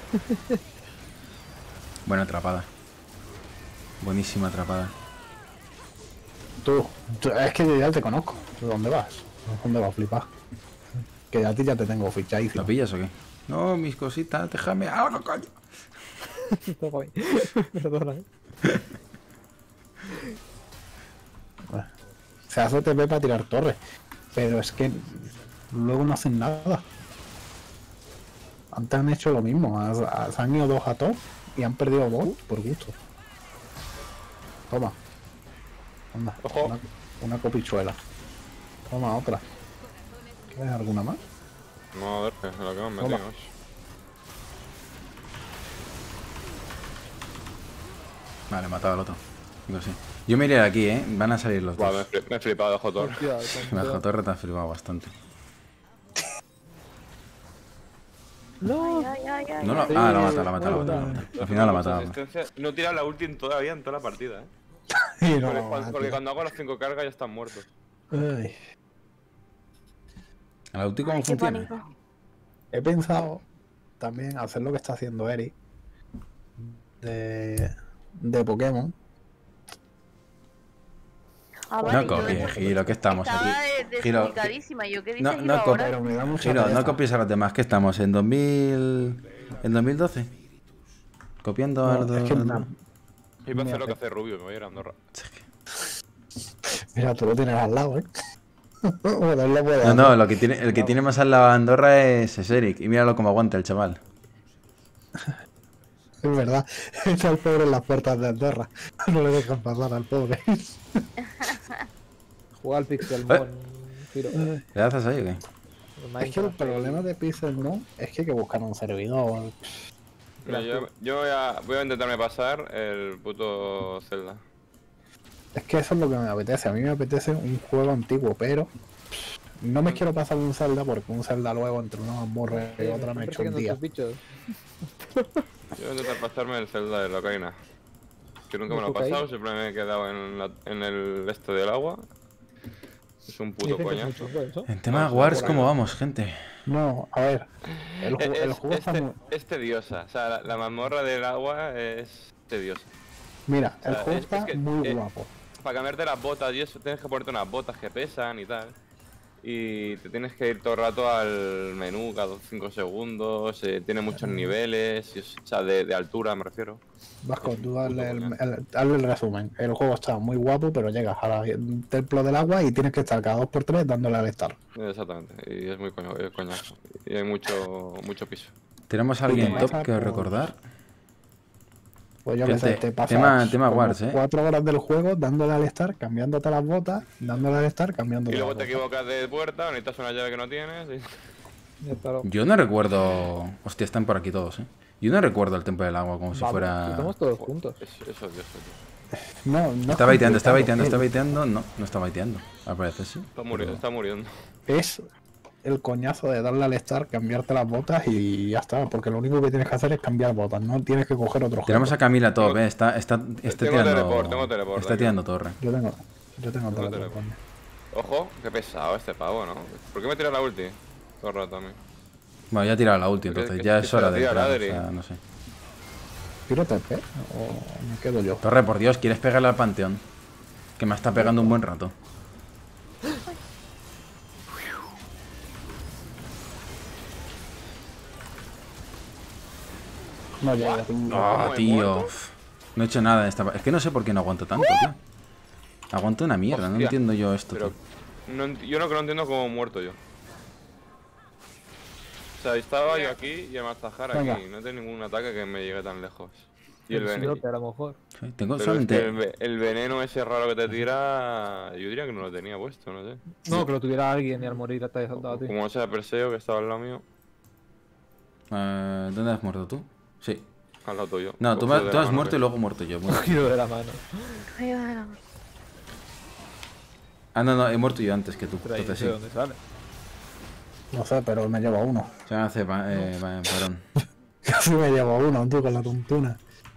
Speaker 5: Buena atrapada. Buenísima atrapada.
Speaker 3: Tú, tú- es que yo ya te conozco. ¿De dónde vas? ¿Dónde vas a flipar? Que ya a ti ya te tengo fichadísimo.
Speaker 5: ¿Lo pillas o qué? No, mis cositas, déjame algo, coño.
Speaker 4: Toma ahí. Perdona, eh.
Speaker 3: Se hace T P para tirar torres. Pero es que luego no hacen nada. Antes han hecho lo mismo. has- has- Se han ido dos a top y han perdido dos por gusto. Toma. Anda,
Speaker 6: Ojo.
Speaker 3: Una, una copichuela. Toma otra. ¿Quieres alguna más?
Speaker 6: No, a ver, que es lo que hemos
Speaker 3: Toma.
Speaker 6: metido. macho.
Speaker 5: Vale, he matado al otro. Digo, sí. Yo me iré de aquí, ¿eh? Van a salir los
Speaker 6: Buah, me he
Speaker 5: dos.
Speaker 6: fli- me he flipado de Jotor.
Speaker 4: Hostia,
Speaker 5: Me
Speaker 4: con-
Speaker 5: ha torre te ha flipado bastante.
Speaker 4: No,
Speaker 1: Ay, ay, ay,
Speaker 5: No, no.
Speaker 1: ay.
Speaker 5: Ah, la mata, la mata, la mata, la mata. Al final la mataba.
Speaker 6: Asistencia- No he tirado la ulti en todavía en toda la partida, eh.
Speaker 3: Sí, no,
Speaker 6: Porque,
Speaker 3: no,
Speaker 6: cuando,
Speaker 3: no,
Speaker 6: porque
Speaker 3: tío.
Speaker 6: cuando hago las cinco cargas ya están muertos.
Speaker 3: Ay.
Speaker 5: ¿La ulti cómo
Speaker 1: Ay, qué
Speaker 5: funciona?
Speaker 1: pánico.
Speaker 3: He pensado también hacer lo que está haciendo Eri de, de Pokémon.
Speaker 1: Ah,
Speaker 5: No
Speaker 1: vale, yo
Speaker 5: copies,
Speaker 1: estaba
Speaker 5: Giro, que estamos aquí.
Speaker 1: de-
Speaker 5: Giro,
Speaker 1: desubicadísima. Yo qué dices
Speaker 5: no,
Speaker 1: Giro
Speaker 5: no
Speaker 1: ahora?
Speaker 5: copies.
Speaker 3: Pero me da mucha
Speaker 5: Giro, no
Speaker 3: pereza.
Speaker 5: copies a los demás, que estamos en dos mil En dos mil doce. Copiando
Speaker 3: No,
Speaker 5: al
Speaker 3: es que
Speaker 5: dos.
Speaker 3: na-
Speaker 6: Y va a hacer lo que
Speaker 3: Mira,
Speaker 6: hace Rubio, me voy a ir a Andorra.
Speaker 3: Mira, tú lo tienes al lado, ¿eh? Bueno, él lo puede
Speaker 5: No, no,
Speaker 3: hacer.
Speaker 5: lo que tiene, el que tiene más al lado a Andorra es, es Eric. Y míralo como aguanta el chaval.
Speaker 3: Es verdad. Está el pobre en las puertas de Andorra. No le dejan pasar al pobre.
Speaker 4: Juega al Pixelmon. Giro.
Speaker 5: ¿Le haces ahí o qué?
Speaker 3: Es que el problema de Pixelmon es que hay que buscar un servidor.
Speaker 6: Mira, yo, yo voy, a, voy a intentarme pasar el puto Zelda.
Speaker 3: Es que eso es lo que me apetece. A mí me apetece un juego antiguo, pero no me quiero pasar un Zelda porque un Zelda luego entre una mazmorra y otra me echo un día.
Speaker 4: Bichos.
Speaker 6: Yo voy a intentar pasarme el Zelda de la Ocarina. Que nunca me lo he
Speaker 4: ¿Cocaína?
Speaker 6: pasado, siempre me he quedado en, la, en el este del agua. Es un puto
Speaker 4: Dicen que es
Speaker 6: coñazo.
Speaker 4: muy chungo eso.
Speaker 5: En tema
Speaker 6: No,
Speaker 5: Wars,
Speaker 6: por
Speaker 5: ¿cómo
Speaker 6: ahí.
Speaker 5: vamos, gente?
Speaker 3: No, a ver. El, ju-
Speaker 6: Es,
Speaker 3: el
Speaker 6: es-
Speaker 3: juego
Speaker 6: es
Speaker 3: está
Speaker 6: te-
Speaker 3: muy...
Speaker 6: es tediosa, o sea, la, la mazmorra del agua es tediosa.
Speaker 3: Mira,
Speaker 6: o sea,
Speaker 3: el juego
Speaker 6: es-
Speaker 3: está
Speaker 6: es que,
Speaker 3: muy
Speaker 6: eh,
Speaker 3: guapo.
Speaker 6: Para cambiarte las botas y eso, tienes que ponerte unas botas que pesan y tal. Y te tienes que ir todo el rato al menú cada cinco segundos, eh, tiene muchos niveles, y es- o sea, de, de altura me refiero.
Speaker 3: Vasco, tú
Speaker 6: puto
Speaker 3: dale el,
Speaker 6: coñazo.
Speaker 3: el- dale el resumen. El juego está muy guapo, pero llegas al templo del agua y tienes que estar cada dos por tres dándole al estar.
Speaker 6: Exactamente, y es muy coño, es coñazo. Y hay mucho, mucho piso.
Speaker 5: ¿Tenemos a alguien
Speaker 3: te
Speaker 5: top
Speaker 3: pasa
Speaker 5: que
Speaker 3: por-
Speaker 5: recordar?
Speaker 3: Pues yo que sé,
Speaker 5: Gente,
Speaker 3: te pasas
Speaker 5: tema- tema
Speaker 3: como
Speaker 5: Wars, ¿eh?
Speaker 3: cuatro horas del juego dándole al estar, cambiándote las botas, dándole al estar, cambiándote
Speaker 6: Y
Speaker 3: las
Speaker 6: luego te
Speaker 3: botas.
Speaker 6: equivocas de puerta, necesitas una llave que no tienes. Y...
Speaker 4: Ya está.
Speaker 5: Yo no recuerdo... Hostia, están por aquí todos, ¿eh? Yo no recuerdo el Templo del Agua como si
Speaker 4: Vamos,
Speaker 5: fuera...
Speaker 4: Estamos todos juntos.
Speaker 6: Es, eso es Dios, tío.
Speaker 3: No, no
Speaker 5: Está
Speaker 3: es
Speaker 5: baiteando, está
Speaker 3: complicado,
Speaker 5: baiteando, está
Speaker 3: es-
Speaker 5: baiteando. No, no está baiteando. Al parecer sí.
Speaker 6: Está muriendo, está muriendo.
Speaker 3: Es el coñazo de darle al estar, cambiarte las botas y ya está. Porque lo único que tienes que hacer es cambiar botas, no tienes que coger otro
Speaker 5: Tenemos a
Speaker 3: objeto.
Speaker 5: Camila top,
Speaker 6: Tengo-
Speaker 5: ¿eh? Está, está, está
Speaker 6: tengo
Speaker 5: tirando...
Speaker 6: teleport, tengo teleport,
Speaker 5: está
Speaker 6: aquí.
Speaker 5: tirando torre.
Speaker 3: Yo tengo, yo tengo
Speaker 6: Tengo
Speaker 3: teleport.
Speaker 6: teleport. Ojo, qué pesado este pavo, ¿no? ¿Por qué me tira la ulti? Todo el rato a mí.
Speaker 5: Bueno, ya ha tirado la ulti,
Speaker 6: ¿Qué-
Speaker 5: entonces
Speaker 6: qué-
Speaker 5: ya
Speaker 6: qué
Speaker 5: es hora
Speaker 6: se
Speaker 5: de
Speaker 6: la tira,
Speaker 5: entrar, o
Speaker 6: Adri?
Speaker 5: sea, no sé.
Speaker 3: ¿Tiro T P o me quedo yo?
Speaker 5: Torre, por Dios, ¿quieres pegarle al panteón? Que me está pegando un buen rato.
Speaker 3: No llega.
Speaker 5: Ah,
Speaker 6: ¿Cómo he
Speaker 5: tío.
Speaker 6: muerto?
Speaker 5: Uf. No he hecho nada en esta... Es que no sé por qué no aguanto tanto, tío. Aguanto una mierda, no
Speaker 6: Hostia.
Speaker 5: entiendo yo esto,
Speaker 6: Pero
Speaker 5: tío.
Speaker 6: no ent- yo no, que no entiendo cómo he muerto yo. O sea, estaba yo aquí y el Mazahar
Speaker 3: Venga.
Speaker 6: aquí. No tengo ningún ataque que me llegue tan lejos. Y el
Speaker 4: El
Speaker 6: veneno.
Speaker 4: sirope, a lo mejor.
Speaker 5: Sí, tengo
Speaker 6: Pero es que
Speaker 5: solamente...
Speaker 6: el, ve- el veneno ese raro que te tira, yo diría que no lo tenía puesto, no sé.
Speaker 4: No, que lo tuviera alguien y al morir te haya saltado a ti.
Speaker 6: Como sea Perseo que estaba al lado mío,
Speaker 5: Eh, ¿Dónde has muerto tú? Sí.
Speaker 6: al lado tuyo.
Speaker 5: No, tú,
Speaker 6: Cogido
Speaker 5: me-
Speaker 6: de
Speaker 5: tú
Speaker 6: la
Speaker 5: has
Speaker 6: mano,
Speaker 5: muerto
Speaker 6: que-
Speaker 5: y luego he muerto yo. Bueno.
Speaker 4: Giro de la mano.
Speaker 1: Ay, bueno.
Speaker 5: Ah, no, no, he muerto yo antes que tú.
Speaker 4: Pero ahí no
Speaker 5: Entonces
Speaker 4: sé
Speaker 5: sí.
Speaker 4: dónde sale.
Speaker 3: No sé, pero me llevo uno.
Speaker 5: Se me hace pa- eh, pa- parón.
Speaker 3: Casi me llevo uno, tú, con la tontuna.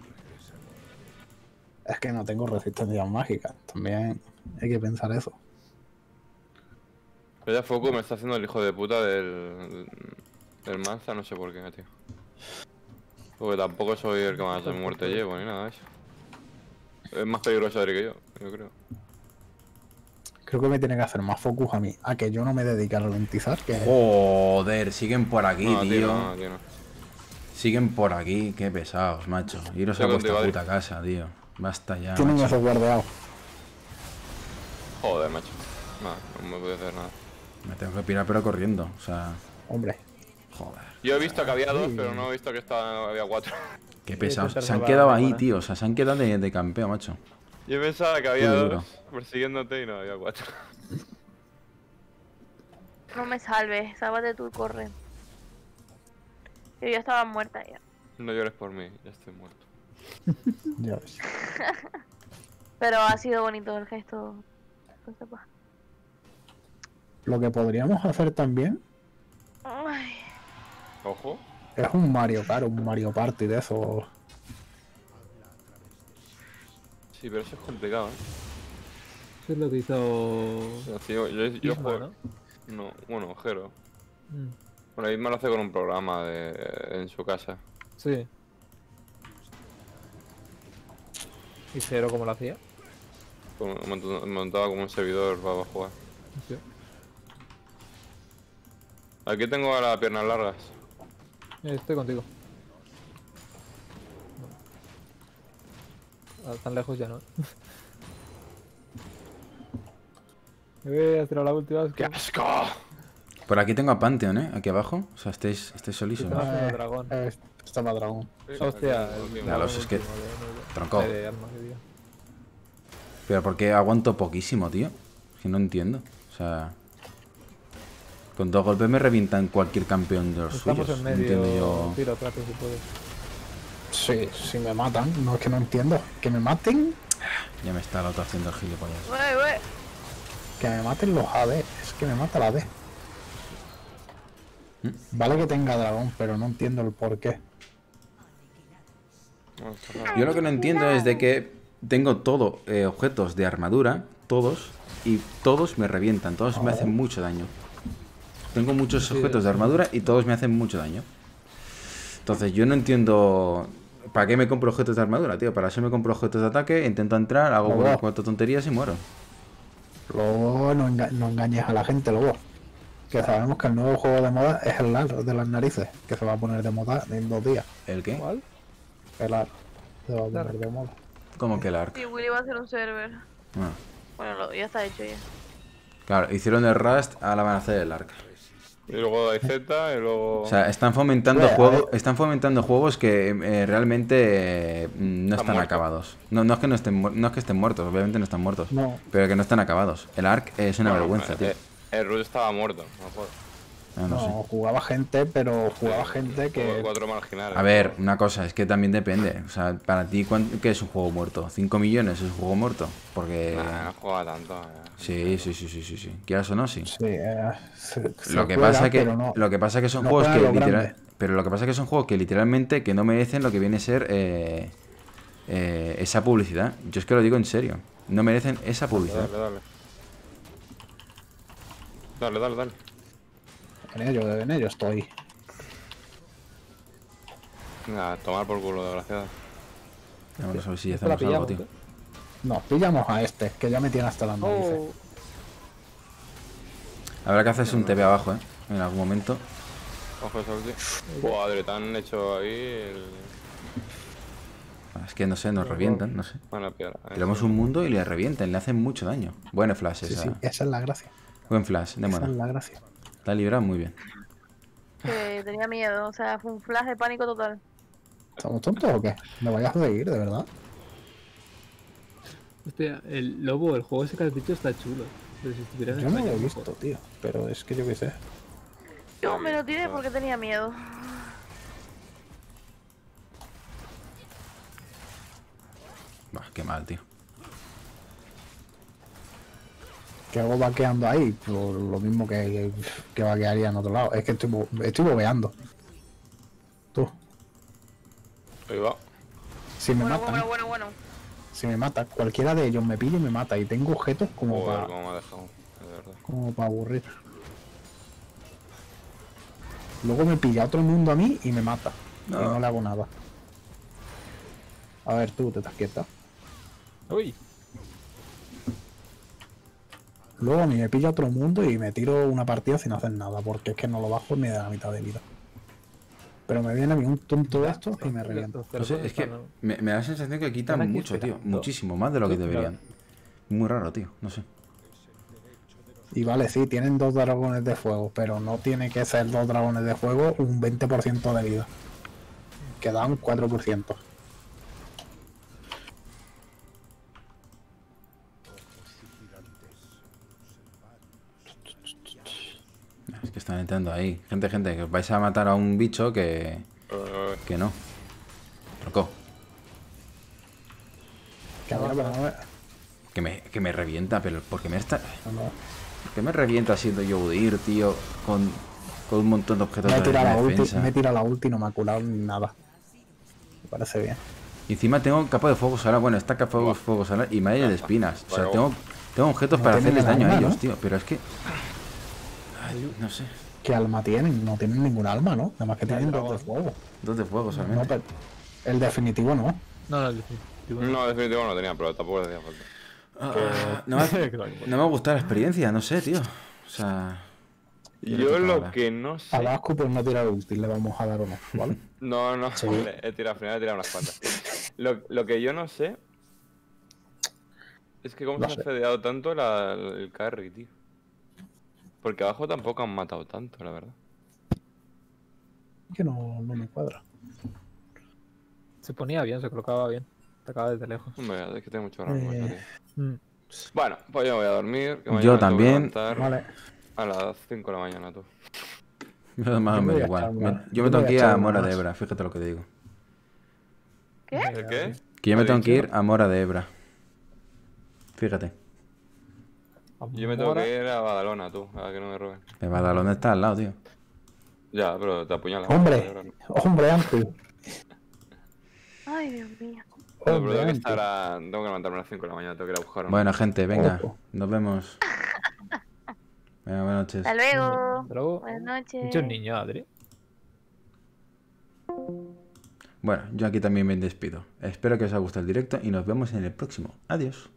Speaker 3: Es que no tengo resistencia mágica. También hay que pensar eso.
Speaker 6: Pero ya Foku me está haciendo el hijo de puta del. del Manza, no sé por qué, tío. Porque tampoco soy el que más muerte llevo ni nada de eso. Es más peligroso Adri que yo, yo creo.
Speaker 3: Creo que me tiene que hacer más focus a mí. A que yo no me dedique a ralentizar. Que
Speaker 5: Joder, siguen por aquí,
Speaker 6: No,
Speaker 5: tío.
Speaker 6: tío, no, tío, no.
Speaker 5: Siguen por aquí, qué pesados, macho. Iros a
Speaker 6: Estoy
Speaker 5: vuestra
Speaker 6: contigo,
Speaker 5: puta casa, tío. Basta ya.
Speaker 3: tienen
Speaker 5: macho.
Speaker 3: eso guardeado.
Speaker 6: Joder, macho. No, no me puedo hacer nada.
Speaker 5: Me tengo que pirar pero corriendo. O sea,
Speaker 3: Hombre.
Speaker 5: joder.
Speaker 6: Yo he visto que había dos, pero no he visto que estaba, había cuatro.
Speaker 5: Qué pesados.
Speaker 4: intentar
Speaker 5: Se han
Speaker 4: salvar
Speaker 5: quedado
Speaker 4: a
Speaker 5: ahí,
Speaker 4: Nicola.
Speaker 5: tío. O sea, se han quedado de, de campeo, macho.
Speaker 6: Yo pensaba que había
Speaker 5: Puro
Speaker 6: dos
Speaker 5: duro.
Speaker 6: persiguiéndote y no había cuatro.
Speaker 1: No me salves, sálvate tú, corre. Yo ya estaba muerta ya.
Speaker 6: No llores por mí, ya estoy muerto.
Speaker 3: Ya ves.
Speaker 1: Pero ha sido bonito el gesto. Que sepa.
Speaker 3: Lo que podríamos hacer también
Speaker 1: Ay,
Speaker 6: Ojo.
Speaker 3: es un Mario Kart, un Mario Party de esos.
Speaker 6: Sí, pero eso es complicado, ¿eh?
Speaker 4: Eso es lo que hizo.
Speaker 6: O sea, sí, yo, yo, yo
Speaker 4: Isma,
Speaker 6: juego-
Speaker 4: ¿no?
Speaker 6: No, bueno, Jero.
Speaker 4: Mm,
Speaker 6: Bueno, Isma lo hace con un programa de, en su casa.
Speaker 4: Sí. ¿Y Cero cómo lo hacía?
Speaker 6: Como- monta- Montaba como un servidor para jugar.
Speaker 4: Sí.
Speaker 6: Aquí tengo a las piernas largas.
Speaker 4: Estoy contigo. Ah, tan lejos ya no. Eh, has tirado la última.
Speaker 6: ¡Qué asco!
Speaker 5: Por aquí tengo a Pantheon, ¿eh? Aquí abajo. O sea, estáis, estáis solísimos.
Speaker 4: Estamos haciendo dragón.
Speaker 3: Eh, estaba dragón.
Speaker 4: Hostia,
Speaker 6: el último.
Speaker 5: Ya lo sé, es que-
Speaker 4: último de- de-
Speaker 5: Tronco.
Speaker 4: de arma que diga.
Speaker 5: Pero ¿por qué aguanto poquísimo, tío? Es que no entiendo. O sea... Con dos golpes me revientan cualquier campeón de los
Speaker 4: Estamos
Speaker 5: suyos.
Speaker 4: en
Speaker 5: No
Speaker 4: medio.
Speaker 5: entiendo yo...
Speaker 4: Tiro, trato si puedes.
Speaker 3: Sí, si me matan. No es que no entiendo. Que me maten.
Speaker 5: Ya me está el otro haciendo el gilipollas.
Speaker 1: Wey, wey.
Speaker 3: Que me maten los A D. Es que me mata la D.
Speaker 5: ¿Mm?
Speaker 3: Vale que tenga dragón, pero no entiendo el por qué.
Speaker 5: Yo lo que no entiendo es de que tengo todo eh, objetos de armadura, todos, y todos me revientan, todos me hacen mucho daño. Tengo muchos objetos de armadura y todos me hacen mucho daño. Entonces yo no entiendo... ¿Para qué me compro objetos de armadura, tío? Para eso me compro objetos de ataque, intento entrar, hago
Speaker 3: Luego.
Speaker 5: unas cuatro tonterías y muero.
Speaker 3: Luego no, enga- no engañes a la gente, luego. Que sabemos que el nuevo juego de moda es el A R de las narices, que se va a poner de moda en dos días.
Speaker 5: ¿El qué?
Speaker 4: ¿Cuál?
Speaker 3: El A R se va a poner de moda.
Speaker 5: ¿Cómo que el arc?
Speaker 1: Sí, Willy va a hacer un server.
Speaker 5: Ah,
Speaker 1: Bueno, lo- ya está hecho ya.
Speaker 5: claro, hicieron el Rust, ahora van a hacer el arc.
Speaker 6: Y luego hay Z y luego...
Speaker 5: O sea, están fomentando
Speaker 3: Bueno,
Speaker 5: juegos,
Speaker 3: eh.
Speaker 5: están fomentando juegos que eh, realmente eh, no
Speaker 6: Están
Speaker 5: están
Speaker 6: muertos.
Speaker 5: acabados. No, no es que no estén mu- no es que estén muertos, obviamente no están muertos,
Speaker 3: No.
Speaker 5: pero que no están acabados. El arc es una
Speaker 6: Bueno,
Speaker 5: vergüenza,
Speaker 6: eh,
Speaker 5: tío.
Speaker 6: eh, El Rush estaba muerto, no puedo.
Speaker 5: Ah, no
Speaker 3: No,
Speaker 5: sé.
Speaker 3: jugaba gente, pero jugaba gente que...
Speaker 6: Cuatro marginales.
Speaker 5: A ver, una cosa, es que también depende. O sea, para ti, ¿cuán- ¿qué es un juego muerto? ¿cinco millones es un juego muerto? Porque...
Speaker 6: Nah, no juega tanto. eh.
Speaker 5: Sí, sí, sí, sí, sí, sí. Quieras o no, sí.
Speaker 3: Sí, eh, se- se
Speaker 5: Lo que
Speaker 3: juega,
Speaker 5: pasa que
Speaker 3: pero no-
Speaker 5: lo que pasa que son
Speaker 3: no
Speaker 5: juegos
Speaker 3: juega
Speaker 5: que
Speaker 3: lo
Speaker 5: literal,
Speaker 3: grande.
Speaker 5: pero lo que pasa que son juegos que literalmente que no merecen lo que viene a ser eh, eh, esa publicidad. Yo es que lo digo en serio. No merecen esa publicidad.
Speaker 6: Dale, dale. Dale, dale, dale.
Speaker 3: En ello, en ello estoy.
Speaker 6: Venga, tomar por culo, desgraciado.
Speaker 5: Vamos a ver si
Speaker 4: Esto la
Speaker 5: hacemos algo,
Speaker 4: pillamos,
Speaker 5: tío.
Speaker 4: ¿eh?
Speaker 3: No, pillamos a este, que ya me tiene hasta las narices.
Speaker 4: Oh,
Speaker 5: Habrá que hacerse un T V abajo, ¿eh? En algún momento.
Speaker 6: Ojo eso, tío. Joder, te han hecho ahí el...
Speaker 5: Es que no sé, nos revientan, no sé.
Speaker 6: Bueno, piedra.
Speaker 5: Tiramos un mundo y le revientan, le hacen mucho daño. Buen flash
Speaker 3: Sí,
Speaker 5: esa.
Speaker 3: sí, esa es la gracia.
Speaker 5: Buen flash, de
Speaker 3: Esa
Speaker 5: moda.
Speaker 3: es la gracia.
Speaker 5: La librado muy bien.
Speaker 1: Que tenía miedo, o sea, fue un flash de pánico total.
Speaker 3: ¿Estamos tontos o qué? ¿Me vayas a seguir, de verdad?
Speaker 4: hostia, el lobo, el juego ese que has dicho está chulo. Pero si estuviera en
Speaker 3: Yo no lo
Speaker 4: España,
Speaker 3: he
Speaker 4: mejor.
Speaker 3: visto, tío. Pero es que yo qué sé.
Speaker 1: Yo me lo tiré porque tenía miedo.
Speaker 5: Bah, qué mal, tío.
Speaker 3: ¿Qué hago vaqueando ahí? Por lo mismo que, que vaquearía en otro lado. Es que estoy, bo- estoy bobeando. Tú,
Speaker 6: Ahí va.
Speaker 3: si me
Speaker 1: Bueno,
Speaker 3: matan,
Speaker 1: bueno, bueno, bueno.
Speaker 3: si me mata, cualquiera de ellos me pilla y me mata. Y tengo objetos como
Speaker 6: Joder,
Speaker 3: para
Speaker 6: cómo me ha dejado. De verdad.
Speaker 3: como para aburrir. Luego me pilla otro mundo a mí y me mata.
Speaker 5: No.
Speaker 3: Y no le hago nada. A ver, tú, te estás quieta.
Speaker 4: Uy,
Speaker 3: Luego a mí me pilla otro mundo y me tiro una partida sin hacer nada, porque es que no lo bajo ni de la mitad de vida. Pero me viene a mí un tonto de estos y me revienta.
Speaker 4: los
Speaker 5: No sé,
Speaker 4: cerdos
Speaker 5: es que
Speaker 4: están-
Speaker 5: me, me da la sensación que quitan
Speaker 4: Están aquí
Speaker 5: mucho, tío.
Speaker 4: esperando.
Speaker 5: Muchísimo, más de lo que
Speaker 4: Sí, claro.
Speaker 5: deberían. Muy raro, tío. No sé.
Speaker 3: Y vale, sí, tienen dos dragones de fuego, pero no tiene que ser dos dragones de fuego un veinte por ciento de vida. Que da un cuatro por ciento.
Speaker 5: Es que están entrando ahí. Gente, gente, que os vais a matar a un bicho que.
Speaker 6: Eh,
Speaker 5: que no. Tronco.
Speaker 3: Que a ver, pero no me-
Speaker 5: Que me, que me revienta, pero ¿por qué me está.
Speaker 3: no, no.
Speaker 5: ¿Por qué me revienta siendo yo Udir, tío? Con, con un montón de objetos
Speaker 3: Me he
Speaker 5: de
Speaker 3: tirado la ulti,
Speaker 5: defensa.
Speaker 3: me he tirado la ulti y no me ha curado ni nada. Me parece bien.
Speaker 5: Y encima tengo capa de fuego solar. Bueno, está capa de fuego solar y malla de espinas. O sea,
Speaker 6: Vaya,
Speaker 5: tengo, tengo objetos
Speaker 3: No
Speaker 5: para
Speaker 3: tienen
Speaker 5: hacerles daño a
Speaker 3: alma,
Speaker 5: ellos,
Speaker 3: ¿no?
Speaker 5: tío. Pero es que. Ay, no sé.
Speaker 3: ¿Qué alma tienen? No tienen ningún alma, ¿no? Nada más que tienen dos de fuego.
Speaker 5: Dos de fuego
Speaker 3: No,
Speaker 5: solamente.
Speaker 3: pero el definitivo no.
Speaker 4: No, no, el definitivo.
Speaker 6: No, definitivo no tenía, pero tampoco le hacía falta.
Speaker 5: Ah, no, me,
Speaker 4: Claro.
Speaker 5: no me ha gustado la experiencia, no sé, tío. O sea.
Speaker 6: Yo
Speaker 5: toca
Speaker 6: lo
Speaker 5: ahora.
Speaker 6: que no sé...
Speaker 3: A Vasco pues no tirar ulti, le vamos a dar uno, ¿vale?
Speaker 6: No, no,
Speaker 3: Sí.
Speaker 6: le he tirado, al final he tirado unas cuantas. Lo, lo que yo no sé Es que cómo
Speaker 3: No
Speaker 6: se
Speaker 3: sé.
Speaker 6: ha fedeado tanto la- el carry, tío. Porque abajo tampoco han matado tanto, la verdad.
Speaker 3: Que no, no me cuadra.
Speaker 4: Se ponía bien, se colocaba bien. Atacaba desde lejos.
Speaker 6: Hombre, es que tengo mucho rango,
Speaker 3: Eh,
Speaker 6: eso, tío.
Speaker 4: Mm.
Speaker 6: Bueno, pues yo me voy a dormir. Que mañana
Speaker 5: Yo
Speaker 6: me tengo que
Speaker 5: también.
Speaker 6: levantar
Speaker 3: Vale.
Speaker 6: a las cinco de la mañana, tú.
Speaker 5: Yo más o
Speaker 3: Yo me
Speaker 5: menos
Speaker 3: voy a
Speaker 5: igual.
Speaker 3: echar
Speaker 5: Me-
Speaker 3: una-
Speaker 5: yo
Speaker 3: yo
Speaker 5: me
Speaker 3: me
Speaker 5: tengo
Speaker 3: voy a
Speaker 5: que ir
Speaker 3: echar
Speaker 5: a
Speaker 3: una
Speaker 5: Mora de
Speaker 3: más.
Speaker 5: Ebra, fíjate lo que te digo.
Speaker 1: ¿Qué?
Speaker 6: ¿El qué?
Speaker 5: Que yo me
Speaker 6: ¿Has
Speaker 5: tengo que
Speaker 6: dicho?
Speaker 5: ir a Mora de Ebra. Fíjate.
Speaker 6: Yo me tengo
Speaker 4: Mora.
Speaker 6: que ir a Badalona, tú, a que no me roben.
Speaker 5: El Badalona está al lado, tío.
Speaker 6: Ya, pero te apuñalan.
Speaker 3: Hombre,
Speaker 6: Pero
Speaker 3: hombre, Antu.
Speaker 1: Ay, Dios mío.
Speaker 6: tengo
Speaker 3: Hombre,
Speaker 6: que
Speaker 3: Antu.
Speaker 6: estar a... Tengo que levantarme a las cinco de la mañana, tengo que ir a buscar una.
Speaker 5: Bueno, gente, venga.
Speaker 3: Ojo.
Speaker 5: Nos vemos. Venga, buenas noches.
Speaker 1: Hasta luego.
Speaker 4: Hasta luego.
Speaker 1: Buenas noches.
Speaker 4: Muchos niños, Adri.
Speaker 5: Bueno, yo aquí también me despido. Espero que os haya gustado el directo y nos vemos en el próximo. Adiós.